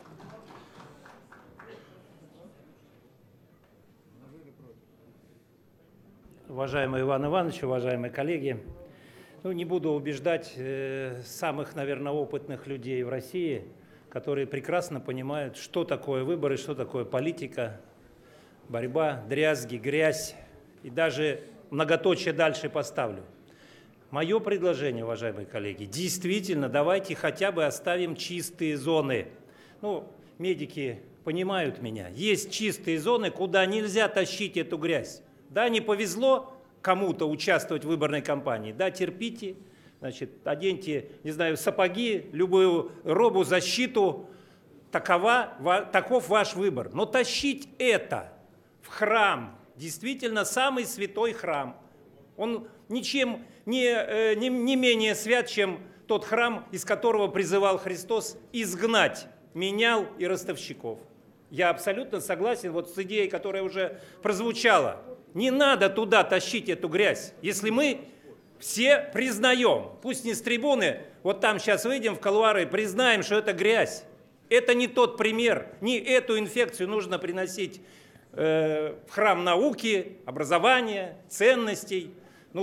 Уважаемый Иван Иванович, уважаемые коллеги, не буду убеждать самых, наверное, опытных людей в России, которые прекрасно понимают, что такое выборы, что такое политика, борьба, дрязги, грязь. И даже многоточие дальше поставлю. Мое предложение, уважаемые коллеги, действительно, давайте хотя бы оставим чистые зоны. Медики понимают меня. Есть чистые зоны, куда нельзя тащить эту грязь. Да, не повезло кому-то участвовать в выборной кампании. Да, терпите, оденьте, не знаю, сапоги, любую робу, защиту. Таков ваш выбор. Но тащить это в храм, действительно самый святой храм, он ничем не менее свят, чем тот храм, из которого призывал Христос изгнать менял и ростовщиков. Я абсолютно согласен с идеей, которая уже прозвучала. Не надо туда тащить эту грязь. Если мы все признаем, пусть не с трибуны, там сейчас выйдем в кулуары и признаем, что это грязь. Это не тот пример. Не эту инфекцию нужно приносить в храм науки, образования, ценностей.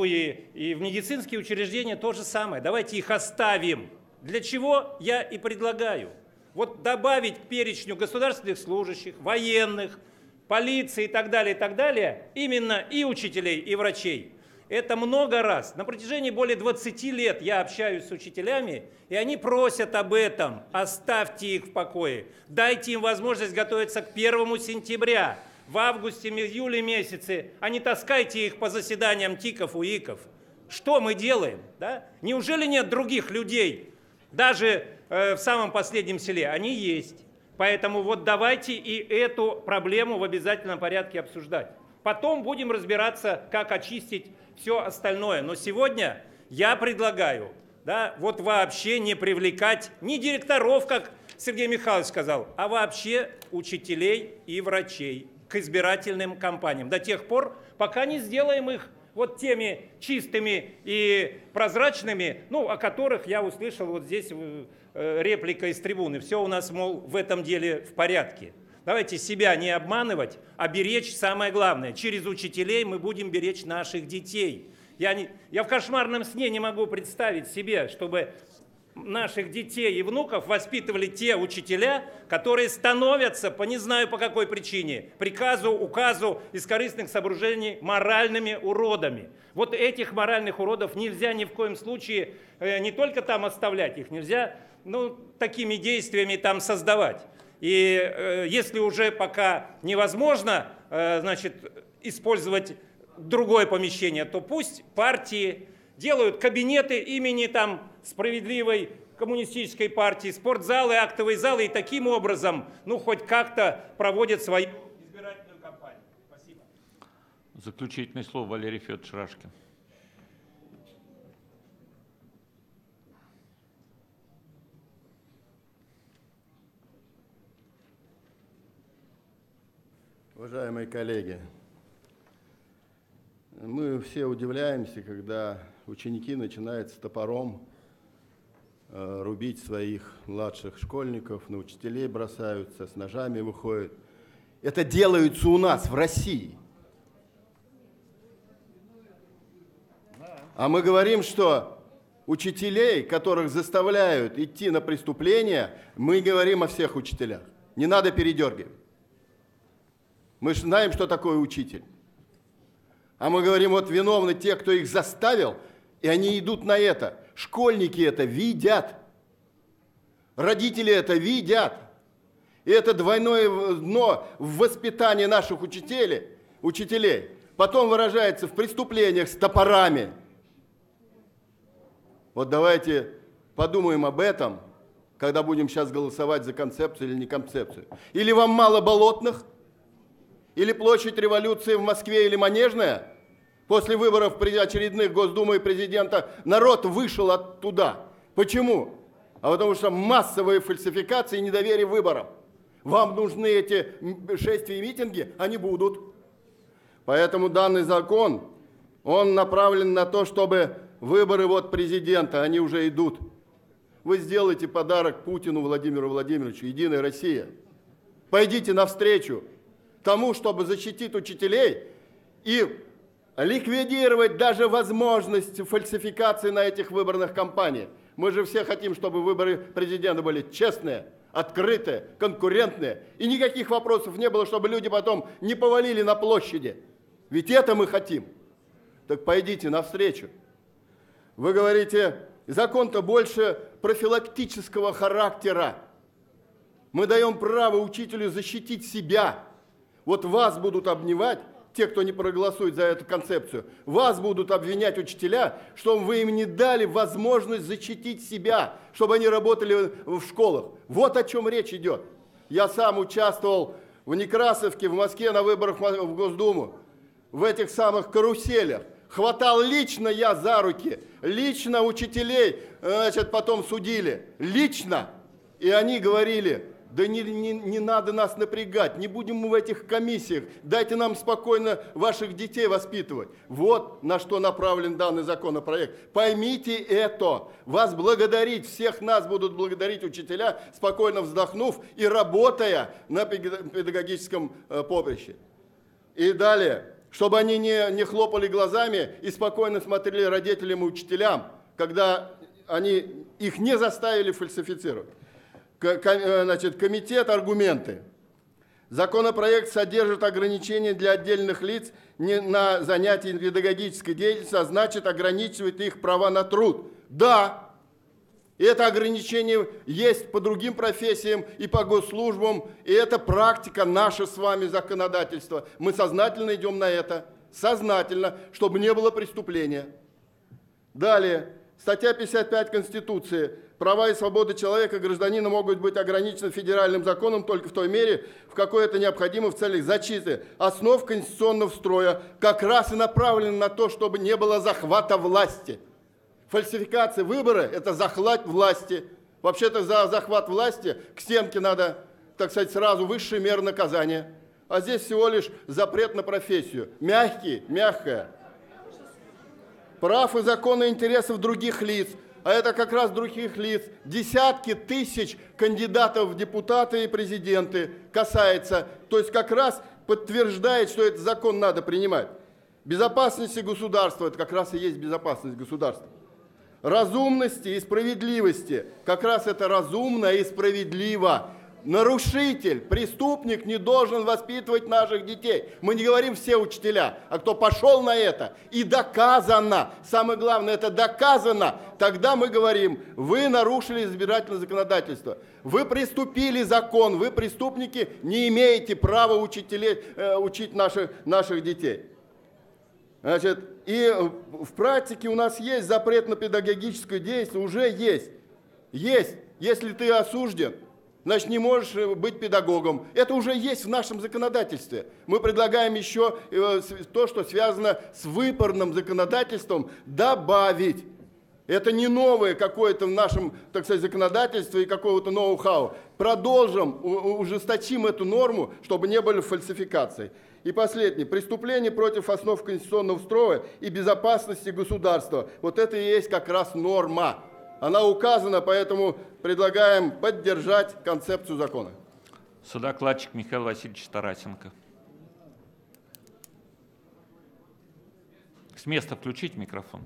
И в медицинские учреждения то же самое. Давайте их оставим. Для чего я и предлагаю. Добавить к перечню государственных служащих, военных, полиции и так далее, именно и учителей, и врачей. Это много раз. На протяжении более 20 лет я общаюсь с учителями, и они просят об этом. Оставьте их в покое. Дайте им возможность готовиться к 1 сентября. В августе, июле месяце, а не таскайте их по заседаниям ТИКов, УИКов. Что мы делаем? Да? Неужели нет других людей? Даже в самом последнем селе они есть. Поэтому давайте и эту проблему в обязательном порядке обсуждать. Потом будем разбираться, как очистить все остальное. Но сегодня я предлагаю вообще не привлекать ни директоров, как Сергей Михайлович сказал, а вообще учителей и врачей к избирательным кампаниям. До тех пор, пока не сделаем их теми чистыми и прозрачными, о которых я услышал здесь реплика из трибуны. Все у нас, мол, в этом деле в порядке. Давайте себя не обманывать, а беречь самое главное. Через учителей мы будем беречь наших детей. Я в кошмарном сне не могу представить себе, чтобы наших детей и внуков воспитывали те учителя, которые становятся, не знаю по какой причине, приказу, указу из корыстных соображений моральными уродами. Этих моральных уродов нельзя ни в коем случае не только там оставлять, их нельзя такими действиями там создавать. И если уже пока невозможно использовать другое помещение, то пусть партии делают кабинеты имени справедливой коммунистической партии, спортзалы, актовые залы, и таким образом, хоть как-то проводят свою избирательную кампанию. Спасибо. Заключительное слово Валерий Федорович Рашкин. Уважаемые коллеги, мы все удивляемся, когда ученики начинают с топором рубить своих младших школьников, на учителей бросаются, с ножами выходят. Это делается у нас в России. А мы говорим, что учителей, которых заставляют идти на преступления, мы говорим о всех учителях. Не надо передергивать. Мы же знаем, что такое учитель. А мы говорим, виновны те, кто их заставил, и они идут на это. Школьники это видят. Родители это видят. И это двойное дно в воспитании наших учителей. Потом выражается в преступлениях с топорами. Давайте подумаем об этом, когда будем сейчас голосовать за концепцию или не концепцию. Или вам мало Болотных? Или площадь революции в Москве или Манежная? После выборов очередных Госдумы и президента народ вышел оттуда. Почему? Потому что массовые фальсификации и недоверие выборам. Вам нужны эти шествия и митинги? Они будут. Поэтому данный закон, он направлен на то, чтобы выборы президента, они уже идут. вы сделаете подарок Путину Владимиру Владимировичу, Единая Россия. Пойдите навстречу тому, чтобы защитить учителей и ликвидировать даже возможность фальсификации на этих выборных кампаниях. Мы же все хотим, чтобы выборы президента были честные, открытые, конкурентные. И никаких вопросов не было, чтобы люди потом не повалили на площади. Ведь это мы хотим. Так пойдите навстречу. Вы говорите, закон-то больше профилактического характера. Мы даем право учителю защитить себя. Вот вас будут обнимать, те, кто не проголосует за эту концепцию, вас будут обвинять учителя, что вы им не дали возможность защитить себя, чтобы они работали в школах. Вот о чем речь идет. Я сам участвовал в Некрасовке, в Москве на выборах в Госдуму, в этих самых каруселях. Хватал лично я за руки, лично учителей, значит, потом судили, лично. И они говорили, да не надо нас напрягать, не будем мы в этих комиссиях, дайте нам спокойно ваших детей воспитывать. Вот на что направлен данный законопроект. Поймите это, вас благодарить, всех нас будут благодарить учителя, спокойно вздохнув и работая на педагогическом поприще. И далее, чтобы они не хлопали глазами и спокойно смотрели родителям и учителям, когда они их не заставили фальсифицировать. Значит, комитет, аргументы. Законопроект содержит ограничения для отдельных лиц на занятия педагогической деятельностью, а значит ограничивает их права на труд. Да, это ограничение есть по другим профессиям и по госслужбам, и это практика наша с вами законодательства. Мы сознательно идем на это, сознательно, чтобы не было преступления. Далее, статья 55 Конституции. Права и свободы человека и гражданина могут быть ограничены федеральным законом только в той мере, в какой это необходимо в целях защиты основ конституционного строя, как раз и направлено на то, чтобы не было захвата власти. Фальсификация выбора – это захват власти. Вообще-то за захват власти к стенке надо, так сказать, сразу высшая мера наказания. А здесь всего лишь запрет на профессию. Мягкая. Прав и законы интересов других лиц. А это как раз других лиц. Десятки тысяч кандидатов в депутаты и президенты касается. То есть как раз подтверждает, что этот закон надо принимать. Безопасности государства – это как раз и есть безопасность государства. Разумности и справедливости – как раз это разумно и справедливо. Нарушитель, преступник не должен воспитывать наших детей. Мы не говорим все учителя, а кто пошел на это и доказано, самое главное, это доказано, тогда мы говорим, вы нарушили избирательное законодательство, вы приступили закон, вы преступники, не имеете права учить наших детей. Значит, и в практике у нас есть запрет на педагогическую деятельность, уже есть. Если ты осужден, значит, не можешь быть педагогом. Это уже есть в нашем законодательстве. Мы предлагаем еще то, что связано с выборным законодательством, добавить. Это не новое какое-то в нашем, так сказать, законодательстве и какого-то ноу-хау. Продолжим, ужесточим эту норму, чтобы не было фальсификаций. И последнее. Преступление против основ конституционного строя и безопасности государства. Вот это и есть как раз норма. Она указана, поэтому предлагаем поддержать концепцию закона. Содокладчик Михаил Васильевич Тарасенко. С места включить микрофон.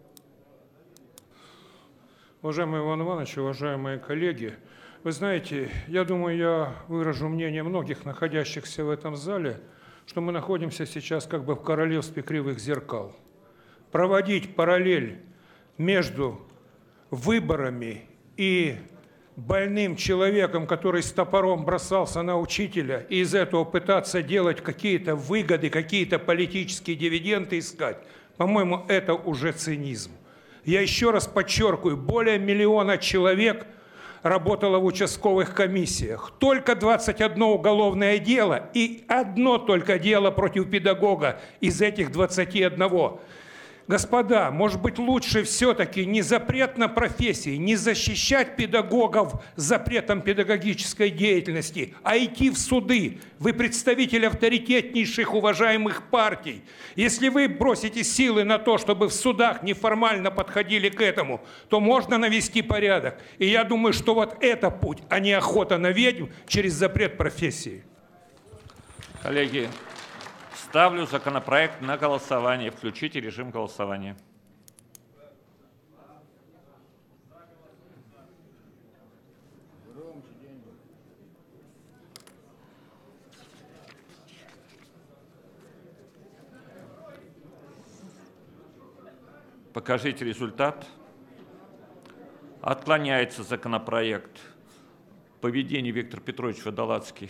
Уважаемый Иван Иванович, уважаемые коллеги, вы знаете, я думаю, я выражу мнение многих находящихся в этом зале, что мы находимся сейчас как бы в королевстве кривых зеркал. Проводить параллель между выборами и больным человеком, который с топором бросался на учителя, и из этого пытаться делать какие-то выгоды, какие-то политические дивиденды искать, по-моему, это уже цинизм. Я еще раз подчеркиваю, более 1 миллиона человек работало в участковых комиссиях. Только 21 уголовное дело и одно только дело против педагога из этих 21. Господа, может быть, лучше все-таки не запрет на профессии, не защищать педагогов запретом педагогической деятельности, а идти в суды. Вы представитель авторитетнейших уважаемых партий. Если вы бросите силы на то, чтобы в судах неформально подходили к этому, то можно навести порядок. И я думаю, что вот это путь, а не охота на ведьм через запрет профессии. Коллеги, ставлю законопроект на голосование. Включите режим голосования. Покажите результат. Отклоняется законопроект. Поведение Виктор Петрович Водолацкий.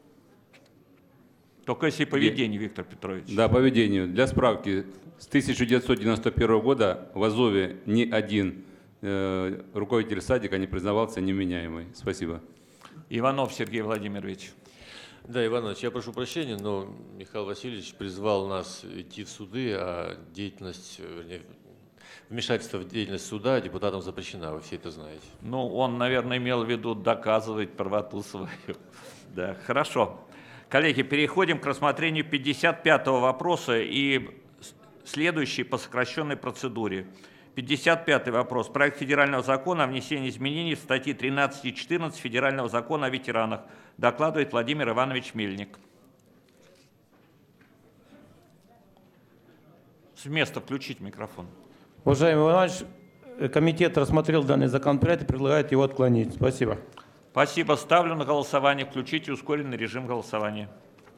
Только если поведение, Виктор Петрович. Да, поведению. Для справки, с 1991 года в Азове ни один руководитель садика не признавался невменяемый. Спасибо. Иванов Сергей Владимирович. Да, Иван Иванович, я прошу прощения, но Михаил Васильевич призвал нас идти в суды, а деятельность, вернее, вмешательство в деятельность суда депутатам запрещена, вы все это знаете. Ну, он, наверное, имел в виду доказывать правоту свою. Да, хорошо. Коллеги, переходим к рассмотрению 55-го вопроса и следующий по сокращенной процедуре. 55-й вопрос. Проект федерального закона о внесении изменений в статьи 13 и 14 Федерального закона о ветеранах. Докладывает Владимир Иванович Мельник. С места включить микрофон. Уважаемый Иван Иванович, комитет рассмотрел данный законопроект и предлагает его отклонить. Спасибо. Спасибо. Ставлю на голосование. Включите ускоренный режим голосования.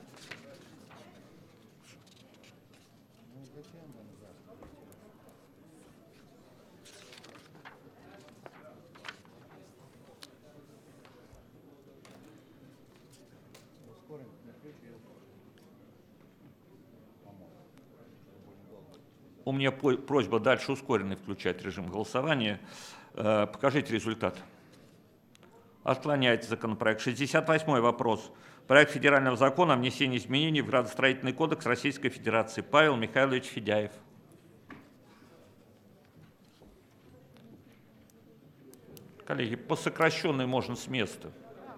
У меня просьба дальше ускоренный включать режим голосования. Покажите результат. Отклоняется законопроект. 68-й вопрос. Проект федерального закона о внесении изменений в Градостроительный кодекс Российской Федерации. Павел Михайлович Федяев. Коллеги, по сокращенной можно с места.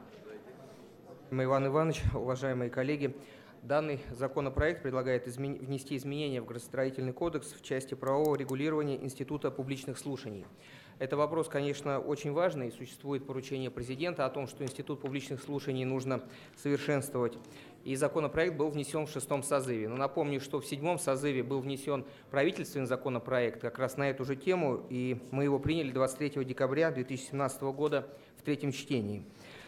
Иван Иванович, уважаемые коллеги, данный законопроект предлагает внести изменения в Градостроительный кодекс в части правового регулирования института публичных слушаний. Это вопрос, конечно, очень важный. Существует поручение президента о том, что институт публичных слушаний нужно совершенствовать. И законопроект был внесен в 6-м созыве. Но напомню, что в 7-м созыве был внесен правительственный законопроект как раз на эту же тему, и мы его приняли 23 декабря 2017 года в 3-м чтении.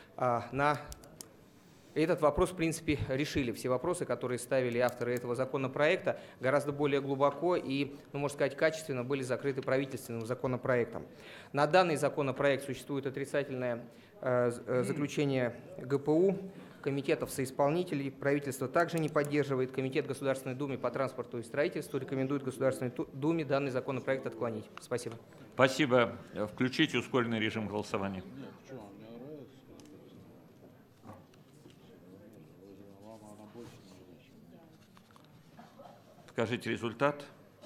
Этот вопрос, в принципе, решили. Все вопросы, которые ставили авторы этого законопроекта, гораздо более глубоко и, можно сказать, качественно были закрыты правительственным законопроектом. На данный законопроект существует отрицательное заключение ГПУ, комитетов соисполнителей. Правительство также не поддерживает. Комитет Государственной Думы по транспорту и строительству рекомендует Государственной Думе данный законопроект отклонить. Спасибо. Спасибо. Включите ускоренный режим голосования. Покажите результат.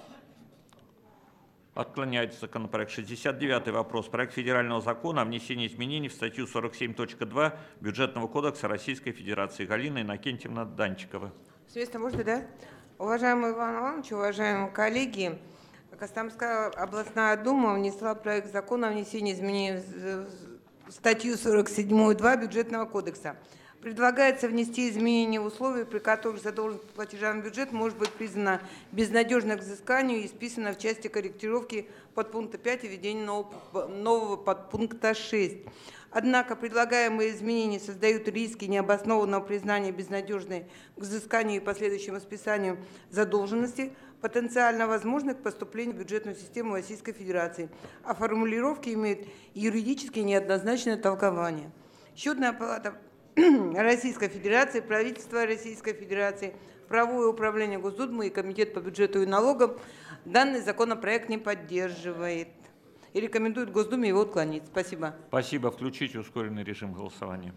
Отклоняется законопроект. 69-й вопрос. Проект федерального закона о внесении изменений в статью 47.2 Бюджетного кодекса Российской Федерации. Галина Иннокентьевна Данчикова. С места можно, да? Уважаемый Иван Иванович, уважаемые коллеги, Костромская областная дума внесла проект закона о внесении изменений в статью 47.2 Бюджетного кодекса. Предлагается внести изменения в условия, при которых задолженность по платежам в бюджет может быть признана безнадежной к взысканию и списана в части корректировки подпункта 5 и введения нового подпункта 6. Однако предлагаемые изменения создают риски необоснованного признания безнадежной к взысканию и последующему списанию задолженности, потенциально возможных поступлений в бюджетную систему Российской Федерации, а формулировки имеют юридически неоднозначное толкование. Счетная палата Российской Федерации, правительство Российской Федерации, правовое управление Госдумы и Комитет по бюджету и налогам данный законопроект не поддерживает и рекомендует Госдуме его отклонить. Спасибо. Спасибо. Включите ускоренный режим голосования.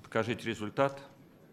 Покажите результат.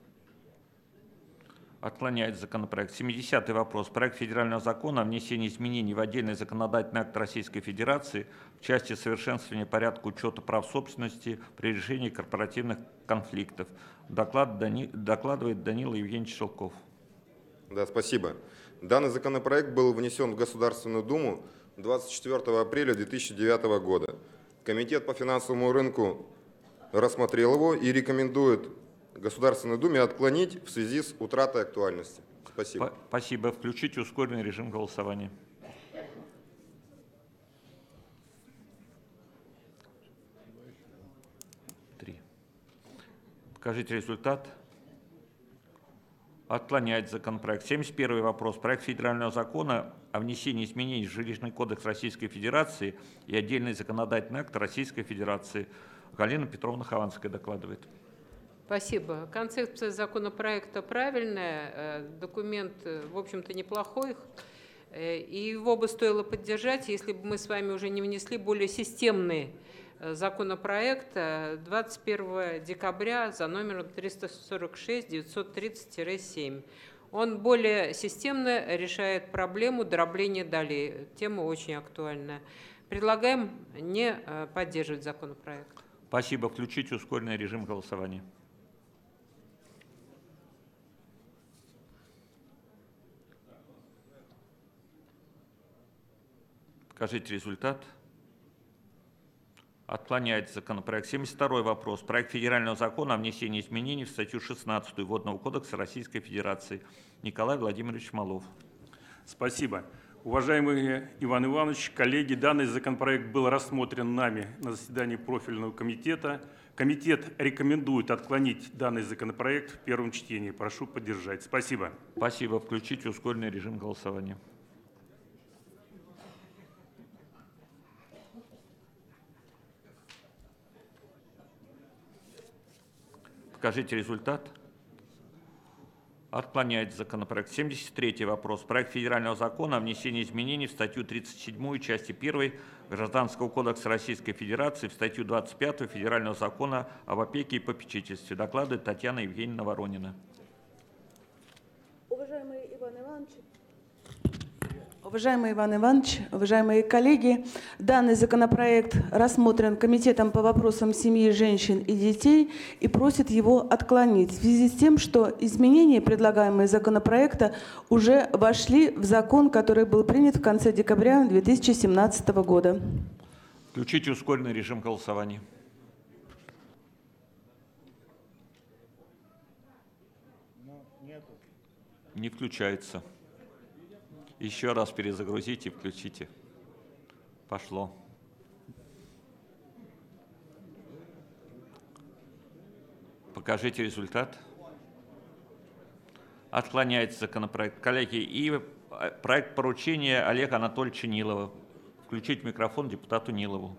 Отклоняется законопроект. 70-й вопрос. Проект федерального закона о внесении изменений в отдельный законодательный акт Российской Федерации в части совершенствования порядка учета прав собственности при решении корпоративных конфликтов. Докладывает Данила Евгеньевич Шелков. Да, спасибо. Данный законопроект был внесен в Государственную Думу 24 апреля 2009 года. Комитет по финансовому рынку рассмотрел его и рекомендует Государственной Думе отклонить в связи с утратой актуальности. Спасибо. Спасибо. Включите ускоренный режим голосования. Покажите результат. Отклоняется законопроект. 71 вопрос. Проект федерального закона о внесении изменений в Жилищный кодекс Российской Федерации и отдельный законодательный акт Российской Федерации. Галина Петровна Хованская докладывает. Спасибо. Концепция законопроекта правильная, документ, в общем-то, неплохой, и его бы стоило поддержать, если бы мы с вами уже не внесли более системный законопроект 21 декабря за номером 346-930-7. Он более системно решает проблему дробления долей. Тема очень актуальная. Предлагаем не поддерживать законопроект. Спасибо. Включите ускоренный режим голосования. Покажите результат. Отклоняется законопроект. 72 вопрос. Проект федерального закона о внесении изменений в статью 16 Водного кодекса Российской Федерации. Николай Владимирович Малов. Спасибо. Уважаемый Иван Иванович, коллеги, данный законопроект был рассмотрен нами на заседании профильного комитета. Комитет рекомендует отклонить данный законопроект в первом чтении. Прошу поддержать. Спасибо. Спасибо. Включите ускоренный режим голосования. Покажите результат. Отклоняется законопроект. 73 вопрос. Проект федерального закона о внесении изменений в статью 37 части 1 Гражданского кодекса Российской Федерации, в статью 25 Федерального закона об опеке и попечительстве. Докладывает Татьяна Евгеньевна Воронина. Уважаемый Иван Иванович, уважаемые коллеги, данный законопроект рассмотрен Комитетом по вопросам семьи, женщин и детей и просит его отклонить в связи с тем, что изменения, предлагаемые законопроекта, уже вошли в закон, который был принят в конце декабря 2017 года. Включите ускоренный режим голосования. Не включается. Еще раз перезагрузите и включите. Пошло. Покажите результат. Отклоняется законопроект. Коллеги, и проект поручения Олега Анатольевича Нилова. Включить микрофон депутату Нилову.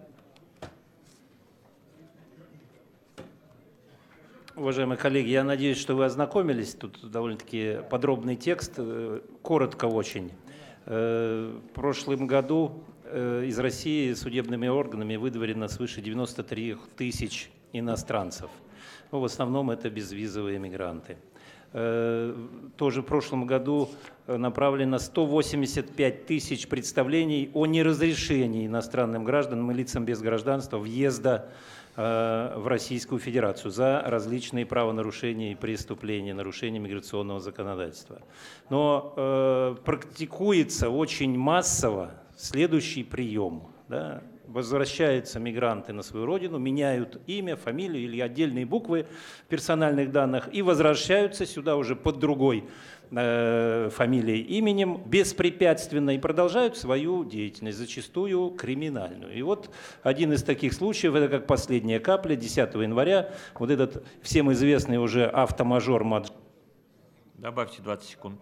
Уважаемые коллеги, я надеюсь, что вы ознакомились. Тут довольно-таки подробный текст, коротко очень. В прошлом году из России судебными органами выдворено свыше 93 тысяч иностранцев. В основном это безвизовые мигранты. Тоже в прошлом году направлено 185 тысяч представлений о неразрешении иностранным гражданам и лицам без гражданства въезда в Российскую Федерацию за различные правонарушения и преступления, нарушения миграционного законодательства. Но практикуется очень массово следующий прием. Да? Возвращаются мигранты на свою родину, меняют имя, фамилию или отдельные буквы в персональных данных и возвращаются сюда уже под другой фамилией, именем, беспрепятственно, и продолжают свою деятельность, зачастую криминальную. И вот один из таких случаев, это как последняя капля, 10 января, вот этот всем известный уже автомажор Добавьте 20 секунд.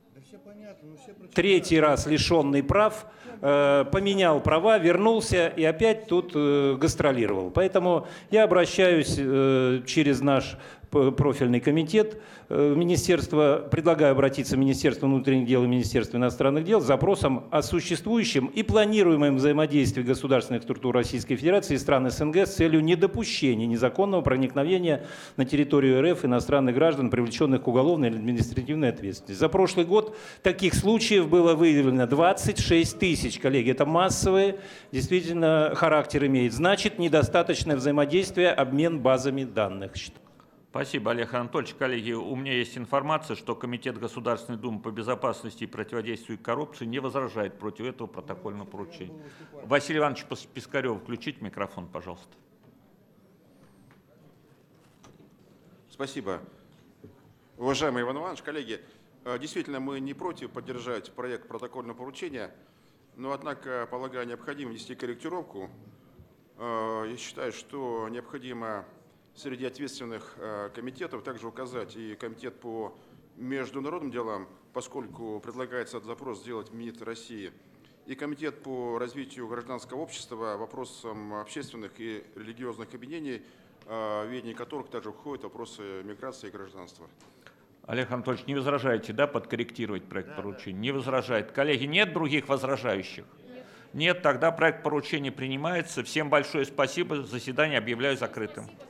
Третий раз лишенный прав, поменял права, вернулся и опять тут гастролировал. Поэтому я обращаюсь через наш профильный комитет министерства, предлагаю обратиться в Министерство внутренних дел и Министерство иностранных дел с запросом о существующем и планируемом взаимодействии государственных структур Российской Федерации и стран СНГ с целью недопущения незаконного проникновения на территорию РФ иностранных граждан, привлеченных к уголовной или административной ответственности. За прошлый год таких случаев было выявлено 26 тысяч, коллеги. Это массовый, действительно, характер имеет. Значит, недостаточное взаимодействие, обмен базами данных. Спасибо, Олег Анатольевич. Коллеги, у меня есть информация, что Комитет Государственной Думы по безопасности и противодействию коррупции не возражает против этого протокольного поручения. Василий Иванович Пискарев, включите микрофон, пожалуйста. Спасибо. Уважаемый Иван Иванович, коллеги, действительно мы не против поддержать проект протокольного поручения, но, однако, полагаю, необходимо внести корректировку. Я считаю, что необходимо среди ответственных комитетов также указать и комитет по международным делам, поскольку предлагается этот запрос сделать в МИД России, и комитет по развитию гражданского общества, вопросам общественных и религиозных объединений, в ведение которых также входят вопросы миграции и гражданства. Олег Анатольевич, не возражаете, да, подкорректировать проект поручения? Не возражает. Коллеги, нет других возражающих? Нет, тогда проект поручения принимается. Всем большое спасибо. Заседание объявляю закрытым.